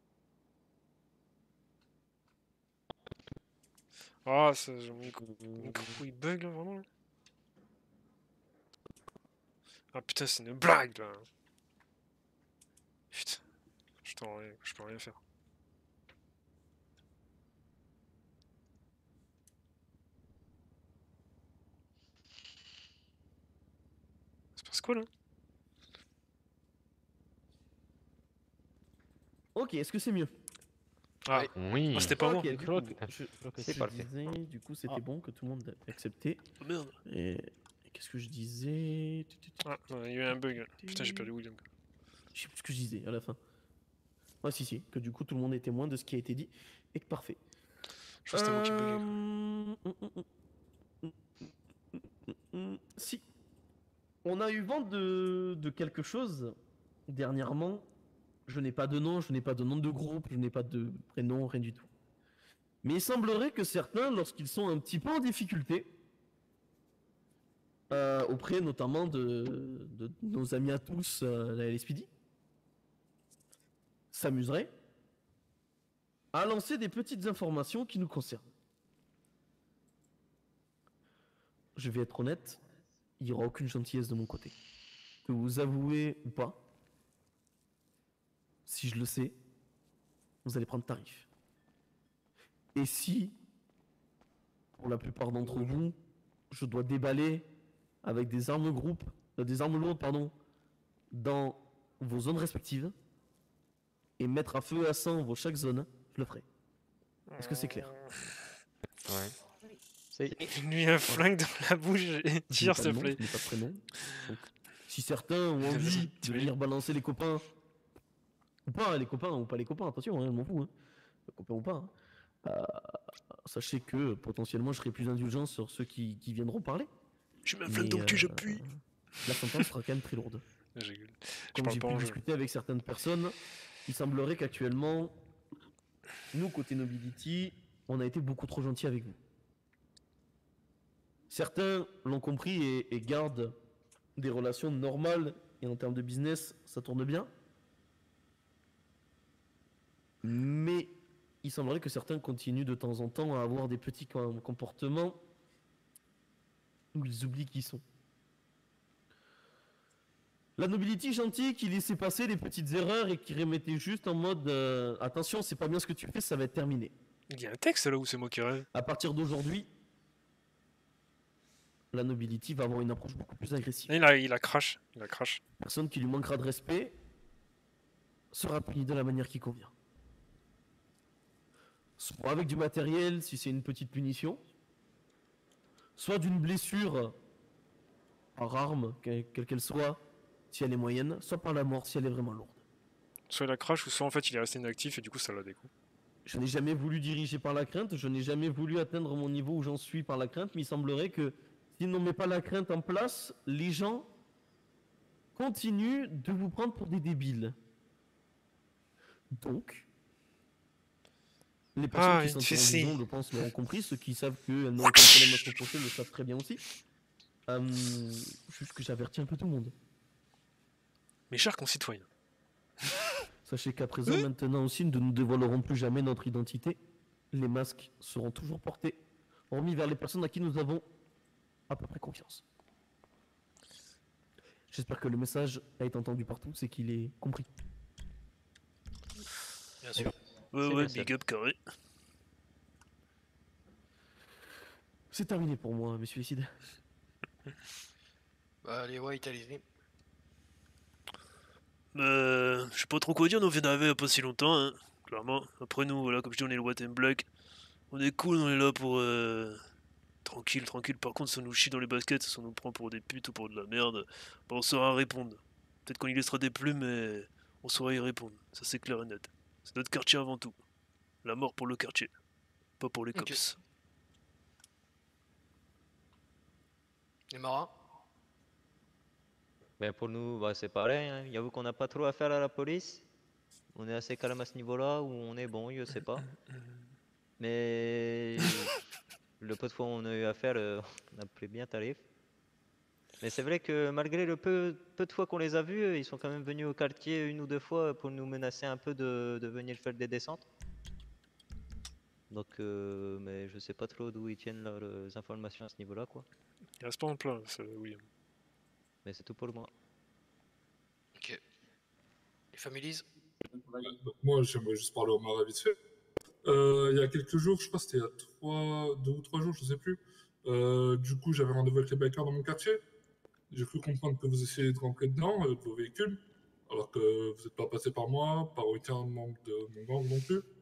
Ah, ça, j'ai mon micro, mon micro, il bug là, vraiment là. Ah putain, c'est une blague là. Putain, je t'en rien, je peux rien faire. C'est parce quoi là? Ok, est-ce que c'est mieux? Ah, Oui. Ah, c'était pas moi. Ok, du Claude, coup, tout à je, C'est je parfait. disais, du coup, c'était Ah. bon que tout le monde ait accepté. Oh, merde. Et, et qu'est-ce que je disais? Ah, ouais, il y a eu un bug. Putain, j'ai perdu William. Je sais plus ce que je disais à la fin. Ah si si, que du coup tout le monde est témoin de ce qui a été dit et que parfait. Je crois que c'était moi qui buguais. Euh, hum, hum, hum, hum, hum, hum, Si. On a eu vent de, de quelque chose dernièrement. Je n'ai pas de nom, je n'ai pas de nom de groupe, je n'ai pas de prénom, rien du tout. Mais il semblerait que certains, lorsqu'ils sont un petit peu en difficulté, euh, auprès notamment de, de nos amis à tous, euh, la L S P D, s'amuseraient à lancer des petites informations qui nous concernent. Je vais être honnête, il n'y aura aucune gentillesse de mon côté. Que vous avouez ou pas, si je le sais, vous allez prendre tarif. Et si, pour la plupart d'entre vous, je dois déballer avec des armes groupes, euh, des armes lourdes, pardon, dans vos zones respectives et mettre à feu et à sang vos chaque zone, je le ferai. Est-ce que c'est clair? Ouais. Lui un flingue dans la bouche et tire, s'il te plaît. Je n'ai pas de prénom. Donc, si certains ont envie de venir balancer les copains, ou pas les copains, ou pas les copains, attention, hein, je m'en fous, hein. Copains ou pas, hein. Euh, sachez que potentiellement je serai plus indulgent sur ceux qui, qui viendront parler. Je mets un flingue dans le cul, j'appuie. La sentence sera quand même très lourde. Je rigole. Je Comme parle j'ai pas pu en jeu. discuter avec certaines personnes, il semblerait qu'actuellement, nous, côté Nobility, on a été beaucoup trop gentils avec vous. Certains l'ont compris et, et gardent des relations normales et en termes de business, ça tourne bien. Mais il semblerait que certains continuent de temps en temps à avoir des petits com- comportements où ils oublient qui ils sont. La Nobility gentille qui laissait passer des petites erreurs et qui remettait juste en mode euh, attention, c'est pas bien ce que tu fais, ça va être terminé. Il y a un texte là où c'est moi qui rêve. À partir d'aujourd'hui, la Nobility va avoir une approche beaucoup plus agressive. Il a, il a crash. Il a crash. Personne qui lui manquera de respect sera puni de la manière qui convient. Soit avec du matériel si c'est une petite punition, soit d'une blessure par arme, que- quelle qu'elle soit, si elle est moyenne, soit par la mort si elle est vraiment lourde. Soit il a crash, ou soit en fait il est resté inactif et du coup ça l'a découp. Je n'ai jamais voulu diriger par la crainte, je n'ai jamais voulu atteindre mon niveau où j'en suis par la crainte, mais il semblerait que si on ne met pas la crainte en place, les gens continuent de vous prendre pour des débiles. Donc, les personnes Ah, qui il sont en fait si. vision, je pense, l'auront compris, ceux qui savent qu'elles n'ont aucun problème à se reprocher le savent très bien aussi. Euh, juste que j'avertis un peu tout le monde. Mes chers concitoyens. Sachez qu'à présent, maintenant aussi, nous ne dévoilerons plus jamais notre identité. Les masques seront toujours portés, hormis vers les personnes à qui nous avons à peu près confiance. J'espère que le message a été entendu partout, c'est qu'il est compris. Bien sûr. Ouais, ouais, big up carré. C'est terminé pour moi, monsieur Icide. Bah, les white, allez-y. Euh, je sais pas trop quoi dire, on vient d'arriver il y a pas si longtemps, hein, clairement. Après nous, voilà, comme je dis, on est le White and Black. On est cool, on est là pour... Euh... Tranquille, tranquille. Par contre, si on nous chie dans les baskets, si on nous prend pour des putes ou pour de la merde, bah, on saura répondre. Peut-être qu'on y laissera des plumes, mais on saura y répondre. Ça, c'est clair et net. C'est notre quartier avant tout. La mort pour le quartier, pas pour les Ok. cops. Les marins. Ben pour nous, bah, c'est pareil. Hein. J'avoue qu'on n'a pas trop affaire à la police. On est assez calme à ce niveau-là, ou on est bon, je sais pas. Mais le peu de fois où on a eu affaire, euh, on a pris bien tarif. Mais c'est vrai que malgré le peu, peu de fois qu'on les a vus, euh, ils sont quand même venus au quartier une ou deux fois pour nous menacer un peu de, de venir faire des descentes. Donc, euh, mais je sais pas trop d'où ils tiennent leurs informations à ce niveau-là, quoi. Il reste pas en plein, c'est William. Mais c'est tout pour moi. Ok. Les families. Donc moi, j'aimerais juste parler au marin vite fait. Euh, il y a quelques jours, je crois que c'était il y a trois, deux ou trois jours, je sais plus. Euh, du coup, j'avais rendez-vous avec les bikers dans mon quartier. J'ai cru comprendre que vous essayez de rentrer dedans avec vos véhicules, alors que vous n'êtes pas passé par moi, par aucun membre de mon gang non plus.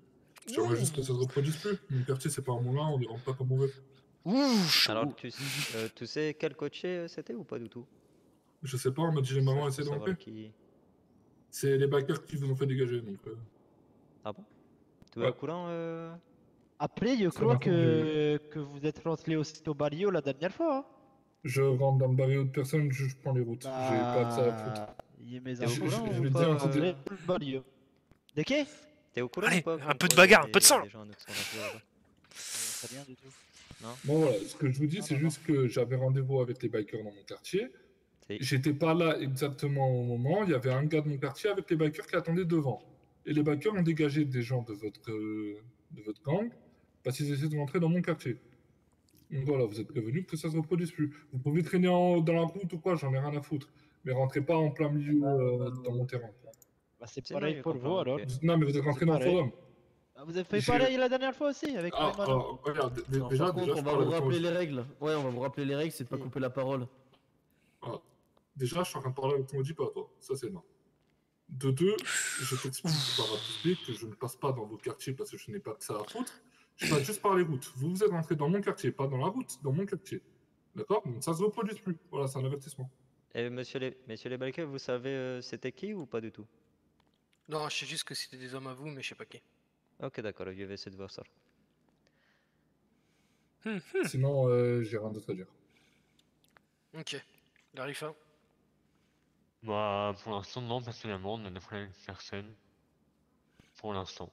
J'aimerais juste que ça se reproduise plus. Mon quartier, c'est pas un moulin, on ne rentre pas comme on veut. Alors, tu, euh, tu sais quel coaché euh, c'était ou pas du tout? Je sais pas, on m'a dit les mamans essaient de savoir rentrer. qui... C'est les backers qui vous ont fait dégager, donc... euh, Ah bon? Tu es Ouais. au courant euh... Après, je Ça crois m'a que, que vous êtes rentré aussi au barrio la dernière fois. Hein. Je rentre dans le barrio de personne, je je prends les routes. J'ai pas de ça à foutre. Bah, il y a mes T'es au infos, courant je- je ou vais pas, dire, euh, c'est le barrio. De qui? T'es au courant Allez, ou pas? un comme peu de quoi il y a bagarre, un peu de des- sang. des gens qui sont rentrés là-bas C'est rien du tout. Non? Bon voilà, ce que je vous dis, c'est juste que j'avais rendez-vous avec les bikers dans mon quartier. J'étais pas là exactement au moment, il y avait un gars de mon quartier avec les bikers qui attendaient devant. Et les bikers ont dégagé des gens de votre, euh, de votre gang parce qu'ils essaient de rentrer dans mon quartier. Donc voilà, vous êtes prévenus que ça se reproduise plus. Vous pouvez traîner en- dans la route ou quoi, j'en ai rien à foutre. Mais rentrez pas en plein milieu euh, dans mon terrain. Bah, c'est C'est pareil mieux pour qu'on vous parle, alors. ok. Non, mais vous êtes rentré C'est dans le pareil. forum. Ah, vous avez fait J'ai- pareil la dernière fois aussi avec Ah, les malins. alors, regarde, d- Alors, déjà, par contre, déjà, on je va parle vous avec rappeler ton- les règles. Ouais, on va vous rappeler les règles, c'est de pas couper la parole. Ah, déjà, je suis en train de parler avec ton dit pas toi. Ça, c'est non. De deux, je t'explique par rapidité que je ne passe pas dans vos quartiers parce que je n'ai pas que ça à foutre. Je passe juste par les routes. Vous, vous êtes rentré dans mon quartier, pas dans la route, dans mon quartier. D'accord? Donc ça se reproduise plus. Voilà, c'est un avertissement. Et monsieur les, messieurs les bikers, vous savez euh, c'était qui ou pas du tout? Non, je sais juste que c'était des hommes à vous, mais je sais pas qui. Ok, d'accord, je vais essayer de voir ça. Sinon, euh, j'ai rien d'autre à dire. Ok. Larifa. Bah, pour l'instant, non, personnellement, on n'a de problème avec personne. Pour l'instant.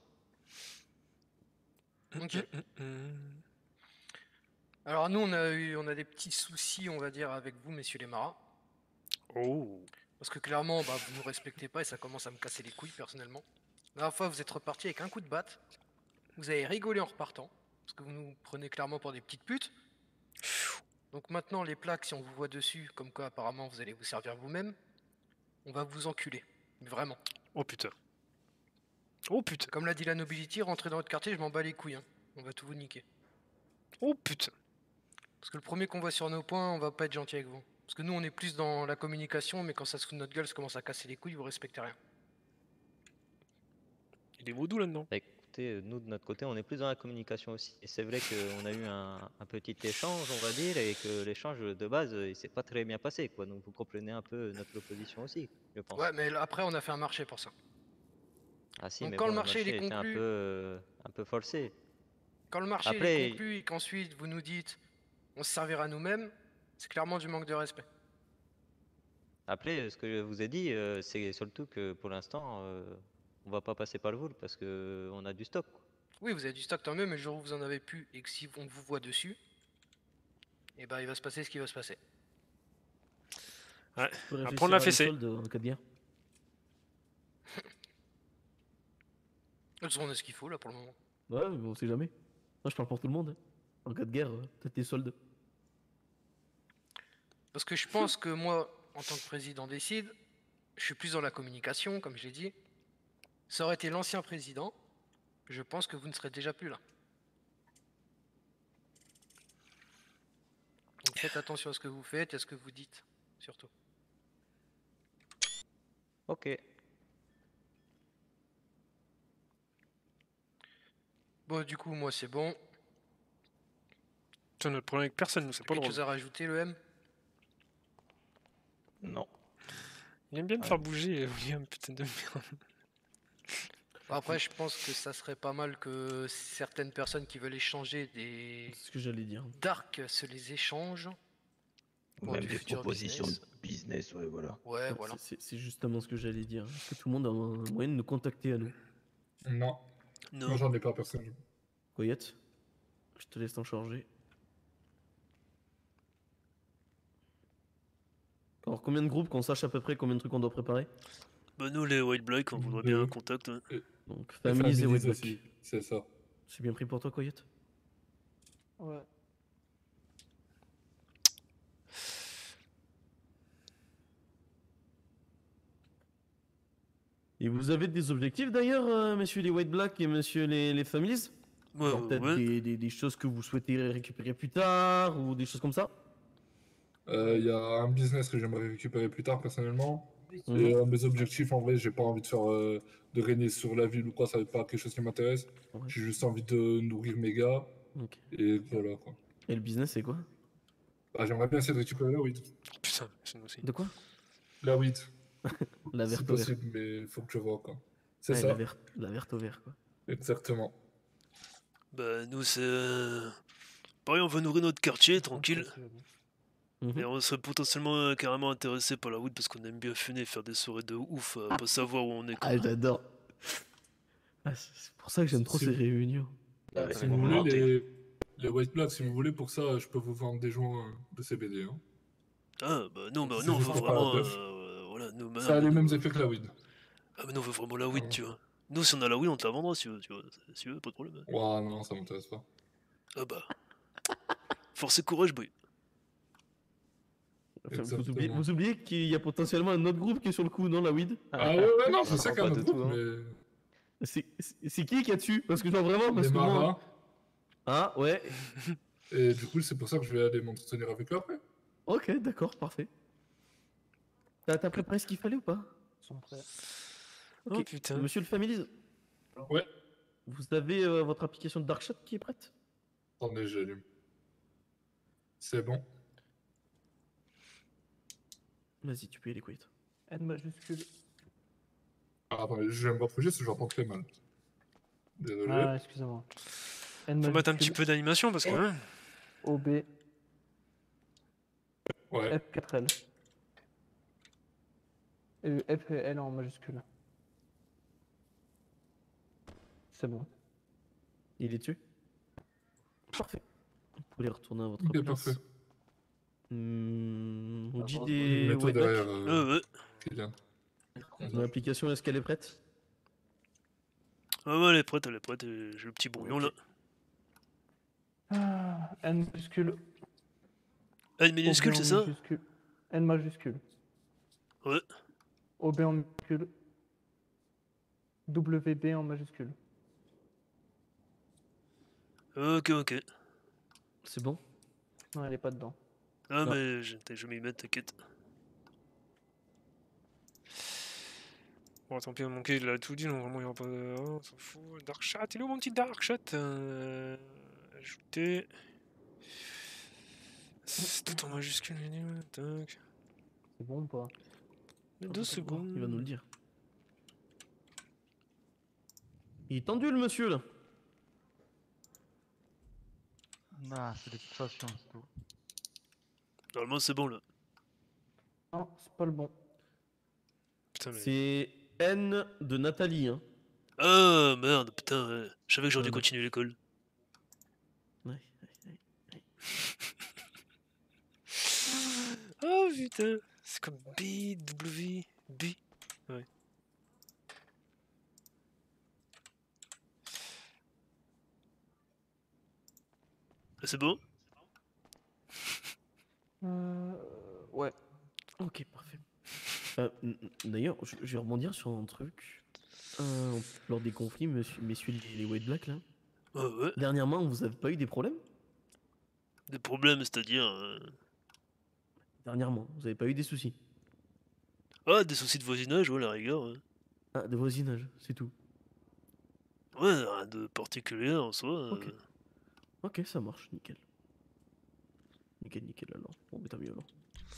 Ok. Alors nous, on a eu, on a des petits soucis, on va dire, avec vous, messieurs les marins. Oh. Parce que clairement, bah, vous nous respectez pas et ça commence à me casser les couilles personnellement. La dernière fois, vous êtes reparti avec un coup de batte. Vous avez rigolé en repartant. Parce que vous nous prenez clairement pour des petites putes. Donc maintenant, les plaques, si on vous voit dessus, comme quoi apparemment vous allez vous servir vous-même, on va vous enculer. Mais vraiment. Oh putain. Oh putain. Comme l'a dit la Nobility, rentrez dans votre quartier, je m'en bats les couilles. Hein. On va tout vous niquer. Oh putain. Parce que le premier qu'on voit sur nos points, on va pas être gentil avec vous. Parce que nous, on est plus dans la communication, mais quand ça se fout de notre gueule, ça commence à casser les couilles, vous respectez rien. Il est vaudou là-dedans. Bah, écoutez, euh, nous de notre côté, on est plus dans la communication aussi. Et c'est vrai qu'on a eu un, un petit échange, on va dire, et que l'échange de base, euh, il s'est pas très bien passé, quoi. Donc vous comprenez un peu notre opposition aussi, je pense. Ouais, mais là, après, on a fait un marché pour ça. Ah si, Donc mais quand bon, le marché, il est était un conclu- peu, euh, un peu forcé. Quand le marché il Après- est conclu et qu'ensuite vous nous dites on se servira nous-mêmes, c'est clairement du manque de respect. Après, ce que je vous ai dit, euh, c'est surtout que pour l'instant, euh, on va pas passer par le voule parce que on a du stock, quoi. Oui, vous avez du stock tant mieux, mais le jour où vous en avez plus et que si on vous voit dessus, et ben il va se passer ce qui va se passer. Ouais. Faut réfléchir Apprendre la à des fessée. soldes en cas de guerre. De toute façon, on a ce qu'il faut là pour le moment. Ouais, mais on sait jamais. Moi, je parle pour tout le monde. hein. En cas de guerre, euh, peut-être des soldes. Parce que je pense que moi, en tant que président décide, je suis plus dans la communication, comme je l'ai dit. Ça aurait été l'ancien président, je pense que vous ne serez déjà plus là. Donc faites attention à ce que vous faites et à ce que vous dites, surtout. Ok. Bon, du coup, moi c'est bon. Putain, notre problème avec personne, nous, c'est pas Quelque drôle. chose à rajouter, le M? Non. Il aime bien me faire bouger, William, putain de merde. Bon, après, je pense que ça serait pas mal que certaines personnes qui veulent échanger des C'est ce que j'allais dire. darks se les échangent. Ou pour même du des futur propositions business. de business, ouais, voilà. Ouais, Ouais, voilà. c'est- C'est c'est justement ce que j'allais dire. Est-ce que tout le monde a un moyen de nous contacter à nous? Non. Non. Moi, j'en ai pas personne. Coyote, je te laisse t'en charger. Alors, combien de groupes, qu'on sache à peu près combien de trucs on doit préparer? Bah, nous, les White Black, on voudrait bien un contact. hein. Donc, Les Families et Families White Black. aussi, c'est ça. C'est bien pris pour toi, Coyote? Ouais. Et vous avez des objectifs d'ailleurs, euh, messieurs les White Black et messieurs les, les Families? Ouais, Genre peut-être ouais. des, des- des choses que vous souhaitez récupérer plus tard ou des choses comme ça? Il y a un business que j'aimerais récupérer plus tard personnellement. Et euh, mes objectifs, en vrai, j'ai pas envie de faire euh, de régner sur la ville ou quoi, ça n'est pas quelque chose qui m'intéresse. J'ai juste envie de nourrir mes gars. Ok. Et voilà quoi. Et le business, c'est quoi? Bah, j'aimerais bien essayer de récupérer la weed. Putain, c'est nous aussi. De quoi? La weed. La C'est verte au vert. possible, mais faut que je vois quoi. C'est Ouais, ça. La verte, la verte au vert, quoi. Exactement. Bah, nous, c'est. euh, Pareil, on veut nourrir notre quartier, tranquille. Et on serait potentiellement euh, carrément intéressé par la weed parce qu'on aime bien fumer, faire des soirées de ouf, euh, pas savoir où on est. quoi. Ah, j'adore. Ah, c'est pour ça que j'aime trop Si- ces réunions. Euh, si vous voulez, les, les white blacks, si vous voulez, pour ça, je peux vous vendre des joints euh, de C B D. Hein. Ah, bah non, bah C'est non, on juste veut pour pas la vraiment. teuf. euh, voilà, nous, Ça a bah, les mêmes effets que la weed. Ah, mais nous, on veut vraiment la weed, tu vois. Nous, si on a la weed, on te la vendra si tu veux, tu vois. Si tu veux, pas de problème. Ouah, non, ça m'intéresse pas. Ah bah. Force et courage, boy. Enfin, vous, oubliez, vous oubliez qu'il y a potentiellement un autre groupe qui est sur le coup, non, la weed? Ah ouais, ouais, non, je sais qu'il y a un autre groupe, mais... C'est c'est- c'est qui qui a dessus? Parce que genre vraiment, parce Les que moi- marins. Ah, ouais. Et du coup, c'est pour ça que je vais aller m'entretenir avec eux après. Ok, d'accord, parfait. T'as t'as préparé ce qu'il fallait ou pas? Ils sont prêts. Ok. Oh, putain. Monsieur le Families. Ouais. Vous avez euh, votre application de Darkshot qui est prête? Attendez, j'allume. C'est bon. Vas-y, tu peux y aller, Quaid. N majuscule. Ah, attendez, je vais me rapprocher parce que j'entends très mal. Désolé. Ah, excusez-moi. N Faut mettre un majuscule, petit peu d'animation parce que. hein. O B. Ouais. F quatre L. Et F et L en majuscule. C'est bon. Il est dessus? Parfait. Vous pouvez retourner à votre Ok, place. parfait. Hmm, on dit Je des vais mettre white derrière, blacks. euh, Ouais, ouais. Kylian. L'application, est-ce qu'elle est prête? Ah ouais, elle est prête, elle est prête. et J'ai le petit brouillon là. Ah, N majuscule. N minuscule, O B en c'est ça? majuscule. N majuscule. Ouais. O B en minuscule. W B en majuscule. Ok, ok. C'est bon? Non, elle est pas dedans. Ah, Non. mais je, je vais m'y mettre, t'inquiète. Bon, tant pis, mon il a tout dit, donc vraiment il n'y aura pas de. Oh, on s'en fout. Dark Chat, il est où mon petit Dark Chat? euh... Ajouter. C'est tout en majuscule, tac. C'est bon ou pas? Deux secondes. Il va nous le dire. Il est tendu le monsieur là. Non, c'est des fixations, c'est tout. Normalement, c'est bon là. Non, c'est pas le bon. Putain, mais. C'est N de Nathalie. Hein. Ah merde, putain, ouais. Je savais que j'aurais dû Ouais. continuer l'école. Ouais, ouais, ouais. Oh putain, c'est comme B, W, B. Ouais. Ah, c'est bon? Euh... Ouais. Ok, parfait. Euh, n- n- D'ailleurs, je, je vais rebondir sur un truc. Euh, lors des conflits, monsieur, messieurs les, les White Black là. Ouais, ouais. Dernièrement, vous avez pas eu des problèmes? Des problèmes, c'est-à-dire. euh, Dernièrement, vous avez pas eu des soucis? Ah, des soucis de voisinage, ouais, la rigueur. Ouais, Ah, de voisinage, c'est tout. ouais rien de particulier en soi. euh. Ok. Ok, ça marche, nickel. Nickel, nickel alors. Bon, mais tant mieux alors.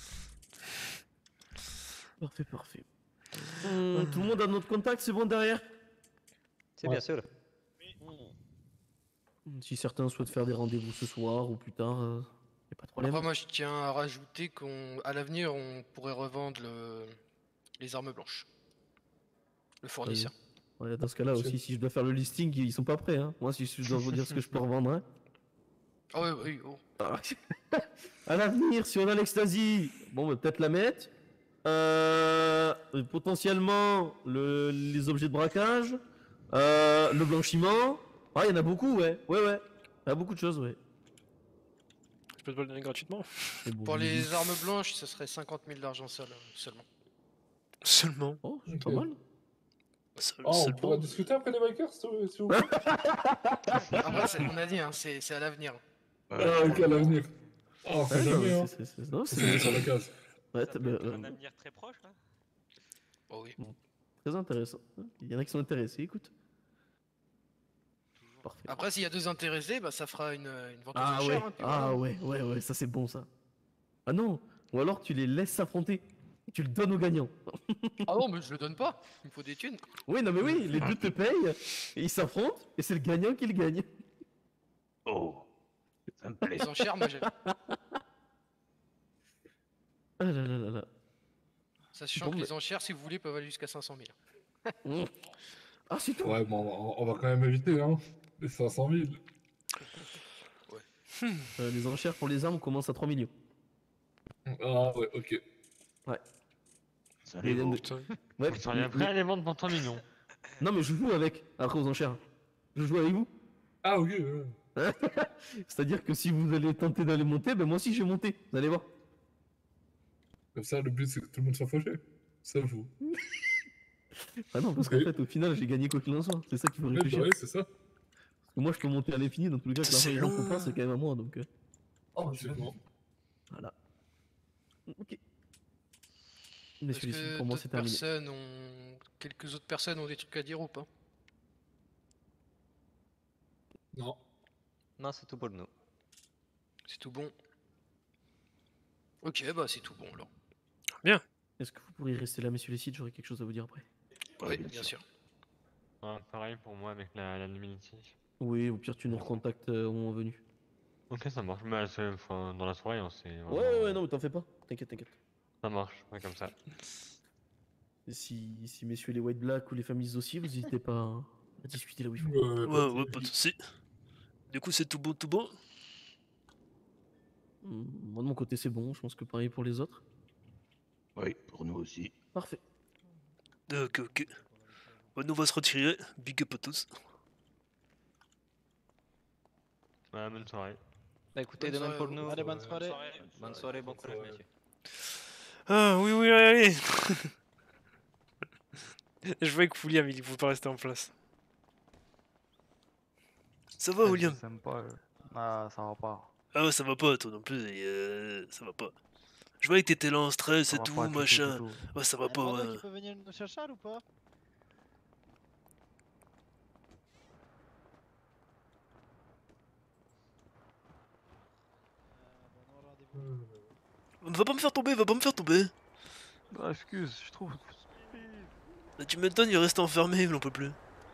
Parfait, parfait. Hum, tout le monde a notre contact, c'est bon derrière? C'est bien sûr. Si certains souhaitent faire des rendez-vous ce soir ou plus tard, euh, y a pas de problème. Après, moi, je tiens à rajouter qu'à l'avenir, on pourrait revendre le... les armes blanches. Le fournisseur. Ouais, dans ce cas-là aussi, si je dois faire le listing, ils sont pas prêts. Hein. Moi, si je dois vous dire ce que je peux revendre. Hein. Ah ouais, oui, oh. Ah. À l'avenir, si on a l'ecstasy, bon, bah, peut-être la mettre. Euh, potentiellement, le, les objets de braquage, euh, le blanchiment. Ah, il y en a beaucoup, ouais. Ouais, ouais. Il y a beaucoup de choses, ouais. Je peux te le donner gratuitement. Pour les armes blanches, ce serait cinquante mille d'argent seul, seulement. Seulement. Oh, c'est Ok. pas mal. Seul- Oh, on seul- pourra discuter après les bikers, s'il vous s'il vous plaît. Après, c'est- on a dit, hein, c'est c'est à l'avenir. Ah, ok, à l'avenir. Oh, on fait Ouais, non, jamais, mais hein. c'est- c'est- c'est- non, Ça, c'est- c'est sur la case. Ouais, Ça t'as peut bien- être un euh, avenir très proche, là. Oh oui. Bon. Très intéressant. Il y en a qui sont intéressés, écoute. Parfait. Après, s'il y a deux intéressés, bah ça fera une, une vente aux Ah ouais, enchères. Hein, puis ah voilà. ouais, ouais, ouais, ça c'est bon ça. Ah non, ou alors tu les laisses s'affronter. Et tu le donnes aux gagnants. Ah non, mais je le donne pas. Il me faut des thunes. Oui, non mais oui, les deux te payent, et ils s'affrontent, et c'est le gagnant qui le gagne. Oh, ça me plaît. Les enchères, moi j'aime. Ah là là là là. Sachant Bon, que mais- les enchères, si vous voulez, peuvent aller jusqu'à cinq cent mille. Ah, c'est tout. Ouais, bon, on va, on va quand même éviter, hein. Les cinq cent mille. Euh, les enchères pour les armes commencent à trois millions. Ah ouais, ok. Ouais. Ça Les les vaut. de- Ouais, Vous seriez mais- prêt à les vendre pour trois millions. Non mais je joue avec, après aux enchères. Je joue avec vous. Ah ok, ouais. C'est-à-dire que si vous allez tenter d'aller monter, ben moi aussi je vais monter, vous allez voir. Comme ça, le but c'est que tout le monde soit fauché. Ça vous. Ah non, parce qu'en fait au final j'ai gagné quoi qu'il en soit, c'est ça qu'il faut Ouais, réfléchir. bah ouais, c'est ça. Parce que moi je peux monter à l'infini, dans tous les cas que C'est l'argent long. qu'on prend c'est quand même à moi donc. euh, Oh, c'est bon. Voilà. Ok. Messieurs, Est-ce les que pour moi d'autres c'est terminé. personnes ont... Quelques autres personnes ont des trucs à dire ou pas? Non. Non, c'est tout pour nous. C'est tout bon. Ok, bah c'est tout bon alors. Bien. Est-ce que vous pourriez rester là, messieurs les sites, j'aurais quelque chose à vous dire après. Oui, bien sûr. Ouais, pareil pour moi avec la, la Luminity. Oui, au pire tu nous recontactes euh, au moment venu. Ok, ça marche. Mais c'est- enfin, dans la soirée, on s'est. Ouais, ouais, ouais, non mais t'en fais pas, t'inquiète, t'inquiète. Ça marche, ouais, comme ça. Et si, si messieurs les White Black ou les familles aussi, vous n'hésitez pas à, à discuter là où il faut. Ouais, ouais, pas de soucis. Du coup, c'est tout bon, tout bon. Hmm, Moi de mon côté c'est bon, je pense que pareil pour les autres. Oui, pour nous aussi. Parfait. Ok, ok. Bah, nous, on va se retirer. Big up à tous. Ouais, bonne soirée. Bah écoutez, Bonne de même soirée, pour vous. nous. Allez, bonne soirée. Bonne soirée, bon courage, messieurs. Ah oui, oui, allez, allez. Je vois que William, il faut pas rester en place. Ça va, William? Sympa, euh. Ah, ça va pas. Ah ouais, ça va pas, toi non plus. et, euh, ça va pas. Je voyais que t'étais là en stress Ça et va tout, pas du tout, machin. du tout. Ouais, ça va Y'a un pas, Bordeaux ouais. qui peut venir nous chercher ou pas? Va pas me faire tomber, va pas me faire tomber. Ah, excuse, je trouve. Bah, tu m'étonnes, il reste enfermé, il n'en peut plus.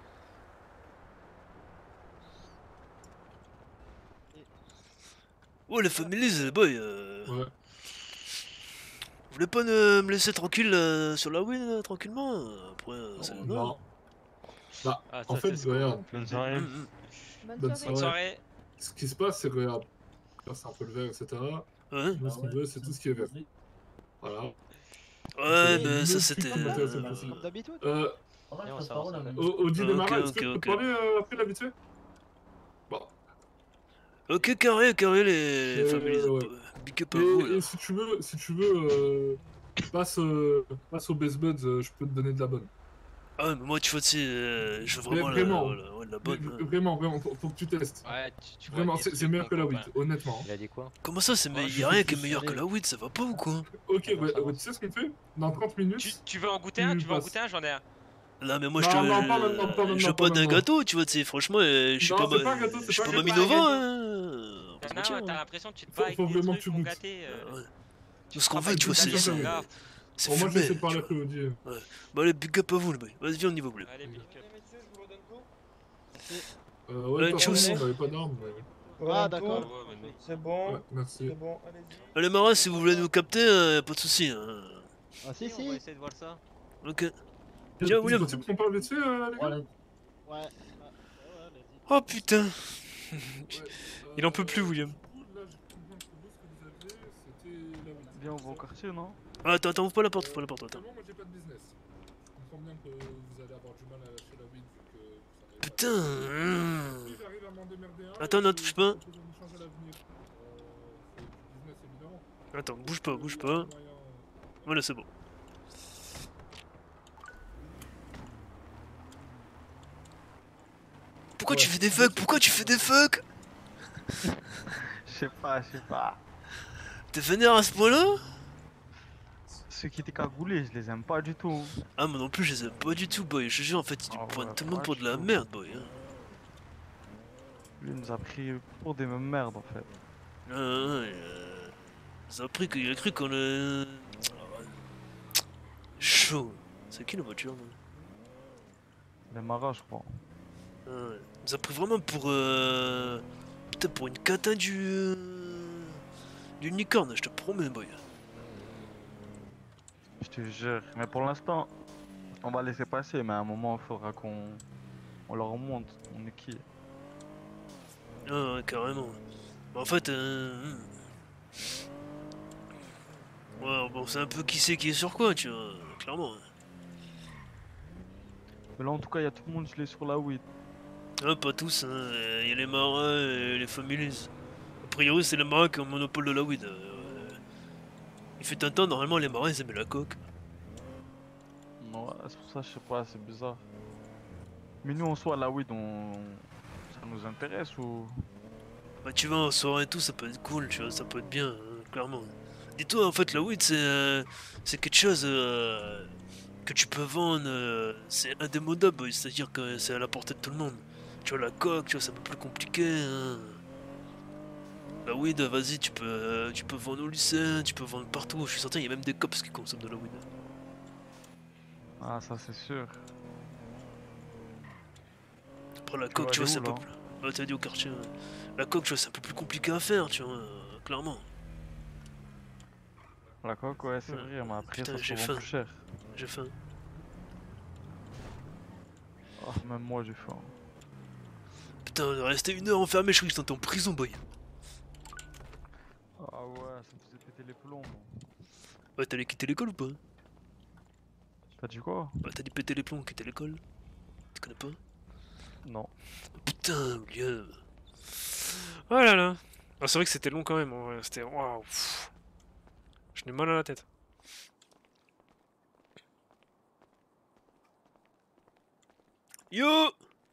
Oh, les families, les boys. Euh... Ouais. Vous voulez pas ne- me laisser tranquille euh, sur la win, euh, tranquillement euh, Après, euh, c'est Non. non. Bah, Ah, en ça, fait, c'est ce qu'on- regarde. Bonne soirée. Mm, Bonne Bonne soirée. Bonne soirée. Ce qui se passe, c'est que regarde. Là, c'est un peu le vert, et cetera. Ouais. Nous, ce qu'on veut, c'est tout ce qui est vert. Voilà. Ouais, C'est mais ça le c'était. plus intéressant euh, possible. Comme d'habitude. Euh, Et on s'avance. au, au dîner Ok, marin, est-ce ok, que je peux ok. te parler euh, après la vite fait? Bon. Ok, carré, carré, les, les Euh, families. ouais. Big up à vous, Et, là. et si tu veux, si tu veux, euh, passe, euh, passe au Best Buds, euh, je peux te donner de la bonne. Ah ouais, mais moi, tu vois, tu sais, euh, je veux Mais vraiment, vraiment, la, voilà, ouais, la bonne. Mais hein. Vraiment, vraiment, faut, faut que tu testes. Ouais, tu, tu vois Vraiment, des c'est c'est trucs meilleur que la qu'on weed, comprend. honnêtement. Il a dit quoi? Comment ça, c'est Ah, mais je y a sais rien plus, qui est je meilleur sais. que la weed, ça va pas ou quoi? Ok, ouais, ouais, tu sais ce qu'on fait? Dans trente minutes. Tu, tu veux en goûter un? Tu veux en passes. goûter un? J'en ai un. Là, mais moi, je te. Non, non, pas maintenant, pas maintenant, Je veux pas pas d'un maintenant. gâteau, tu vois, tu sais, franchement, euh, je suis Non, pas. c'est pas un gâteau, Je c'est suis pas pas un Mamie gâteau. Nova, hein. T'en as un, t'as l'impression que tu te Faut- bats avec faut des vraiment trucs que tu qu'on goûtes. gâtait. euh, Ouais. tu Tout ce qu'on travailles veut, tu vois, toute la c'est. journée, c'est- grave. C'est Bon, moi, je vais essayer fumé. de parler tu avec le Audi. vois. Ouais. Bah, allez, big up à vous, les boys. Vas-y, on y va, vous. Allez, big up. Euh, ouais, Ouais, toi, tchuss. on n'avait pas d'armes. mais- Ah, d'accord. Ouais, mais non. C'est bon. Ouais, merci. C'est bon, allez-y. Allez, Mara, si vous voulez nous capter, euh, y a pas de soucis. Hein. Ah, si, On va si. essayer de voir ça. Ok. C'est Tiens, William. possible qu'on parle vite fait, euh, les gars? Ouais. Ah, ouais, vas-y. Oh putain. Ouais, Il en peut plus, euh, William. du coup, là, j'ai compris un peu ce que vous aviez, c'était la weed. Viens, on va au quartier, non? Ah, attends, attends, ouvre pas la porte, ouvre pas la porte, attends. Actuellement, moi, j'ai pas de business. Je comprends bien que vous allez avoir du mal à lâcher la weed vu que vous en avez Putain. pas. hum. Si j'arrive à m'en démerder un, Attends, non, je touche peux pas. proposer un échange à l'avenir. Euh, c'est du business, évidemment. Attends, bouge pas, bouge Il y a pas. moyen, euh, Voilà, c'est bon. Pourquoi tu Ouais. fais des fucks? Pourquoi tu fais des fucks? Je sais pas, je sais pas. T'es vénère à ce point-là? ceux qui étaient cagoulés, je les aime pas du tout. Ah, moi non plus, je les aime pas du tout, boy. Je te jure, en fait, ils Ah prennent ouais, tout le monde pas pour du de la tout. merde, boy. hein. Lui il nous a pris pour des mêmes merdes en fait. Ah, ouais, euh, ça a pris qu'il a cru qu'on est. Chaud. C'est qui la voiture, là? Les maras, je crois. Ah, ouais. Ça a pris vraiment pour. Euh... Putain, pour une cata du. euh, Du licorne, je te promets, boy. Je te jure. Mais pour l'instant, on va laisser passer. Mais à un moment, il faudra qu'on on leur montre. On est qui. Ah, ouais, carrément. En fait, euh... ouais, bon, c'est un peu qui c'est qui est sur quoi, tu vois, clairement. Mais là, en tout cas, il y a tout le monde gelé sur la weed. Ah, pas tous, hein. Il y a les marins et les families. A priori, c'est les marins qui ont le monopole de la weed. Euh, Il fait un temps, normalement, les marins, ils aimaient la coke. Ouais, c'est pour ça, je sais pas, c'est bizarre. Mais nous, en soi, la weed, on... ça nous intéresse ou. Bah, tu vois, en soirée et tout, ça peut être cool, tu vois, ça peut être bien, hein, clairement. Dis-toi, en fait, la weed, c'est euh, c'est quelque chose euh, que tu peux vendre, euh, c'est indémodable, c'est-à-dire que c'est à la portée de tout le monde. Tu vois, la coke, tu vois, c'est un peu plus compliqué. Hein. La weed, vas-y, tu peux, euh, tu peux vendre au lycée, tu peux vendre partout. Je suis certain, il y a même des cops qui consomment de la weed. Ah, ça, c'est sûr. Après, la Tu coke, vas tu vois, aller c'est où, un peu là plus. Bah, t'as dit au quartier. ouais. La coke, tu vois, c'est un peu plus compliqué à faire, tu vois, euh, clairement. La coque, ouais, c'est Ouais. vrai, mais après, Putain, ça se j'ai revend faim. plus cher. J'ai faim. Ah, même moi, j'ai faim. Putain, on est resté une heure enfermé, je crois que j'étais en prison, boy. Ah ouais, ça me faisait péter les plombs. moi. Ouais, t'allais quitter l'école ou pas? T'as dit quoi? Ouais, t'as dit péter les plombs, quitter l'école. Tu connais pas? Non. Putain, William. Oh là là. Ah, c'est vrai que c'était long quand même, en vrai. C'était. Waouh. pff. Je n'ai mal à la tête. Yo!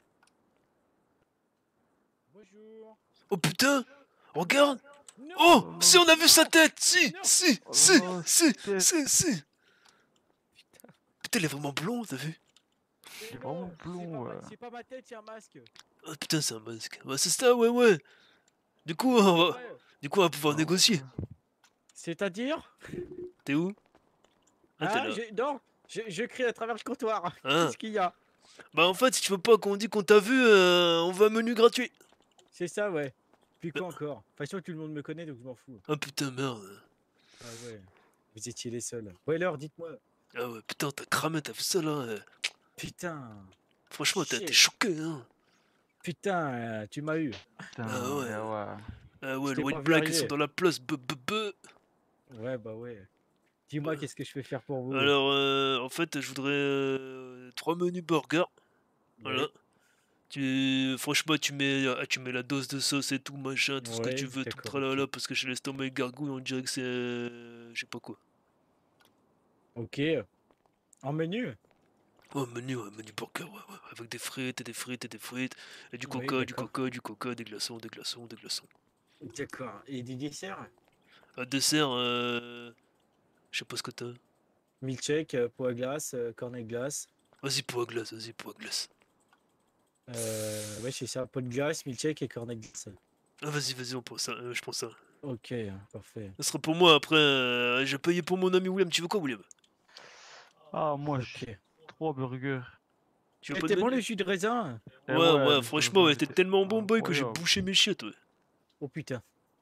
Bonjour. Oh putain! Regarde! Oh! Si, on a vu sa tête! Si! Si! Si! Si! Si! Si! Putain, il est vraiment blond, t'as vu? Il est vraiment blond, ouais. C'est pas ma tête, c'est un masque. Oh putain, c'est un masque. Ouais, c'est ça, ouais, ouais. Du coup, on va, du coup, on va pouvoir négocier. C'est-à-dire? T'es où? Ah, t'es Ah, là. j'ai- non, je, je crie à travers le comptoir. Ah. Qu'est-ce qu'il y a? Bah, en fait, si tu veux pas qu'on dit qu'on t'a vu, euh, on veut un menu gratuit. C'est ça, ouais. Puis quoi encore? De toute façon, tout le monde me connaît, donc je m'en fous. Ah putain, merde. Ah ouais. Vous étiez les seuls. Ouais, alors, dites-moi. Ah ouais, putain, t'as cramé, t'as fait ça là. euh. Putain. Franchement, t'as été Shit. choqué, hein. Putain, euh, tu m'as eu. Putain, Ah ouais. ouais, ouais. Ah ouais, Je le t'ai White pas vu Black, ils arriver. sont dans la place. Be, be, be. Ouais, bah ouais. Dis-moi, qu'est-ce que je peux faire pour vous? Alors, euh, en fait, je voudrais euh, trois menus burgers. Voilà. Ouais. Tu, franchement, tu mets, ah, tu mets la dose de sauce et tout, machin, tout ce que Ouais, tu veux, tout le d'accord, tralala, ok. parce que chez l'estomac et gargouille, on dirait que c'est. euh, je sais pas quoi. Ok. En menu? Ouais, menu, ouais, menu burger, ouais, ouais, avec des frites et des frites et des frites, et du Oui, coca, du d'accord. coca, du coca, des glaçons, des glaçons, des glaçons. D'accord. Et des desserts? Un dessert, euh. Je sais pas ce que t'as. Milkshake, euh, pot à glace, euh, cornet de glace. Vas-y, pot à glace, vas-y, pot à glace. Euh, ouais, c'est ça. Pot de glace, milkshake et cornet de glace. Ah, vas-y, vas-y, on prend ça, euh, je prends ça. Ok, parfait. Ça sera pour moi après, euh, j'ai payé pour mon ami William, tu veux quoi, William? Ah, moi, j'ai trois burgers. Tu veux Eh, pas t'es de bon menu? le jus de raisin? Eh Ouais, ouais, ouais, le franchement, ouais, t'es c'était tellement bon boy que j'ai incroyable. bouché mes chiottes, ouais. Oh putain.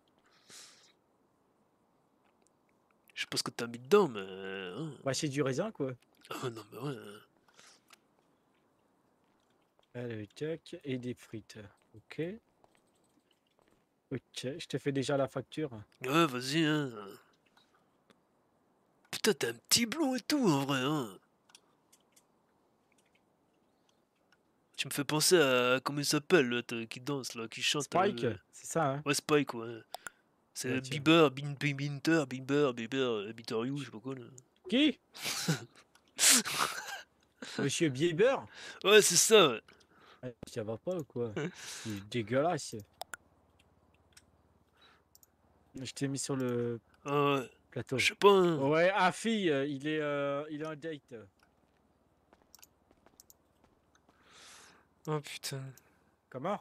Je sais pas ce que t'as mis dedans, mais. hein. Bah, c'est du raisin, quoi. Ah non, mais ouais. hein. Allez, tac. Et des frites. Ok. Ok, je te fais déjà la facture. Ouais, vas-y, hein. Putain, t'as un petit blond et tout, en vrai, hein. Tu me fais penser à. Comment il s'appelle, là, t'as- qui danse, là, qui chante. Spike, euh, c'est ça, hein? Ouais, Spike, ouais. C'est Ouais, tiens. Bieber, Bin, Bin, Binter, Bieber, Bieber, Bitter You, je sais pas quoi, là. Qui? Monsieur Bieber? Ouais, c'est ça, ouais. Ah, ça va pas ou quoi? C'est dégueulasse. Je t'ai mis sur le Ah ouais. Plateau. Je sais pas. Hein. Ouais, ah fille, euh, il est, euh, il est en date. Oh putain. Comment?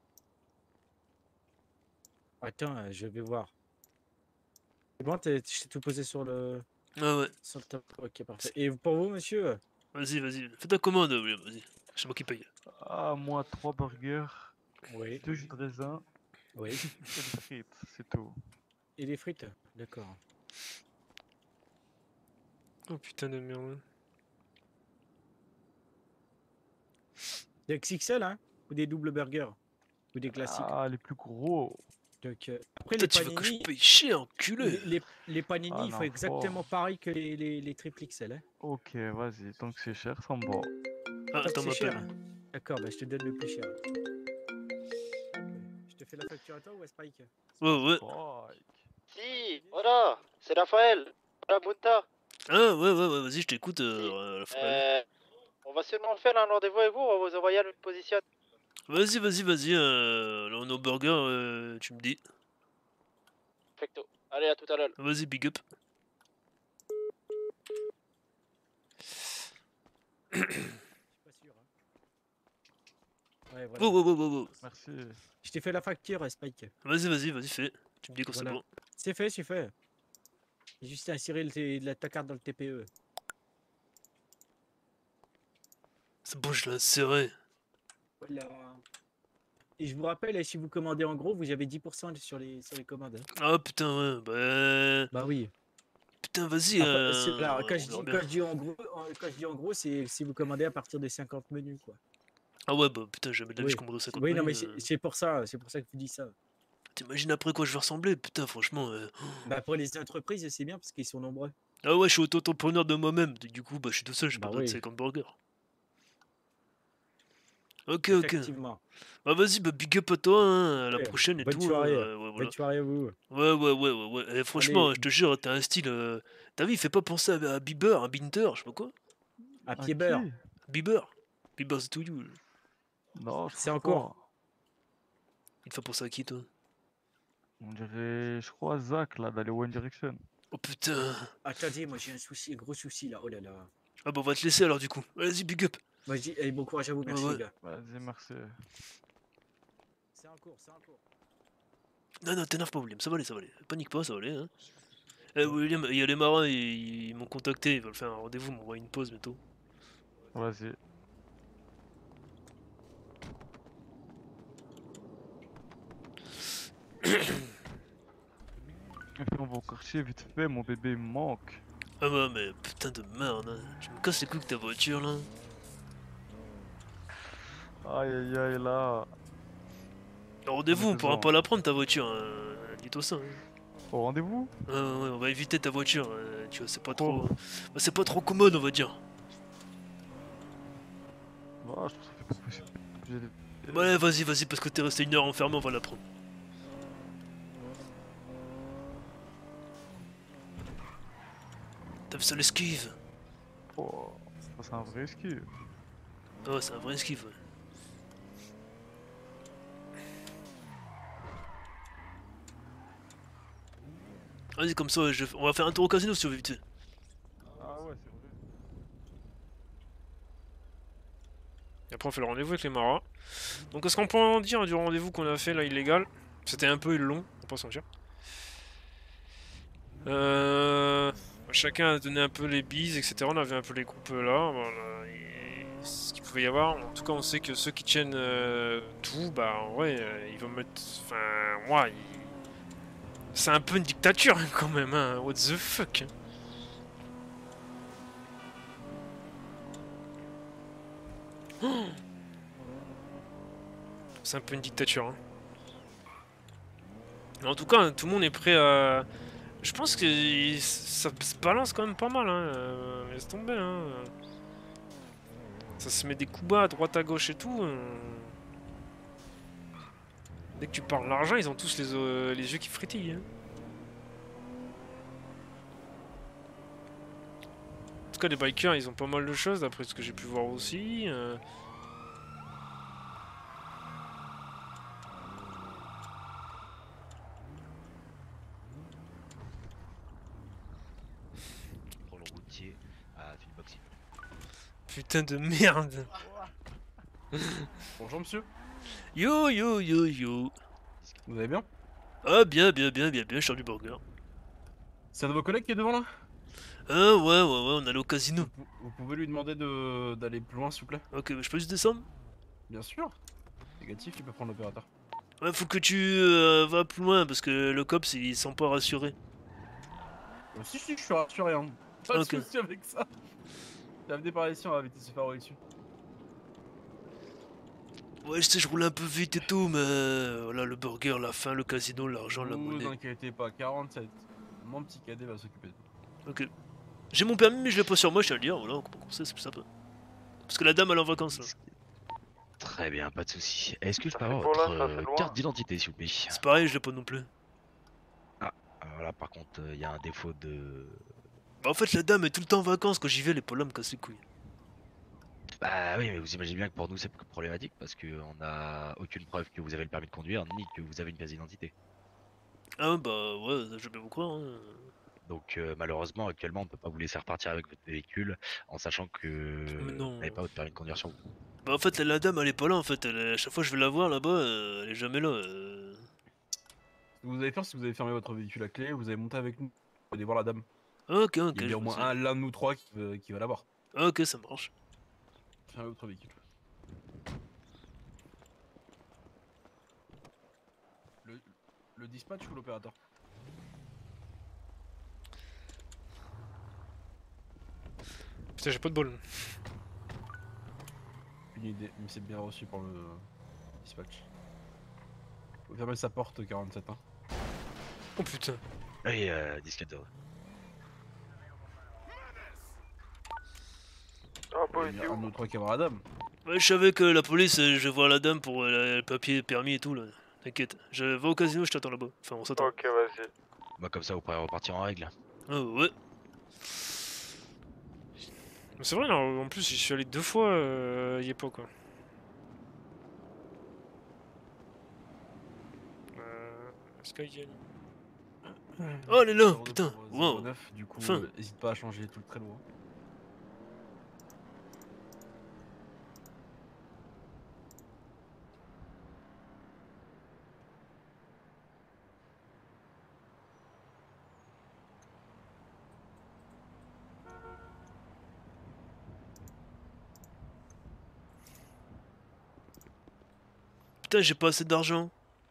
Attends, euh, je vais voir. C'est bon, t'es- je t'ai tout posé sur le. Ah ouais. Sur le top. Ok, parfait. Et pour vous, monsieur? Vas-y, vas-y. Fais ta commande, William, vas-y. C'est moi qui paye. Ah, moi, trois burgers, Oui. deux jus de raisin Oui. et des frites, c'est tout. Et des frites? D'accord. Oh putain de merde. Des X X L, hein? Ou des double burgers? Ou des classiques? Ah, les plus gros. Donc, euh, après, Putain, les tu veux que je panini, paye cher, enculé. les, les, les panini, Ah il faut non, exactement fort. pareil que les, les, les triple X L, hein? Ok, vas-y, tant que c'est cher, ça me va. Ah, Tant que attends, c'est cher. m'appelle. D'accord, bah je te donne le plus cher. Je te fais la facture à toi ou à Spike? Ouais, ouais. Si, voilà, c'est Raphaël, la Bunta. Ah, ouais, ouais, ouais, vas-y, je t'écoute, euh, Raphaël. Euh, on va sûrement faire un rendez-vous avec vous, on va vous envoyer une position. Vas-y, vas-y, vas-y. Euh, là, on est au burger, euh, tu me dis. Perfecto. Allez, à tout à l'heure. Vas-y, big up. Ouais, voilà. Oh, oh, oh, oh, oh. Merci. Je t'ai fait la facture, Spike. Vas-y, vas-y, vas-y, fais. Tu me dis quand Voilà. c'est bon. C'est fait, c'est fait. J'ai juste inséré le t- la, ta carte dans le T P E. C'est bon, je l'ai inséré. Voilà. Et je vous rappelle, si vous commandez en gros, vous avez dix pour cent sur les, sur les commandes. hein. Ah, putain, ouais, bah... Bah oui. Putain, vas-y, Après, euh... c'est- alors, quand, on je verra dis, bien. quand je dis en gros, en- quand je dis en gros, c'est si vous commandez à partir de cinquante menus, quoi. Ah ouais, bah putain, jamais de la vie Oui, je commanderai cinquante oui non, mais menus, c'est euh. c'est pour ça, c'est pour ça que je vous dis ça. T'imagines après quoi je vais ressembler? Putain, franchement... euh, Bah pour les entreprises, c'est bien parce qu'ils sont nombreux. Ah ouais, je suis auto-entrepreneur de moi-même. Du coup, bah je suis tout seul, j'ai Bah pas besoin de oui. cinquante burgers. Ok, ok. Effectivement. Bah vas-y, bah big up à toi, hein, à la Ouais, prochaine et bonne tout. soirée, euh, ouais, voilà. bonne soirée à vous. Ouais, ouais, ouais, ouais, ouais. Et franchement, Allez. je te jure, t'as un style... euh, T'as vu, il fait pas penser à, à Bieber, à Binter, je sais pas quoi. À Bieber. Bieber. Bieber's to you. Non, je C'est pense encore. pas. Il te fait penser à qui, toi? On dirait, je crois, Zach, là, d'aller One Direction. Oh putain. Attendez, moi j'ai un souci, un gros souci là. Oh là là. Ah bah on va te laisser alors du coup. Vas-y, big up. Vas-y, et bon courage à vous, merci ouais. les gars. Vas-y, merci. C'est en cours, c'est en cours. Non, non, t'énerve pas, William, ça va aller, ça va aller. Panique pas, ça va aller. Hein. Eh, William, il y a les marins, ils, ils m'ont contacté, ils veulent faire un rendez-vous, m'envoyer une pause bientôt. Vas-y. Et puis on va au quartier vite fait, mon bébé il me manque. Ah bah, mais putain de merde, hein. Tu me casses les couilles avec ta voiture là. Aïe aïe aïe là. Rendez-vous, On on a pourra besoin. pas la prendre ta voiture, hein. Dis-toi ça. Hein. Au rendez-vous? Ouais, ouais, ouais, on va éviter ta voiture, euh, tu vois, c'est pas trop. Bah, c'est pas trop commode, on va dire. Ah, je trouve que ça fait pas possible. J'ai des- Ouais, vas-y, vas-y, parce que t'es resté une heure enfermé, on va la prendre. T'as vu ça l'esquive? Oh, ça, c'est un vrai esquive. Oh, c'est un vrai esquive, ouais. Vas-y, comme ça, je... on va faire un tour au casino si tu veux vite fait. Ah ouais, c'est vrai. Et après on fait le rendez-vous avec les maras. Donc est-ce qu'on peut en dire du rendez-vous qu'on a fait là illégal? C'était un peu long, on peut pas se mentir. Euh... Chacun a donné un peu les bises, et cetera. On avait un peu les groupes là, voilà, et ce qu'il pouvait y avoir. En tout cas, on sait que ceux qui tiennent euh, tout, bah en vrai, euh, ils vont mettre. Enfin, ouais, ils... c'est un peu une dictature hein, quand même, hein. What the fuck? Hein. Oh, c'est un peu une dictature. Hein. En tout cas, tout le monde est prêt à. Je pense que il- ça se balance quand même pas mal. Hein. Euh, laisse tomber. Hein. Ça se met des coups bas à droite à gauche et tout. euh. Dès que tu parles l'argent, ils ont tous les, euh, les yeux qui frétillent. Hein. En tout cas, les bikers, ils ont pas mal de choses d'après ce que j'ai pu voir aussi. euh. Putain de merde. Bonjour monsieur. Yo yo yo yo. Vous allez bien? Ah bien bien bien bien bien, je sors du burger. C'est un de vos collègues qui est devant là? Ah ouais ouais ouais, on allait au casino. Vous, vous pouvez lui demander de d'aller plus loin s'il vous plaît? Ok, bah, je peux juste descendre? Bien sûr. Négatif, il peut prendre l'opérateur. Ouais, faut que tu euh, vas plus loin parce que le cops ils sont pas rassurés. Euh, si si, je suis rassuré hein. Pas de Ok. soucis avec ça. La venez par ici, on va éviter de se faire rouler dessus. Ouais, je sais, je roule un peu vite et tout, mais euh, voilà, le burger, la faim, le casino, l'argent, la Ne monnaie. vous inquiétez pas, quarante-sept. Mon petit cadet va s'occuper de vous. Ok. J'ai mon permis, mais je l'ai pas sur moi, je tiens à le dire, voilà, on sait, c'est plus sympa. Parce que la dame elle est en vacances là. Très bien, pas de soucis. Est-ce que je peux avoir pour là, votre ça fait euh, loin. carte d'identité, s'il vous plaît? C'est pareil, je l'ai pas non plus. Ah, alors là, par contre, il y a un défaut de... Bah, en fait, la dame est tout le temps en vacances, quand j'y vais, elle est pas là, me casse les couilles. Bah oui, mais vous imaginez bien que pour nous, c'est problématique parce qu'on n'a aucune preuve que vous avez le permis de conduire, ni que vous avez une pièce d'identité. Ah bah ouais, je vais vous croire. Hein. Donc euh, malheureusement, actuellement, on peut pas vous laisser repartir avec votre véhicule en sachant que Mais non. vous n'avez pas votre permis de conduire sur vous. Bah en fait, la dame elle est pas là en fait, elle est- à chaque fois que je vais la voir là-bas, euh, elle est jamais là. euh. Ce que vous allez faire, si vous avez fermé votre véhicule à clé, vous allez monter avec nous. Vous allez voir la dame. Ok, ok. Il y a je au moins vois ça. un, l'un de nous trois qui, veut- qui va la voir. Ok, ça marche. Fermez votre véhicule. Le, le dispatch ou l'opérateur? Putain, j'ai pas de bol. Une idée, mais c'est bien reçu pour le dispatch. Faut fermer sa porte quarante-sept hein. Oh putain. Oui, euh, disquette de... Il y a un de nos trois qui va voir la dame. Ouais, je savais que la police, euh, je vais voir la dame pour euh, le papier, permis et tout là. T'inquiète. Je vais au casino, je t'attends là-bas. Enfin, on s'attend. Ok, vas-y. Bah comme ça, vous pourrez repartir en règle. Ah ouais. Mais c'est vrai, là, en plus, j'y suis allé deux fois, euh, y est pas quoi. Euh. Skygen. Oh, elle est là, putain. Wow. neuf, du coup, Enfin. euh, hésite pas à changer tout le créneau. hein. Putain, j'ai pas assez d'argent.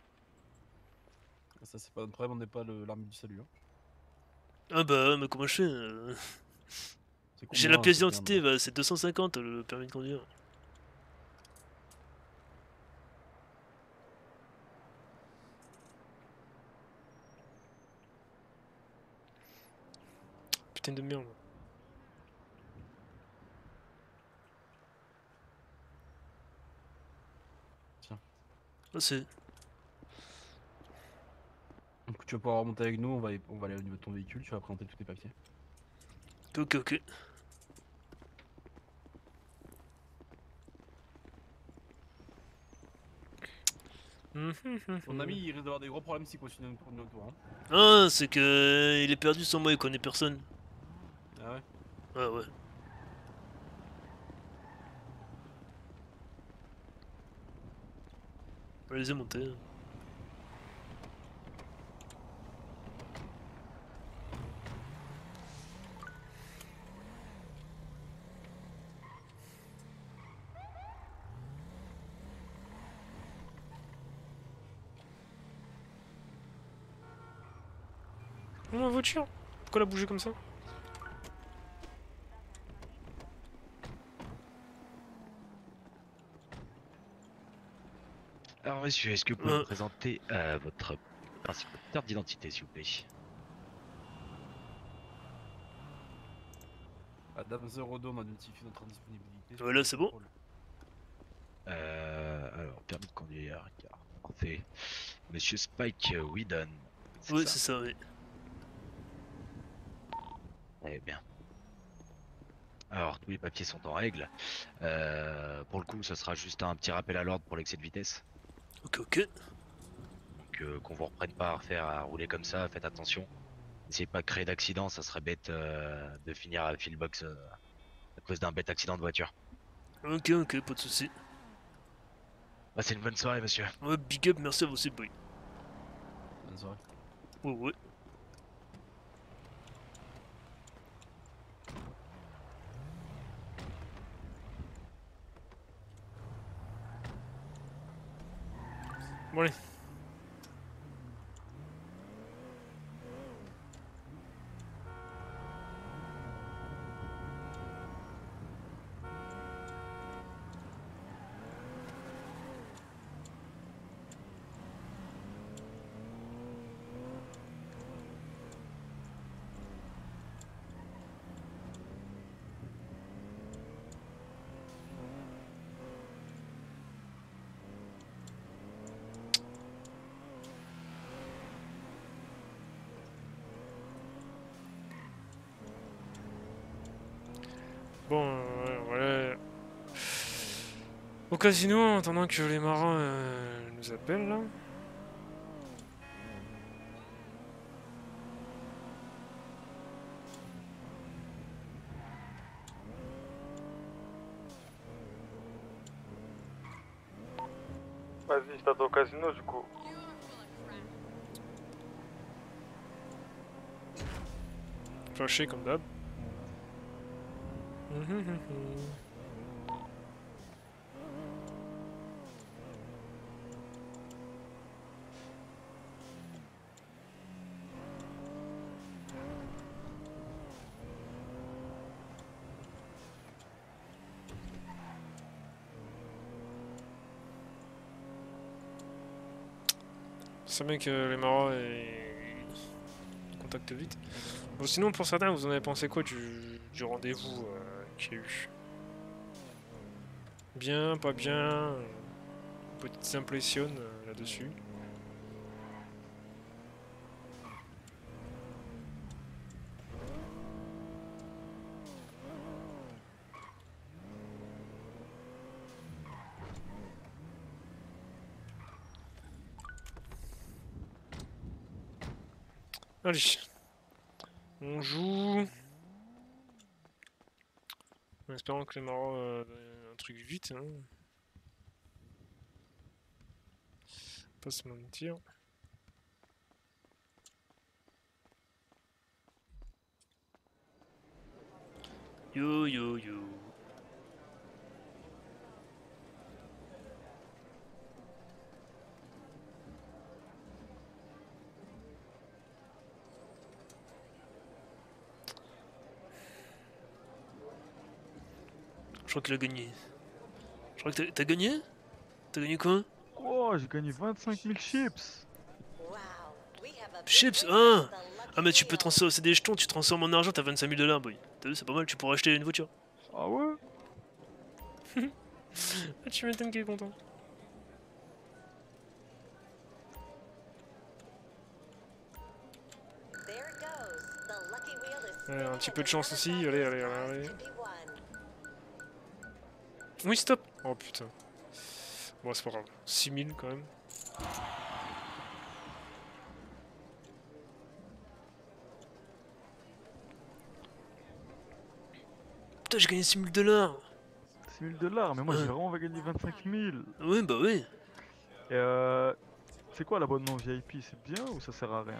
Ça, c'est pas notre problème, on n'est pas le- l'armée du salut. hein. Ah bah, mais comment je fais euh C'est J'ai combien, la pièce c'est bien, d'identité, bah, c'est deux cent cinquante le permis de conduire. Putain de merde. Tiens. Ah, c'est. Donc tu vas pouvoir remonter avec nous, on va, on va aller au niveau de ton véhicule, tu vas présenter tous tes papiers. Ok, ok. Ton ami il risque d'avoir des gros problèmes s'il continue de tourner autour. Hein. Ah, c'est que euh, il est perdu sans moi, il connaît personne. Ah ouais. Ah ouais. Allez-y, montez. Oh, ma voiture. Pourquoi elle a bougé comme ça? Alors monsieur, est-ce que vous pouvez Euh. me présenter euh, votre principale carte d'identité, s'il vous plaît? Madame zéro deux, on a notifié notre indisponibilité. Voilà, c'est bon. Euh, alors, permis de conduire, car parfait. Monsieur Spike Whedon. Oui, c'est ça, oui. Eh bien. Alors, tous les papiers sont en règle. Euh, pour le coup, ce sera juste un petit rappel à l'ordre pour l'excès de vitesse. Ok, ok. Donc, euh, qu'on vous reprenne pas à refaire à rouler comme ça, faites attention. N'essayez pas de créer d'accident, ça serait bête euh, de finir à Fieldbox euh, à cause d'un bête accident de voiture. Ok, ok, pas de soucis. Passez une bonne soirée, monsieur. Ouais, big up, merci à vous aussi, boy. Bonne soirée. Ouais, ouais. Bon, allez. Bon, euh, voilà. Au casino, en attendant que les marins euh, nous appellent là. Vas-y, je t'attends au casino du coup. Fâché comme d'hab. C'est bien que les marins ils contactent vite. Bon, sinon, pour certains, vous en avez pensé quoi du, du rendez-vous euh, qu'il y a eu? Bien, pas bien? euh, Petites impressions euh, là-dessus. Allez, on joue. En espérant que les marins euh, donnent un truc vite. Hein. Pas se mentir. Yo yo yo. Je crois qu'il a gagné. Je crois que t'as- t'as gagné? T'as gagné quoi? Oh, j'ai gagné vingt-cinq mille chips. Chips, hein? Ah mais tu peux transformer, c'est des jetons, tu transformes en argent, t'as vingt-cinq mille dollars, boy. T'as vu, c'est pas mal, tu pourras acheter une voiture. Ah ouais? Ah, tu m'étonnes qu'il est content. Allez, un petit peu de chance aussi, allez, allez, allez, allez. Oui, stop! Oh putain. Bon, c'est pas grave. six mille quand même. Putain, j'ai gagné six mille dollars! six mille dollars, mais moi Ouais. j'ai vraiment gagné vingt-cinq mille. Ouais, bah oui. Et euh. C'est quoi l'abonnement V I P? C'est bien ou ça sert à rien?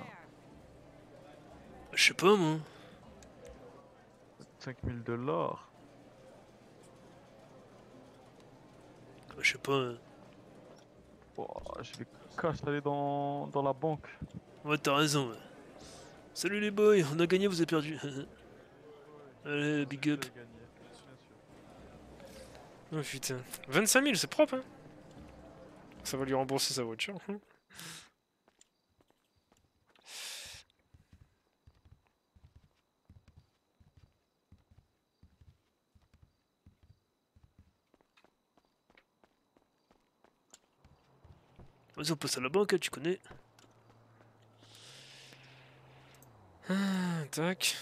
Je sais pas, moi. cinq mille dollars. Je sais pas. euh. Oh, je vais cash aller dans, dans la banque. Ouais, t'as raison, ouais. Salut les boys, on a gagné, vous avez perdu. Allez, big up. Oh putain. vingt-cinq mille, c'est propre, hein. Ça va lui rembourser sa voiture. hein. Vas-y, on passe à la banque, hein, tu connais. Ah, tac.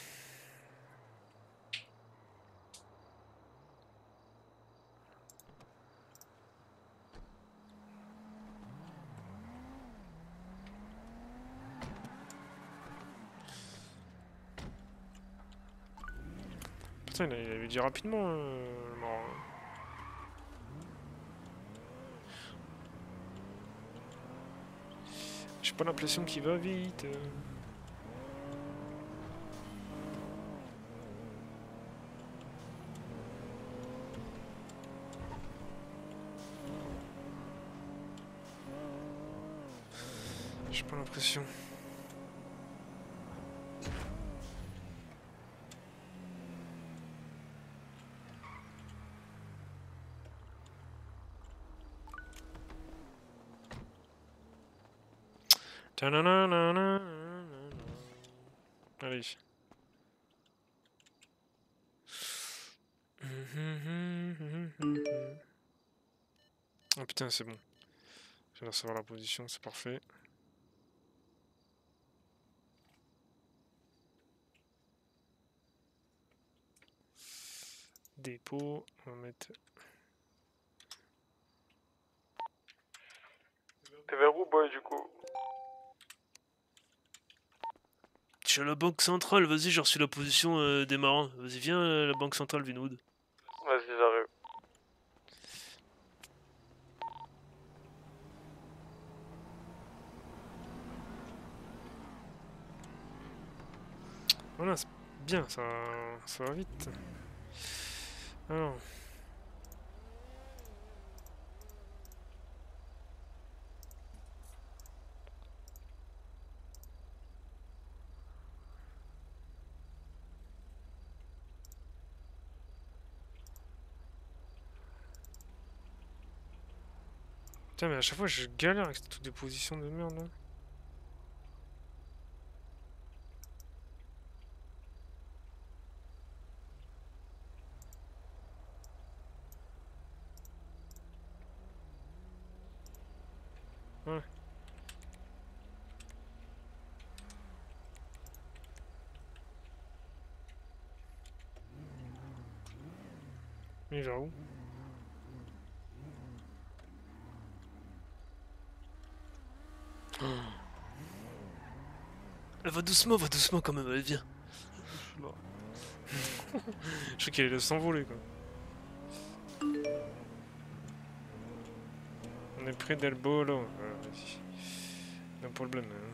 Putain, il a- il avait dit rapidement, euh, le marin. J'ai pas l'impression qu'il va vite. euh. J'ai pas l'impression. Ta-na-na-na-na-na-na-na. Allez. Oh putain, c'est bon. Je viens de savoir la position, c'est parfait. Dépôt, on va mettre. T'es vers où, boy, du coup? Je suis à la banque centrale, vas-y, j'ai reçu la position euh, des marins. Vas-y, viens à la banque centrale, Vinwood. Vas-y, j'arrive. Voilà, c'est bien, ça, ça va vite. Alors. Putain, mais à chaque fois je galère avec toutes des positions de merde là. Ouais. Mais vers où? Oh. Elle va doucement, va doucement quand même, allez, viens. Je crois qu'elle allait s'envoler quoi. On est près d'El Bolo. Voilà, vas-y. No problème. Hein.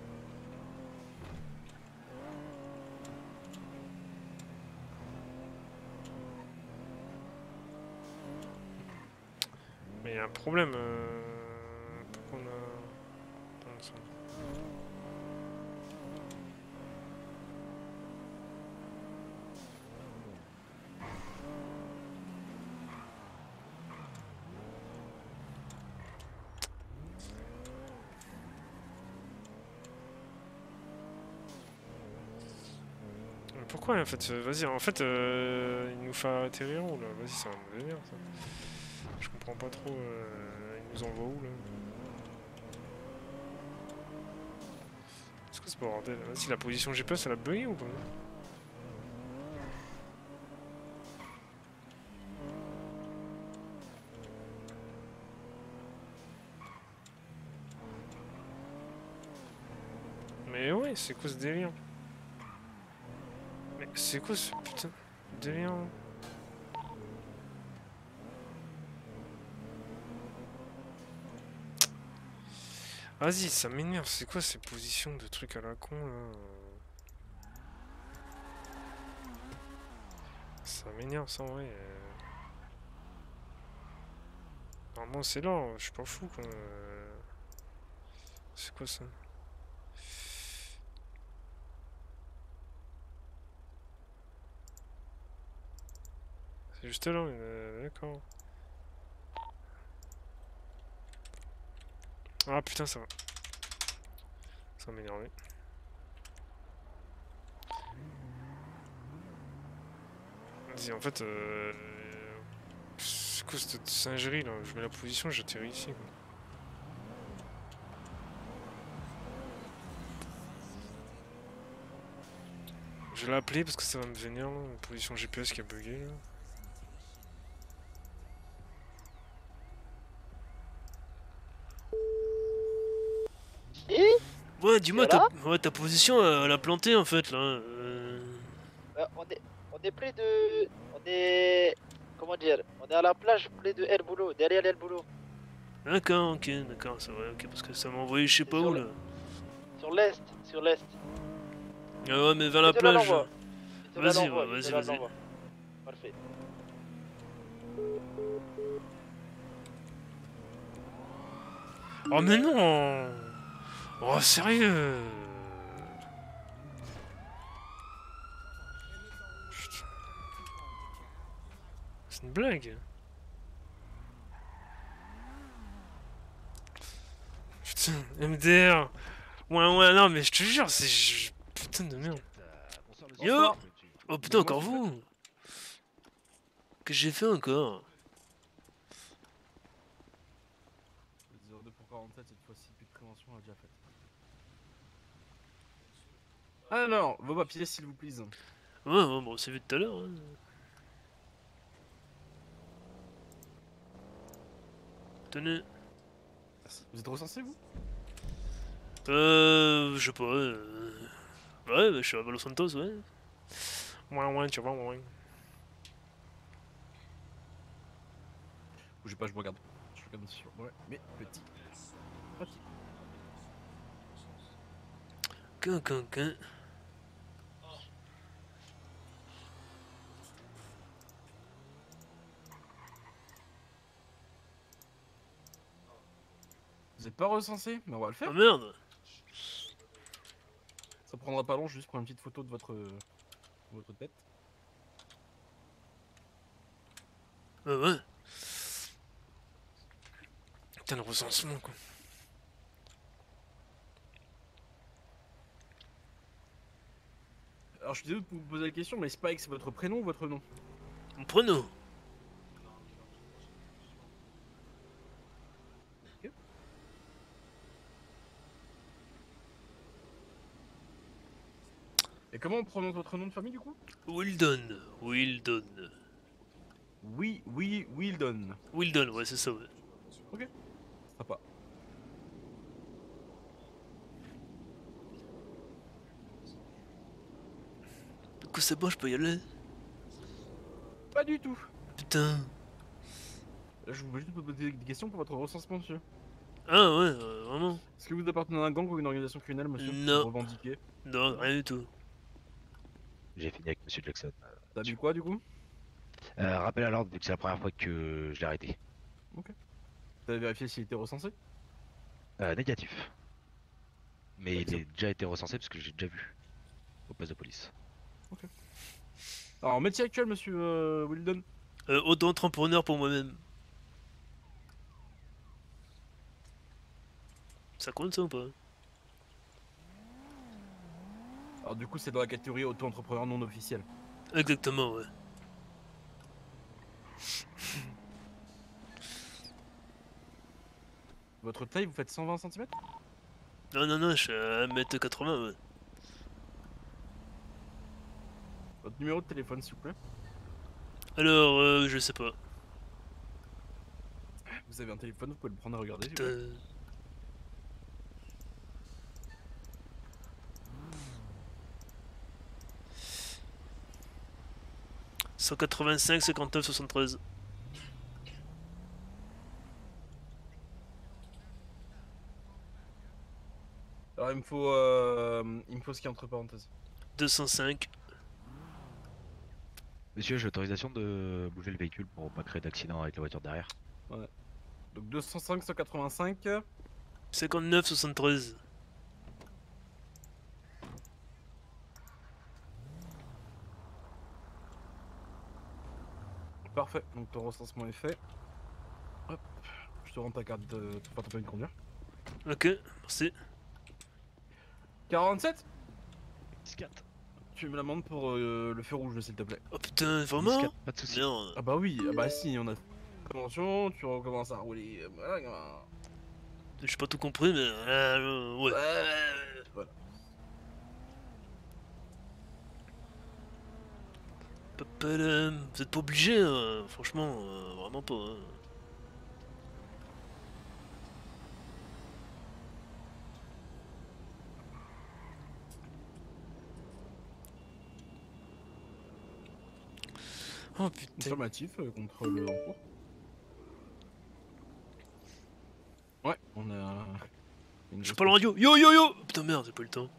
Mais il y a un problème. Euh... Pourquoi on a... Attends, ça. Mais pourquoi en fait? euh, Vas-y, en fait, euh, il nous fait atterrir où là? Vas-y, ça va me vénère ça. Je comprends pas trop. Euh, il nous envoie où là? Est-ce que c'est pas bordel? Vas-y, la position G P S elle a bugué ou pas? Mais ouais, c'est quoi ce délire? Mais c'est quoi ce putain de délire? Vas-y, ça m'énerve, c'est quoi ces positions de trucs à la con là? Ça m'énerve ça en vrai. euh. Normalement c'est là, je suis pas fou quoi. C'est quoi ça? C'est juste là, mais euh, d'accord. Ah putain, ça va. Ça va m'énerver. Vas-y, en fait, euh... c'est quoi cette singerie là? Je mets la position, j'atterris ici quoi. Je vais l'appeler parce que ça va me vénère là, la position G P S qui a bugué là. Ouais, dis-moi, Voilà. ta... Ouais, ta position, elle a planté en fait là. Euh... Euh, on, est, on est près de... On est... Comment dire? On est à la plage près de El Boulot, derrière El Boulot. D'accord, ok, d'accord, c'est vrai, ok, parce que ça m'a envoyé je sais pas où là. Sur l'est, sur l'est. Ah ouais, mais vers la Je te la plage. l'envoie. Je te la Vas-y, l'envoie, ouais, je te vas-y, la vas-y. l'envoie. Parfait. Oh mais non. Oh sérieux. Putain. C'est une blague. Putain, M D R. Ouais, ouais, non, mais je te jure, c'est. je- Putain de merde. Yo. Oh putain, encore vous. Que j'ai fait encore? zéro deux pour quarante-sept, cette fois-ci, plus de prévention, on l'a déjà faite. Alors, vos papiers, s'il vous plaît. Ouais, ouais, bon, c'est vu tout à l'heure. Hein. Tenez. Vous êtes recensé, vous? Euh. Je sais pas. Euh... Ouais, bah, je suis à Los Santos, ouais. Ouais, ouais, tu vois, ouais. Bougez pas, je regarde. Je regarde sur. Ouais, mais petit. Ok. Qu'un, qu'un, qu'un. Vous êtes pas recensé? Mais on va le faire. Oh merde! Ça prendra pas long, je vais juste prendre une petite photo de votre, votre tête. Ah ouais. Putain, le recensement, quoi. Alors je suis désolé de vous poser la question, mais Spike, c'est votre prénom ou votre nom? Mon prénom. Ok. Et comment on prononce votre nom de famille du coup? Wildon. Wildon. Oui, oui, Wildon. Wildon, ouais, c'est ça, ouais. Ok. Sympa. Du coup, c'est bon, je peux y aller? Pas du tout. Putain. Là, je voulais juste vous poser des questions pour votre recensement, monsieur. Ah ouais, euh, vraiment? Est-ce que vous appartenez à un gang ou une organisation criminelle, monsieur? Non. Revendiqué. Non, rien du tout. J'ai fini avec Monsieur Jackson. T'as vu quoi du coup? Euh, rappel à l'ordre, vu que c'est la première fois que je l'ai arrêté. Ok. T'as vérifié s'il était recensé? Euh, négatif. Mais il Excellent. a déjà été recensé parce que j'ai déjà vu au poste de police. Ok. Alors, métier actuel, monsieur euh, Wildon? Euh, auto-entrepreneur pour moi-même. Ça compte ça ou pas? Alors, du coup, c'est dans la catégorie auto-entrepreneur non officiel. Exactement, ouais. Votre taille, vous faites cent vingt centimètres? Non, non, non, je suis à un mètre quatre-vingts, ouais. Votre numéro de téléphone, s'il vous plaît. Alors, euh, je sais pas. Vous avez un téléphone, vous pouvez le prendre à regarder. s'il vous Euh... plaît. cent quatre-vingt-cinq, cinquante-neuf, soixante-treize. Alors, il me faut, euh, il me faut ce qui est entre parenthèses. deux cent cinq. Monsieur, j'ai l'autorisation de bouger le véhicule pour pas créer d'accident avec la voiture derrière. Ouais. Donc deux cent cinq, cent quatre-vingt-cinq. cinquante-neuf, soixante-treize. Parfait, donc ton recensement est fait. Hop, je te rends ta carte de ton permis de conduire. Ok, merci. quarante-sept? dix-quatre. Tu me l'amendes pour euh, le feu rouge, s'il te plaît. Oh putain, vraiment? dix-quatre, pas de soucis. Merde. Ah bah oui, ah bah si, on a convention, tu recommences à rouler. euh, Voilà, gamin. J'ai pas tout compris, mais euh, ouais. Voilà. Papadam. Vous êtes pas obligé, hein. Franchement, euh, vraiment pas. Hein. Oh putain. Affirmatif, euh, contrôle en cours. Ouais, on a... une Je pas le radio. Yo yo yo. Putain merde, j'ai pas eu le temps.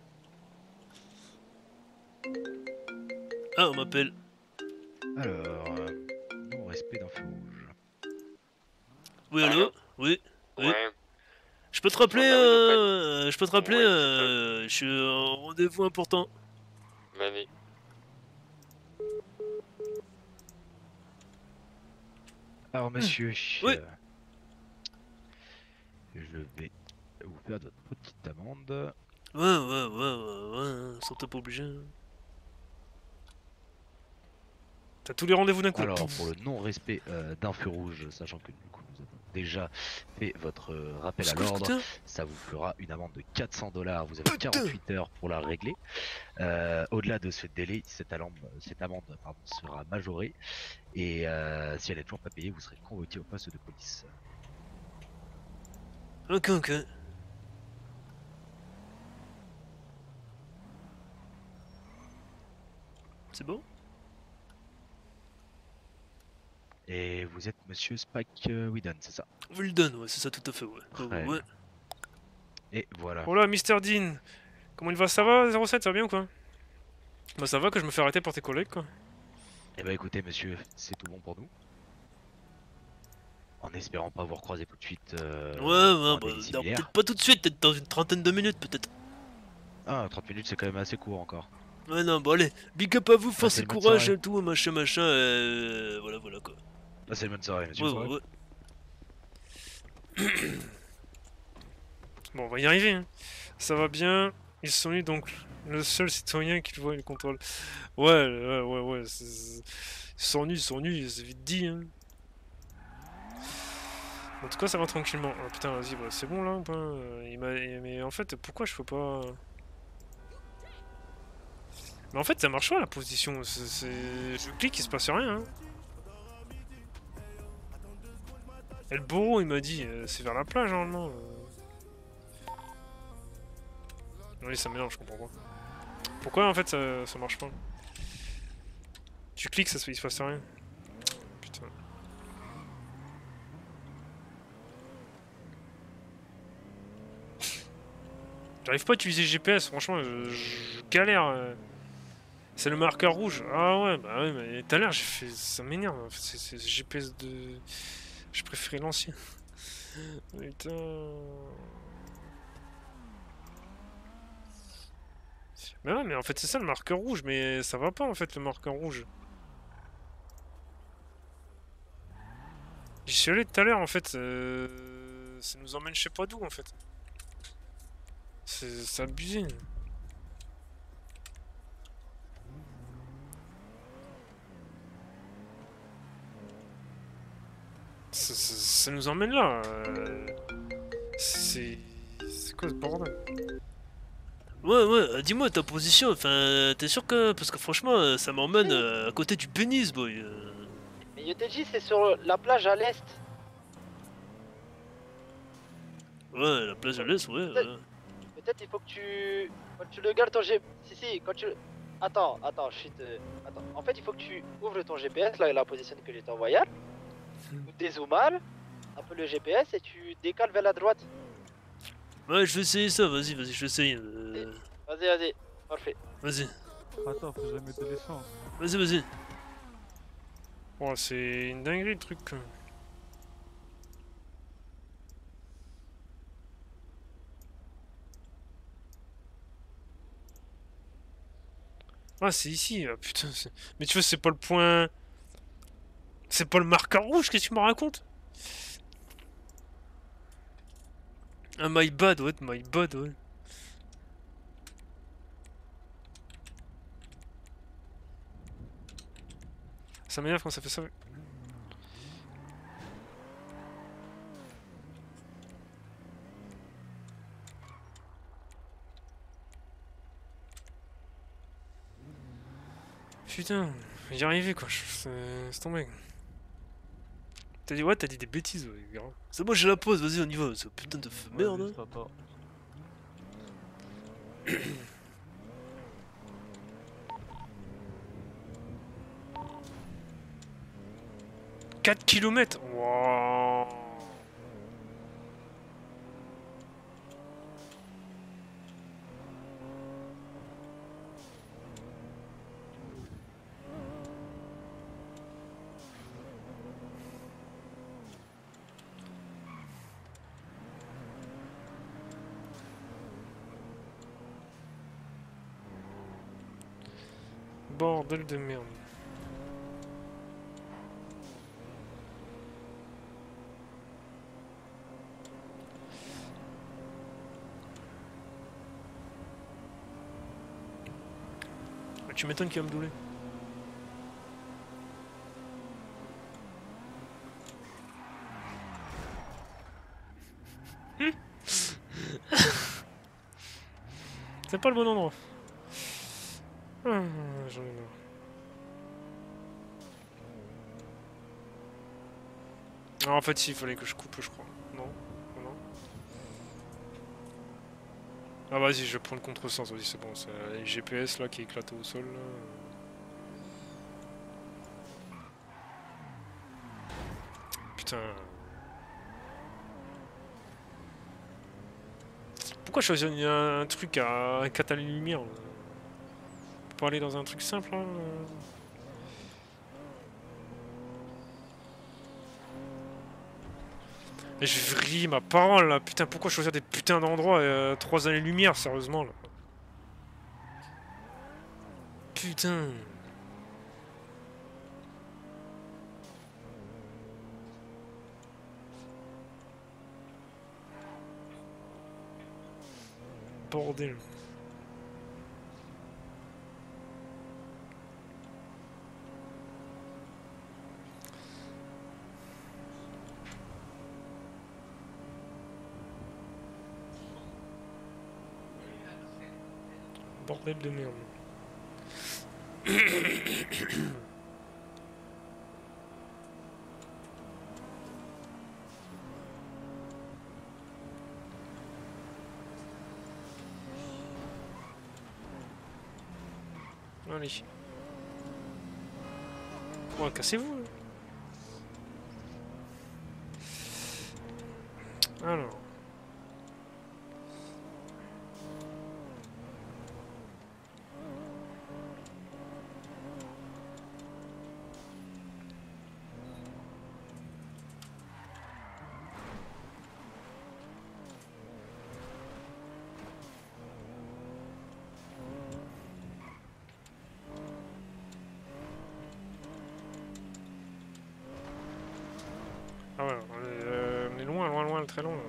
Ah, on m'appelle. Alors, euh, non respect d'un feu rouge. Oui, allô. Oui. Oui. Ouais. Je peux te rappeler, euh, je peux te rappeler, euh, je suis en rendez-vous important. Vas-y. Alors monsieur, Oui. euh, je vais vous faire votre petite amende. Ouais, ouais, ouais, ouais, ouais, sans t'es pas obligé. T'as tous les rendez-vous d'un coup. Alors pour le non-respect euh, d'un feu rouge, sachant que du coup nous avons déjà fait votre euh, rappel à Scooter, l'ordre, scooter. ça vous fera une amende de quatre cents dollars. Vous avez quarante-huit heures pour la régler. Euh, Au-delà de ce délai, cette, amende, cette amende pardon, sera majorée et euh, si elle n'est toujours pas payée, vous serez convoqué au poste de police. Ok, ok. C'est bon? Et vous êtes monsieur Spike euh, Whedon, c'est ça? Wilden, ouais, c'est ça tout à fait, ouais. Très Ouais, bien. ouais. Et voilà. Oh là, mister Dean. Comment il va? Ça va, zéro sept, ça va bien ou quoi? Bah ça va que je me fais arrêter par tes collègues quoi. Eh bah écoutez monsieur, c'est tout bon pour nous. En espérant pas vous recroiser tout de suite. Euh, Ouais, pour ouais, un bah, délit non, similaire. peut-être pas tout de suite, peut-être dans une trentaine de minutes, peut-être. Ah, trente minutes c'est quand même assez court encore. Ouais, non, bon, allez, big up à vous, force c'est et une bonne courage soirée. et tout, machin, machin, euh, voilà, voilà quoi. Passez une bonne soirée monsieur. Ouais, ouais, ouais. Bon, on va y arriver. Hein. Ça va bien. Ils sont nus donc le seul citoyen qui le voit, il le contrôle. Ouais, ouais, ouais, ouais. c'est- c'est- Ils sont nus, ils sont nus, c'est vite dit. Hein. En tout cas, ça va tranquillement. Ah, putain, vas-y, bah, c'est bon là ou pas? Euh, il m'a... Mais en fait, pourquoi je peux pas. Mais en fait, ça marche pas la position. c'est- c'est- Je clique, il se passe rien. Hein. Et le bourreau, il m'a dit, euh, c'est vers la plage normalement. euh. Oui, ça mélange, je comprends pas. Pourquoi en fait ça, ça marche pas? Tu cliques, ça se, il se passe rien. Putain. J'arrive pas à utiliser G P S, franchement, je, je galère. euh. C'est le marqueur rouge. Ah ouais, bah ouais, mais tout à l'heure j'ai fait. Ça m'énerve, en fait, c'est c'est G P S de. Je préférais l'ancien. Putain. Mais ouais, mais en fait c'est ça le marqueur rouge, mais ça va pas en fait le marqueur rouge. J'y suis allé tout à l'heure en fait, euh, ça nous emmène je sais pas d'où en fait. C'est c'est abusé. Ça, ça- ça nous emmène là. euh, C'est... C'est quoi ce bordel? Ouais, ouais, euh, dis-moi ta position, enfin, t'es sûr que. Parce que franchement, euh, ça m'emmène euh, à côté du pénis, boy. euh. Mais Yoteji, c'est sur la plage à l'est. Ouais, la plage à l'est, ouais. ouais. Peut-être il faut que tu. Quand tu le gardes ton G P S. Si, si, quand tu. Attends, attends, shit. euh, Attends. En fait, il faut que tu ouvres ton G P S, là, la position que j'ai envoyée. Ou dézoomes un peu le G P S et tu décales vers la droite. Ouais, je vais essayer ça, vas-y, vas-y, je vais essayer. euh, Vas-y, vas-y. Parfait. Vas-y, Attends, faut jamais de l'essence. vas-y, vas-y. Oh, c'est une dinguerie le truc. quoi. Ah, c'est ici. Ah, putain. c'est- Mais tu vois, c'est pas le point. C'est pas le marqueur rouge, qu'est-ce que tu me racontes? Ah, my bad, ouais, my bad, ouais. Ça m'énerve quand ça fait ça. ouais. Putain, j'y arrivais quoi, je- c'est c'est tombé. T'as dit ouais, t'as dit des bêtises, ouais, grave. C'est bon, j'ai la pause, vas-y, on y va. C'est putain de f- merde. hein. Attends. quatre kilomètres. Wow. Bordel de merde. Ah, tu m'étonnes qu'il va me douler. C'est pas le bon endroit. Ah, j'en ai marre. Ah, en fait, si, il fallait que je coupe, je crois. Non, non. Ah, vas-y, je vais prendre le contresens, vas-y, c'est bon. C'est le G P S là qui est éclaté au sol. Là. Putain. Pourquoi choisir un, un truc à quatre lumière? On peut aller dans un truc simple hein. Et je vrille ma parole là, putain pourquoi choisir des putains d'endroits euh, trois années lumière sérieusement là. Putain. Bordel. Bordel de merde. Allez. Oh, cassez-vous. Alors. Ah ouais, on est, euh, on est loin, loin, loin, très loin. Là.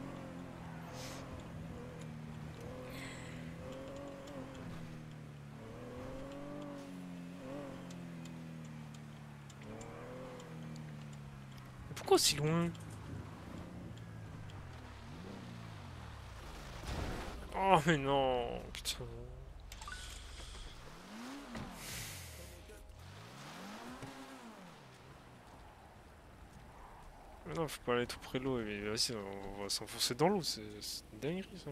Mais pourquoi si loin? Oh mais non, putain. Non, faut pas aller tout près de l'eau, mais vas-y, on va s'enfoncer dans l'eau, c'est une dinguerie ça.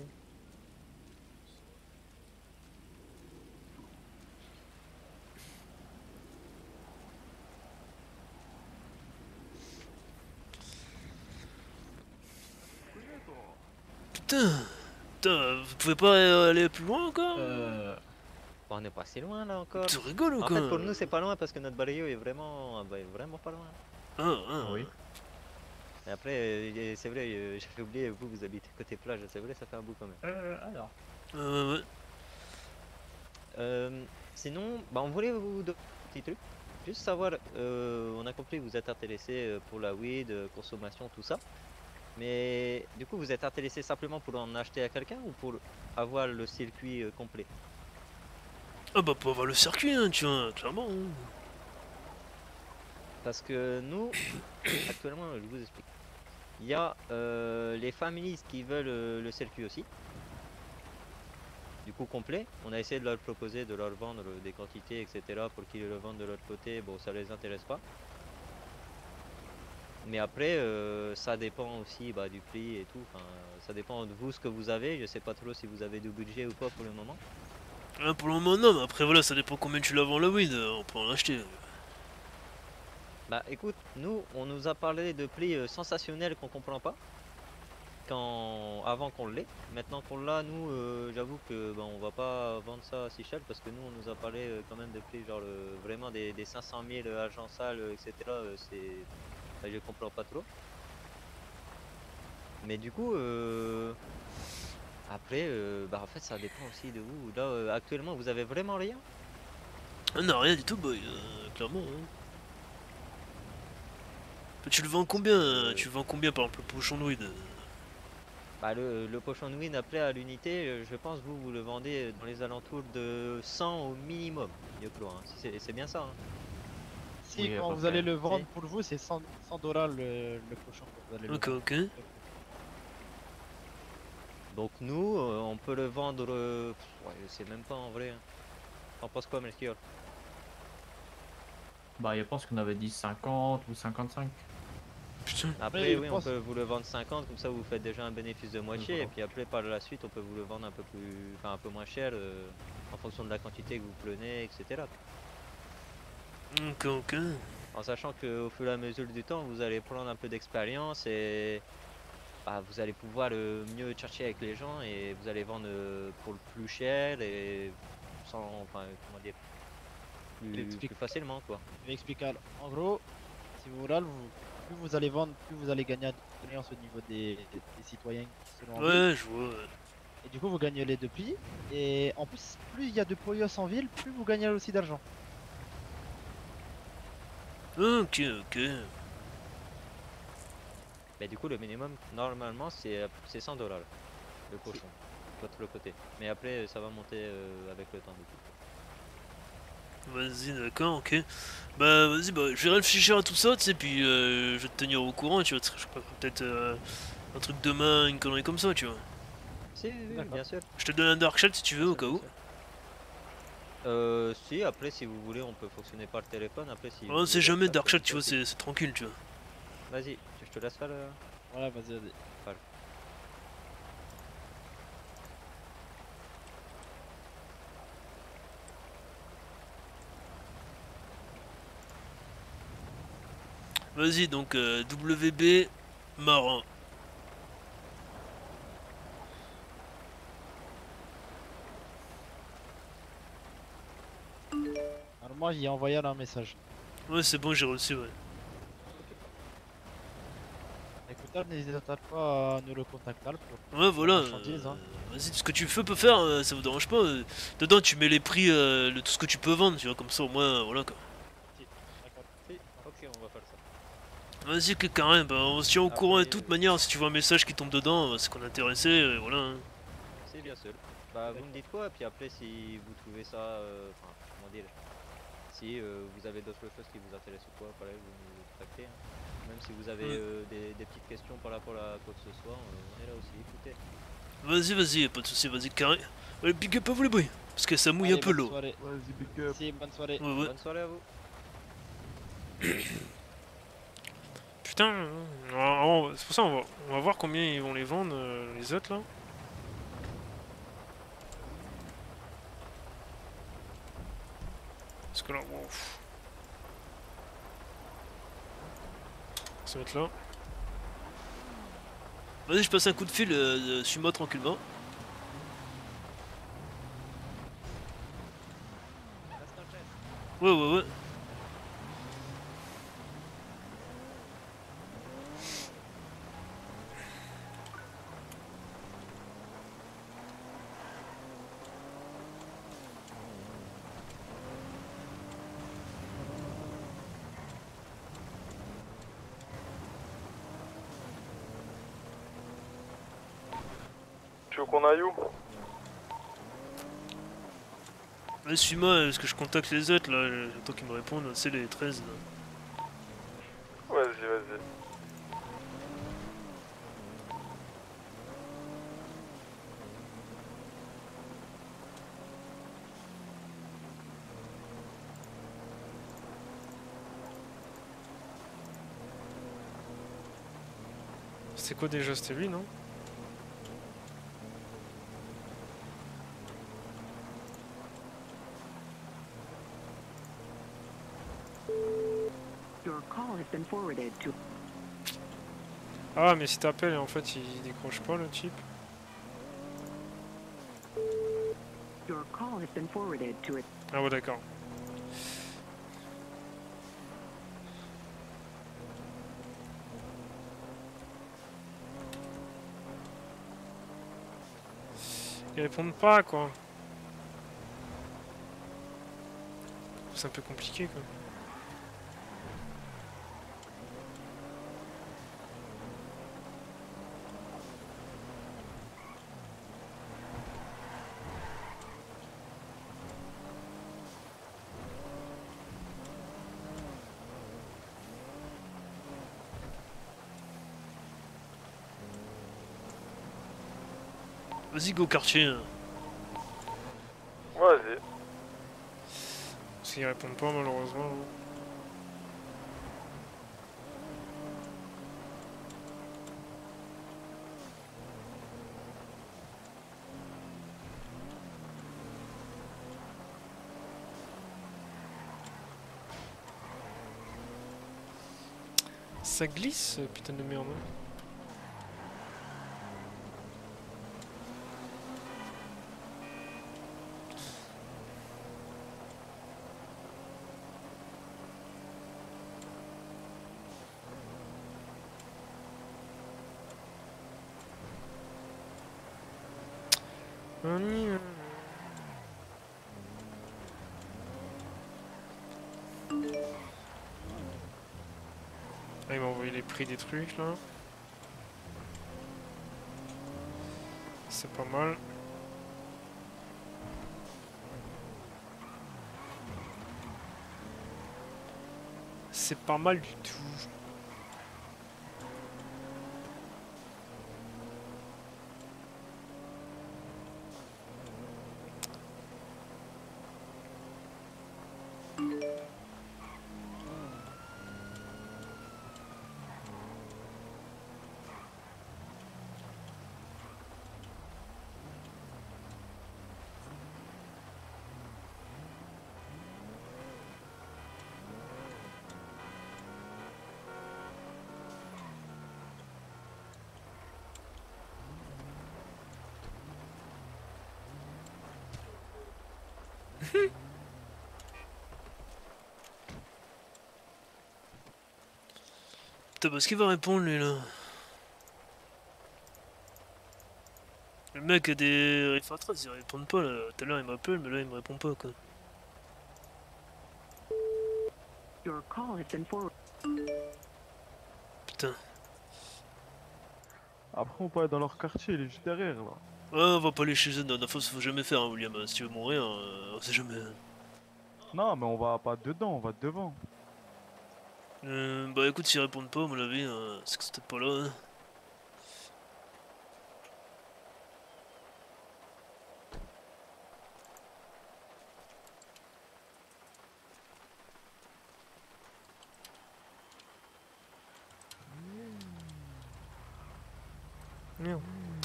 Putain, putain, vous pouvez pas euh, aller plus loin encore? Euh... Bon, on n'est pas si loin là encore. Tu rigoles ou En quoi? fait, pour nous, c'est pas loin parce que notre balayo est vraiment, bah, est vraiment pas loin. Ah, ah, oui. Et après, euh, c'est vrai, euh, j'avais oublié, vous, vous habitez côté plage, c'est vrai, ça fait un bout quand même. Euh, alors. Euh, ouais. Euh, sinon, bah, on voulait vous donner un petit truc. Juste savoir, euh, on a compris que vous êtes intéressé pour la weed, consommation, tout ça. Mais du coup, vous êtes intéressé simplement pour en acheter à quelqu'un ou pour avoir le circuit euh, complet? Ah bah pour avoir le circuit, hein, tu vois, clairement. Hein. Parce que nous, actuellement, je vous explique. Il y a euh, les families qui veulent euh, le circuit aussi. Du coup complet. On a essayé de leur proposer de leur vendre des quantités, et cetera pour qu'ils le vendent de leur côté. Bon, ça les intéresse pas. Mais après, euh, ça dépend aussi bah, du prix et tout. Enfin, ça dépend de vous ce que vous avez. Je sais pas trop si vous avez du budget ou pas pour le moment. Ah, pour le moment, non, mais après voilà, ça dépend combien tu la vends la weed, on peut en acheter. Bah écoute, nous on nous a parlé de prix euh, sensationnels qu'on comprend pas. Quand... Avant qu'on l'ait. Maintenant qu'on l'a, nous euh, j'avoue que bah, on va pas vendre ça si cher parce que nous on nous a parlé euh, quand même de prix genre le- vraiment des, des cinq cent mille agents sales, et cetera. euh, c'est. Bah, je comprends pas trop. Mais du coup euh... après euh, bah en fait ça dépend aussi de vous. Là euh, actuellement vous avez vraiment rien? Ah non, rien du tout, boy, euh, clairement. Hein. Tu le vends combien euh, Tu le vends combien par exemple le pochon de weed? Bah le, le pochon de weed après à l'unité, euh, je pense vous vous le vendez dans les alentours de cent au minimum, Yoclo, hein. Si c'est c'est bien ça. Hein. Si, Oui, à quand peu vous près. allez le vendre Si. pour vous, c'est cent dollars le, le cochon. que vous allez le Ok, vendre. ok. Donc nous, euh, on peut le vendre, euh, pff, ouais, je sais même pas en vrai. Hein. T'en penses quoi, Melchior? Bah, je pense qu'on avait dit cinquante ou cinquante-cinq. Après, Ouais, je oui, pense- on peut vous le vendre cinquante, comme ça vous faites déjà un bénéfice de moitié, voilà. et puis après par la suite, on peut vous le vendre un peu plus, enfin un peu moins cher, euh, en fonction de la quantité que vous prenez, et cetera. Ok, ok. En sachant qu'au fur et à mesure du temps, vous allez prendre un peu d'expérience et bah, vous allez pouvoir euh, mieux chercher avec les gens et vous allez vendre euh, pour le plus cher et sans, enfin, comment dire, plus, Explique- plus facilement quoi. Je vais expliquer. alors. En gros, si vous voulez, vous- plus vous allez vendre, plus vous allez gagner d'expérience au niveau des, des- des citoyens qui sont en ville. Ouais, je vois. ouais. Et du coup, vous gagnez les deux prix. Et en plus, plus il y a de poyos en ville, plus vous gagnez aussi d'argent. Ok, ok. Mais du coup, le minimum normalement c'est c'est cent dollars le cochon, l'autre le côté. Mais après, ça va monter euh, avec le temps du coup. Vas-y, d'accord, ok. Bah, vas-y, bah, je vais réfléchir à tout ça, tu sais, puis euh, je vais te tenir au courant, tu vois. Je sais pas, peut-être euh, un truc demain, une connerie comme ça, tu vois. Si, oui, oui, bien sûr. Je te donne un dark chat si tu veux, au cas où. Euh, si, après, si vous voulez, on peut fonctionner par téléphone. Après, si. On sait jamais, dark chat, tu vois, c'est c'est tranquille, tu vois. Vas-y, je te laisse faire le. Voilà, vas-y, vas-y. Parle. Vas-y, donc euh, W B Marin. Alors moi, j'y ai envoyé un message. Ouais, c'est bon, j'ai reçu, ouais. Écoutez, n'hésitez pas à nous le contacter pour Ouais, voilà. la marchandise, hein. euh, Vas-y, ce que tu veux, peux faire, euh, ça vous dérange pas. euh. Dedans, tu mets les prix euh, de tout ce que tu peux vendre, tu vois, comme ça, au moins, euh, voilà quoi. Si, ok, on va faire ça. Vas-y, que carré, bah, on se tient au Après, courant de euh, toute manière. Si tu vois un message qui tombe dedans, euh, c'est qu'on est intéressé, et voilà. hein. C'est bien sûr. Bah, vous me dites quoi, et puis après, si vous trouvez ça. euh, Enfin, comment dire. Si euh, vous avez d'autres choses qui vous intéressent ou quoi, pareil, vous nous contactez. Hein. Même si vous avez Ouais. euh, des, des petites questions par rapport à quoi que ce soit, euh, on est là aussi, écoutez. Vas-y, vas-y, pas de soucis, vas-y, carré. Ouais, big up à vous les boys, parce que ça mouille Allez, un peu bonne l'eau. soirée. Vas-y, big up. Si, bonne soirée. Ouais, ouais. Bonne soirée à vous. Putain, on va- on va- c'est pour ça on va, on va voir combien ils vont les vendre, euh, les autres là. Parce que là, wow. On va se mettre là. Vas-y, je passe un coup de fil, euh, euh, suis-moi tranquillement. Ouais, ouais, ouais. Tu veux qu'on aille où? Allez, suis-moi, parce que je contacte les autres là, j'attends qu'ils me répondent, c'est les treize là. Vas-y, vas-y. C'était quoi déjà? C'était lui, non? Your call Ah, mais si t'appelles, en fait, il décroche pas le type. Ah ouais, d'accord. Ils répondent pas, quoi. C'est un peu compliqué, quoi. Vas-y, go quartier. Vas-y. S'ils répondent pas, malheureusement. Ça glisse, putain de merde. Ah, il m'a envoyé les prix des trucs là. C'est pas mal. C'est pas mal du tout. Putain, parce qu'il va répondre lui là. Le mec a des réfractraces, il répond pas là. Tout à l'heure il m'appelle, mais là il me répond pas quoi. Putain. Après, on peut aller dans leur quartier, il est juste derrière là. Ouais, on va pas aller chez eux, non, faut, faut jamais faire, hein, William. Si tu veux mourir, euh, on sait jamais. Non, mais on va pas dedans, on va devant. Euh, bah écoute, s'ils répondent pas, à mon avis, euh, c'est que c'était pas là. Hein. Merde.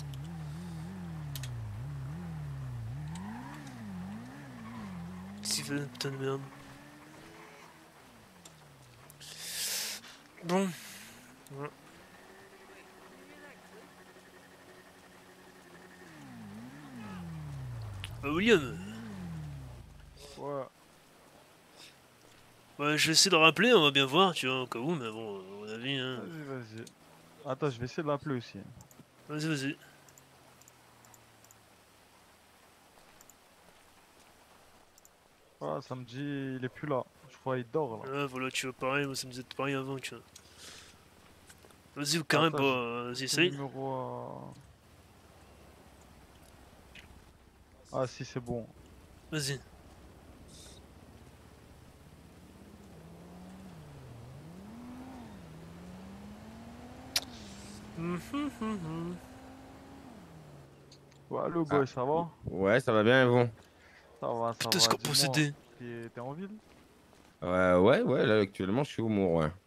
Steven, putain de merde. Bon. Ouais. Bah William. Ouais. Ouais, je vais essayer de rappeler, on va bien voir, tu vois, au cas où, mais bon, à mon avis, hein. Vas-y, vas-y. Attends, je vais essayer de l'appeler aussi. Vas-y, vas-y. Ah, ça me dit, il est plus là. Je crois qu'il dort là. Ouais, voilà, tu vois, pareil, moi ça me disait pareil avant, tu vois. Vas-y, carrément, Attends, bah, vas-y, j'ai- essaye. le numéro à- Ah, si, c'est bon. Vas-y. Ouais, le boy, ça va? Ouais, ça va bien et vous? Ça va, ça Putain, va. c'est qu'on dis-moi, possédait. T'es t'es en ville? Euh, ouais, ouais, là actuellement je suis au Mour, ouais.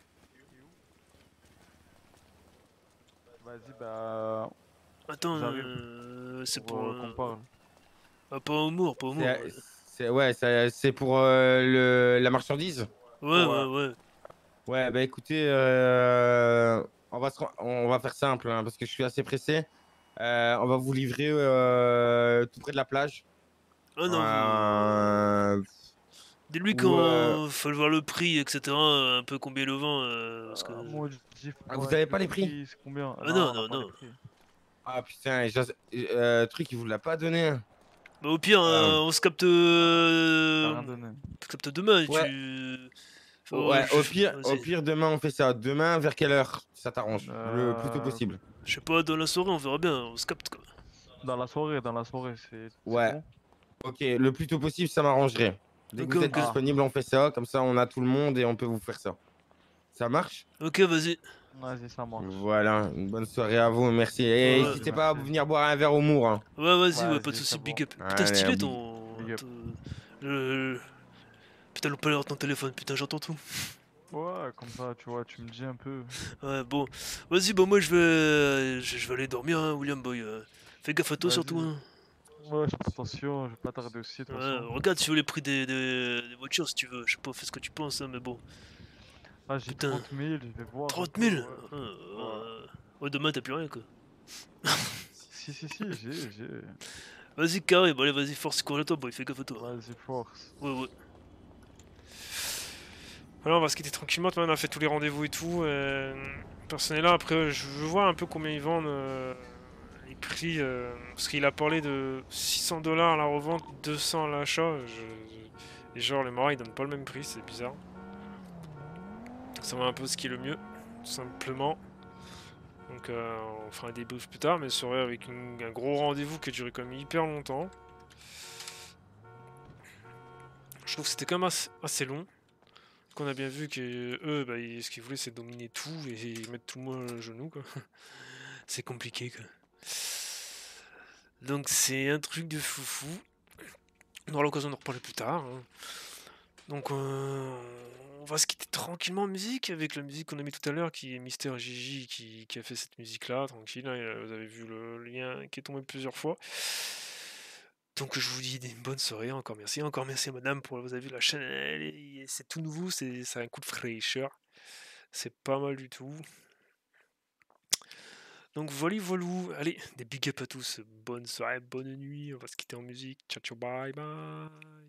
Vas-y, bah. Attends, j'arrive euh, c'est pour, pour. euh, qu'on parle. Ah, pas au Mour, pas au Mour. C'est, Ouais, c'est- ouais, c'est c'est pour euh, le, la marchandise? ouais, ouais. ouais. Ouais, bah écoutez, euh, on, va se... on va faire simple hein, parce que je suis assez pressé. Euh, on va vous livrer euh, tout près de la plage. Ah non, Euh, dis-lui ou, quand euh, faut voir le prix, et cetera. Un peu combien le vent. euh, parce que... Ah, vous avez pas les prix? C'est combien? Ah non, non, non. Ah putain, et j'ose- euh, truc, il vous l'a pas donné. Bah, au pire, euh, on se capte. euh, rien donné. On se capte demain. Ouais. Tu... Faut- Ouais, au je- pire, au vas-y. pire, demain on fait ça. Demain, vers quelle heure ça t'arrange? Le plus tôt Euh, possible. Je sais pas, dans la soirée, on verra bien. On se capte quoi. Dans la soirée, dans la soirée, c'est. Ouais. Ok, le plus tôt possible, ça m'arrangerait. Dès que Ok, vous êtes ok. disponible, on fait ça. Comme ça, on a tout le monde et on peut vous faire ça. Ça marche? Ok, vas-y. Vas-y, ça marche. Voilà, une bonne soirée à vous, merci. Et Ouais. n'hésitez pas à venir boire un verre au Mour. Hein. Ouais, vas-y, ouais, Vas-y, pas de c'est soucis, bon. big up. Putain, Allez, stylé big- ton. big up. ton- Le... le- Putain, l'opérateur de ton téléphone, putain, j'entends tout. Ouais, comme ça, tu vois, tu me dis un peu. Ouais, bon. Vas-y, bon, moi je vais. Je je vais aller dormir, hein, William Boy. euh. Fais gaffe à toi Vas-y. surtout. Hein. Ouais, je fais attention, je vais pas tarder aussi, de toute Ouais, façon. regarde si tu veux les prix des, des, des voitures si tu veux. Je sais pas, fais ce que tu penses, hein, mais bon. Ah, j'ai Putain. trente mille, je vais voir. un trente peu, mille ouais. Ah, euh, Ouais, demain t'as plus rien quoi. Si, si, si, j'ai, j'ai. Vas-y, carré, bon allez, vas-y, force, courage à toi, boy, fais gaffe à toi. Vas-y, force. Ouais, ouais. Voilà, on va se quitter tranquillement. Maintenant, on a fait tous les rendez-vous et tout. Euh, personne est là. Après, je veux voir un peu combien ils vendent euh, les prix. euh, parce qu'il a parlé de six cents dollars à la revente, deux cents à l'achat. Je- Et genre, les marins ils donnent pas le même prix, c'est bizarre. Donc, ça va un peu ce qui est le mieux, tout simplement. Donc, euh, on fera un débrief plus tard, mais ce serait avec une- un gros rendez-vous qui a duré quand même hyper longtemps. Je trouve que c'était quand même assez, assez long. Qu'on a bien vu que eux, bah, ils- ce qu'ils voulaient, c'est dominer tout et, et mettre tout le monde à genoux, quoi. C'est compliqué, quoi. Donc c'est un truc de foufou. On aura l'occasion d'en reparler plus tard. hein. Donc euh, on va se quitter tranquillement en musique avec la musique qu'on a mis tout à l'heure, qui est Mister Gigi qui, qui a fait cette musique-là, tranquille. hein, et, vous avez vu le lien qui est tombé plusieurs fois. Donc je vous dis une bonne soirée, encore merci, encore merci à madame pour vous avez vu la chaîne, elle est- c'est tout nouveau, c'est c'est un coup de fraîcheur, c'est pas mal du tout. Donc voilà, voilà, allez, des big up à tous, bonne soirée, bonne nuit, on va se quitter en musique, ciao ciao, bye bye.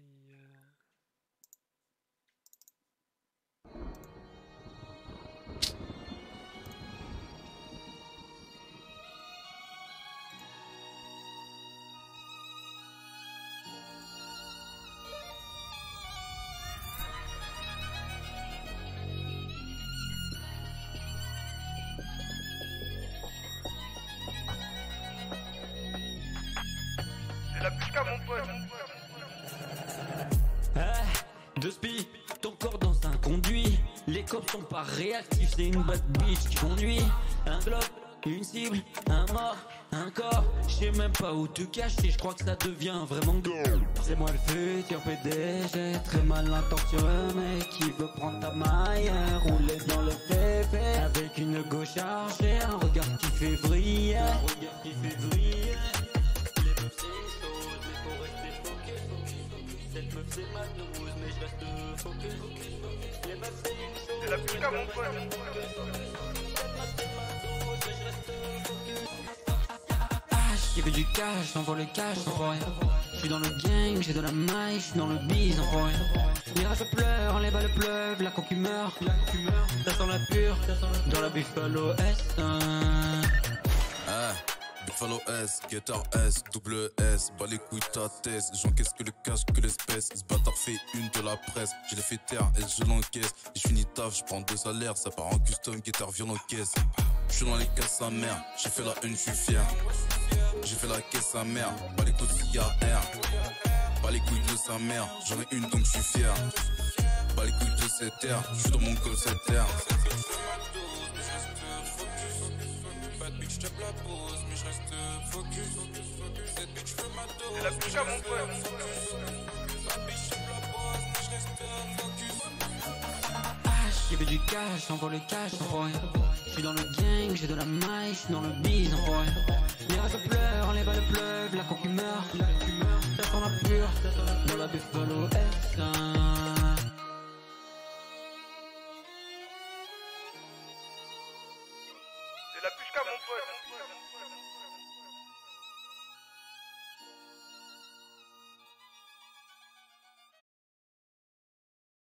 C'est la putain, mon pote. Eh, deux spi, ton corps dans un conduit. Les cops sont pas réactifs, c'est une bad bitch qui conduit. Un globe, une cible, un mort, un corps. Je sais même pas où te cacher, je crois que ça devient vraiment gore. C'est moi le futur P D G, très mal intentionné, qui veut prendre ta maille, rouler dans le P P. Avec une go chargée, un regard qui fait briller. Un regard qui fait briller. Les meufs c'est chaud, mais faut rester focus, focus, focus. Cette meuf c'est ma douce, mais je reste focus, focus, focus. Les meufs c'est une chose, C'est la putain, mon pote. J'ai vu du cash, j'envoie le cash, j'envoie rien. J'suis dans le gang, j'ai de la maille, j'suis dans le bise, j'envoie rien. Mirage pleure, les balles pleuvent, la coque meurt. Ça sent la pure, dans la Buffalo S. Ah, Buffalo S, Guitar S, double S, bas les couilles ta thèse, j'encaisse que le cash que l'espèce, ce bâtard fait une de la presse, je l'ai fait taire et je l'encaisse, et je finis taf, je prends deux salaires, ça part en custom, guitare viole en caisse, je suis dans les caisses sa mère, j'ai fait la une, je suis fier, j'ai fait la caisse sa mère, bas les couilles de R, bas les couilles de sa mère, j'en ai une donc je suis fier, bas les couilles de cette terre, je suis dans mon col cette terre. Bad bitch tape la pause, mais je reste focus. Cette bitch fait ma dose. C'est la putain, mon pote. Bad bitch tape la pause, mais je reste focus. J'ai vu du cash, j'envoie le cash, j'envoie rien. J'suis dans le gang, j'ai de la maille, j'suis dans le bise, j'envoie rien. Mirage pleure, les balles pleuvent, la coque meurt. Ça sent la pure, dans la Buffalo S. C'est la pushka, mon pote.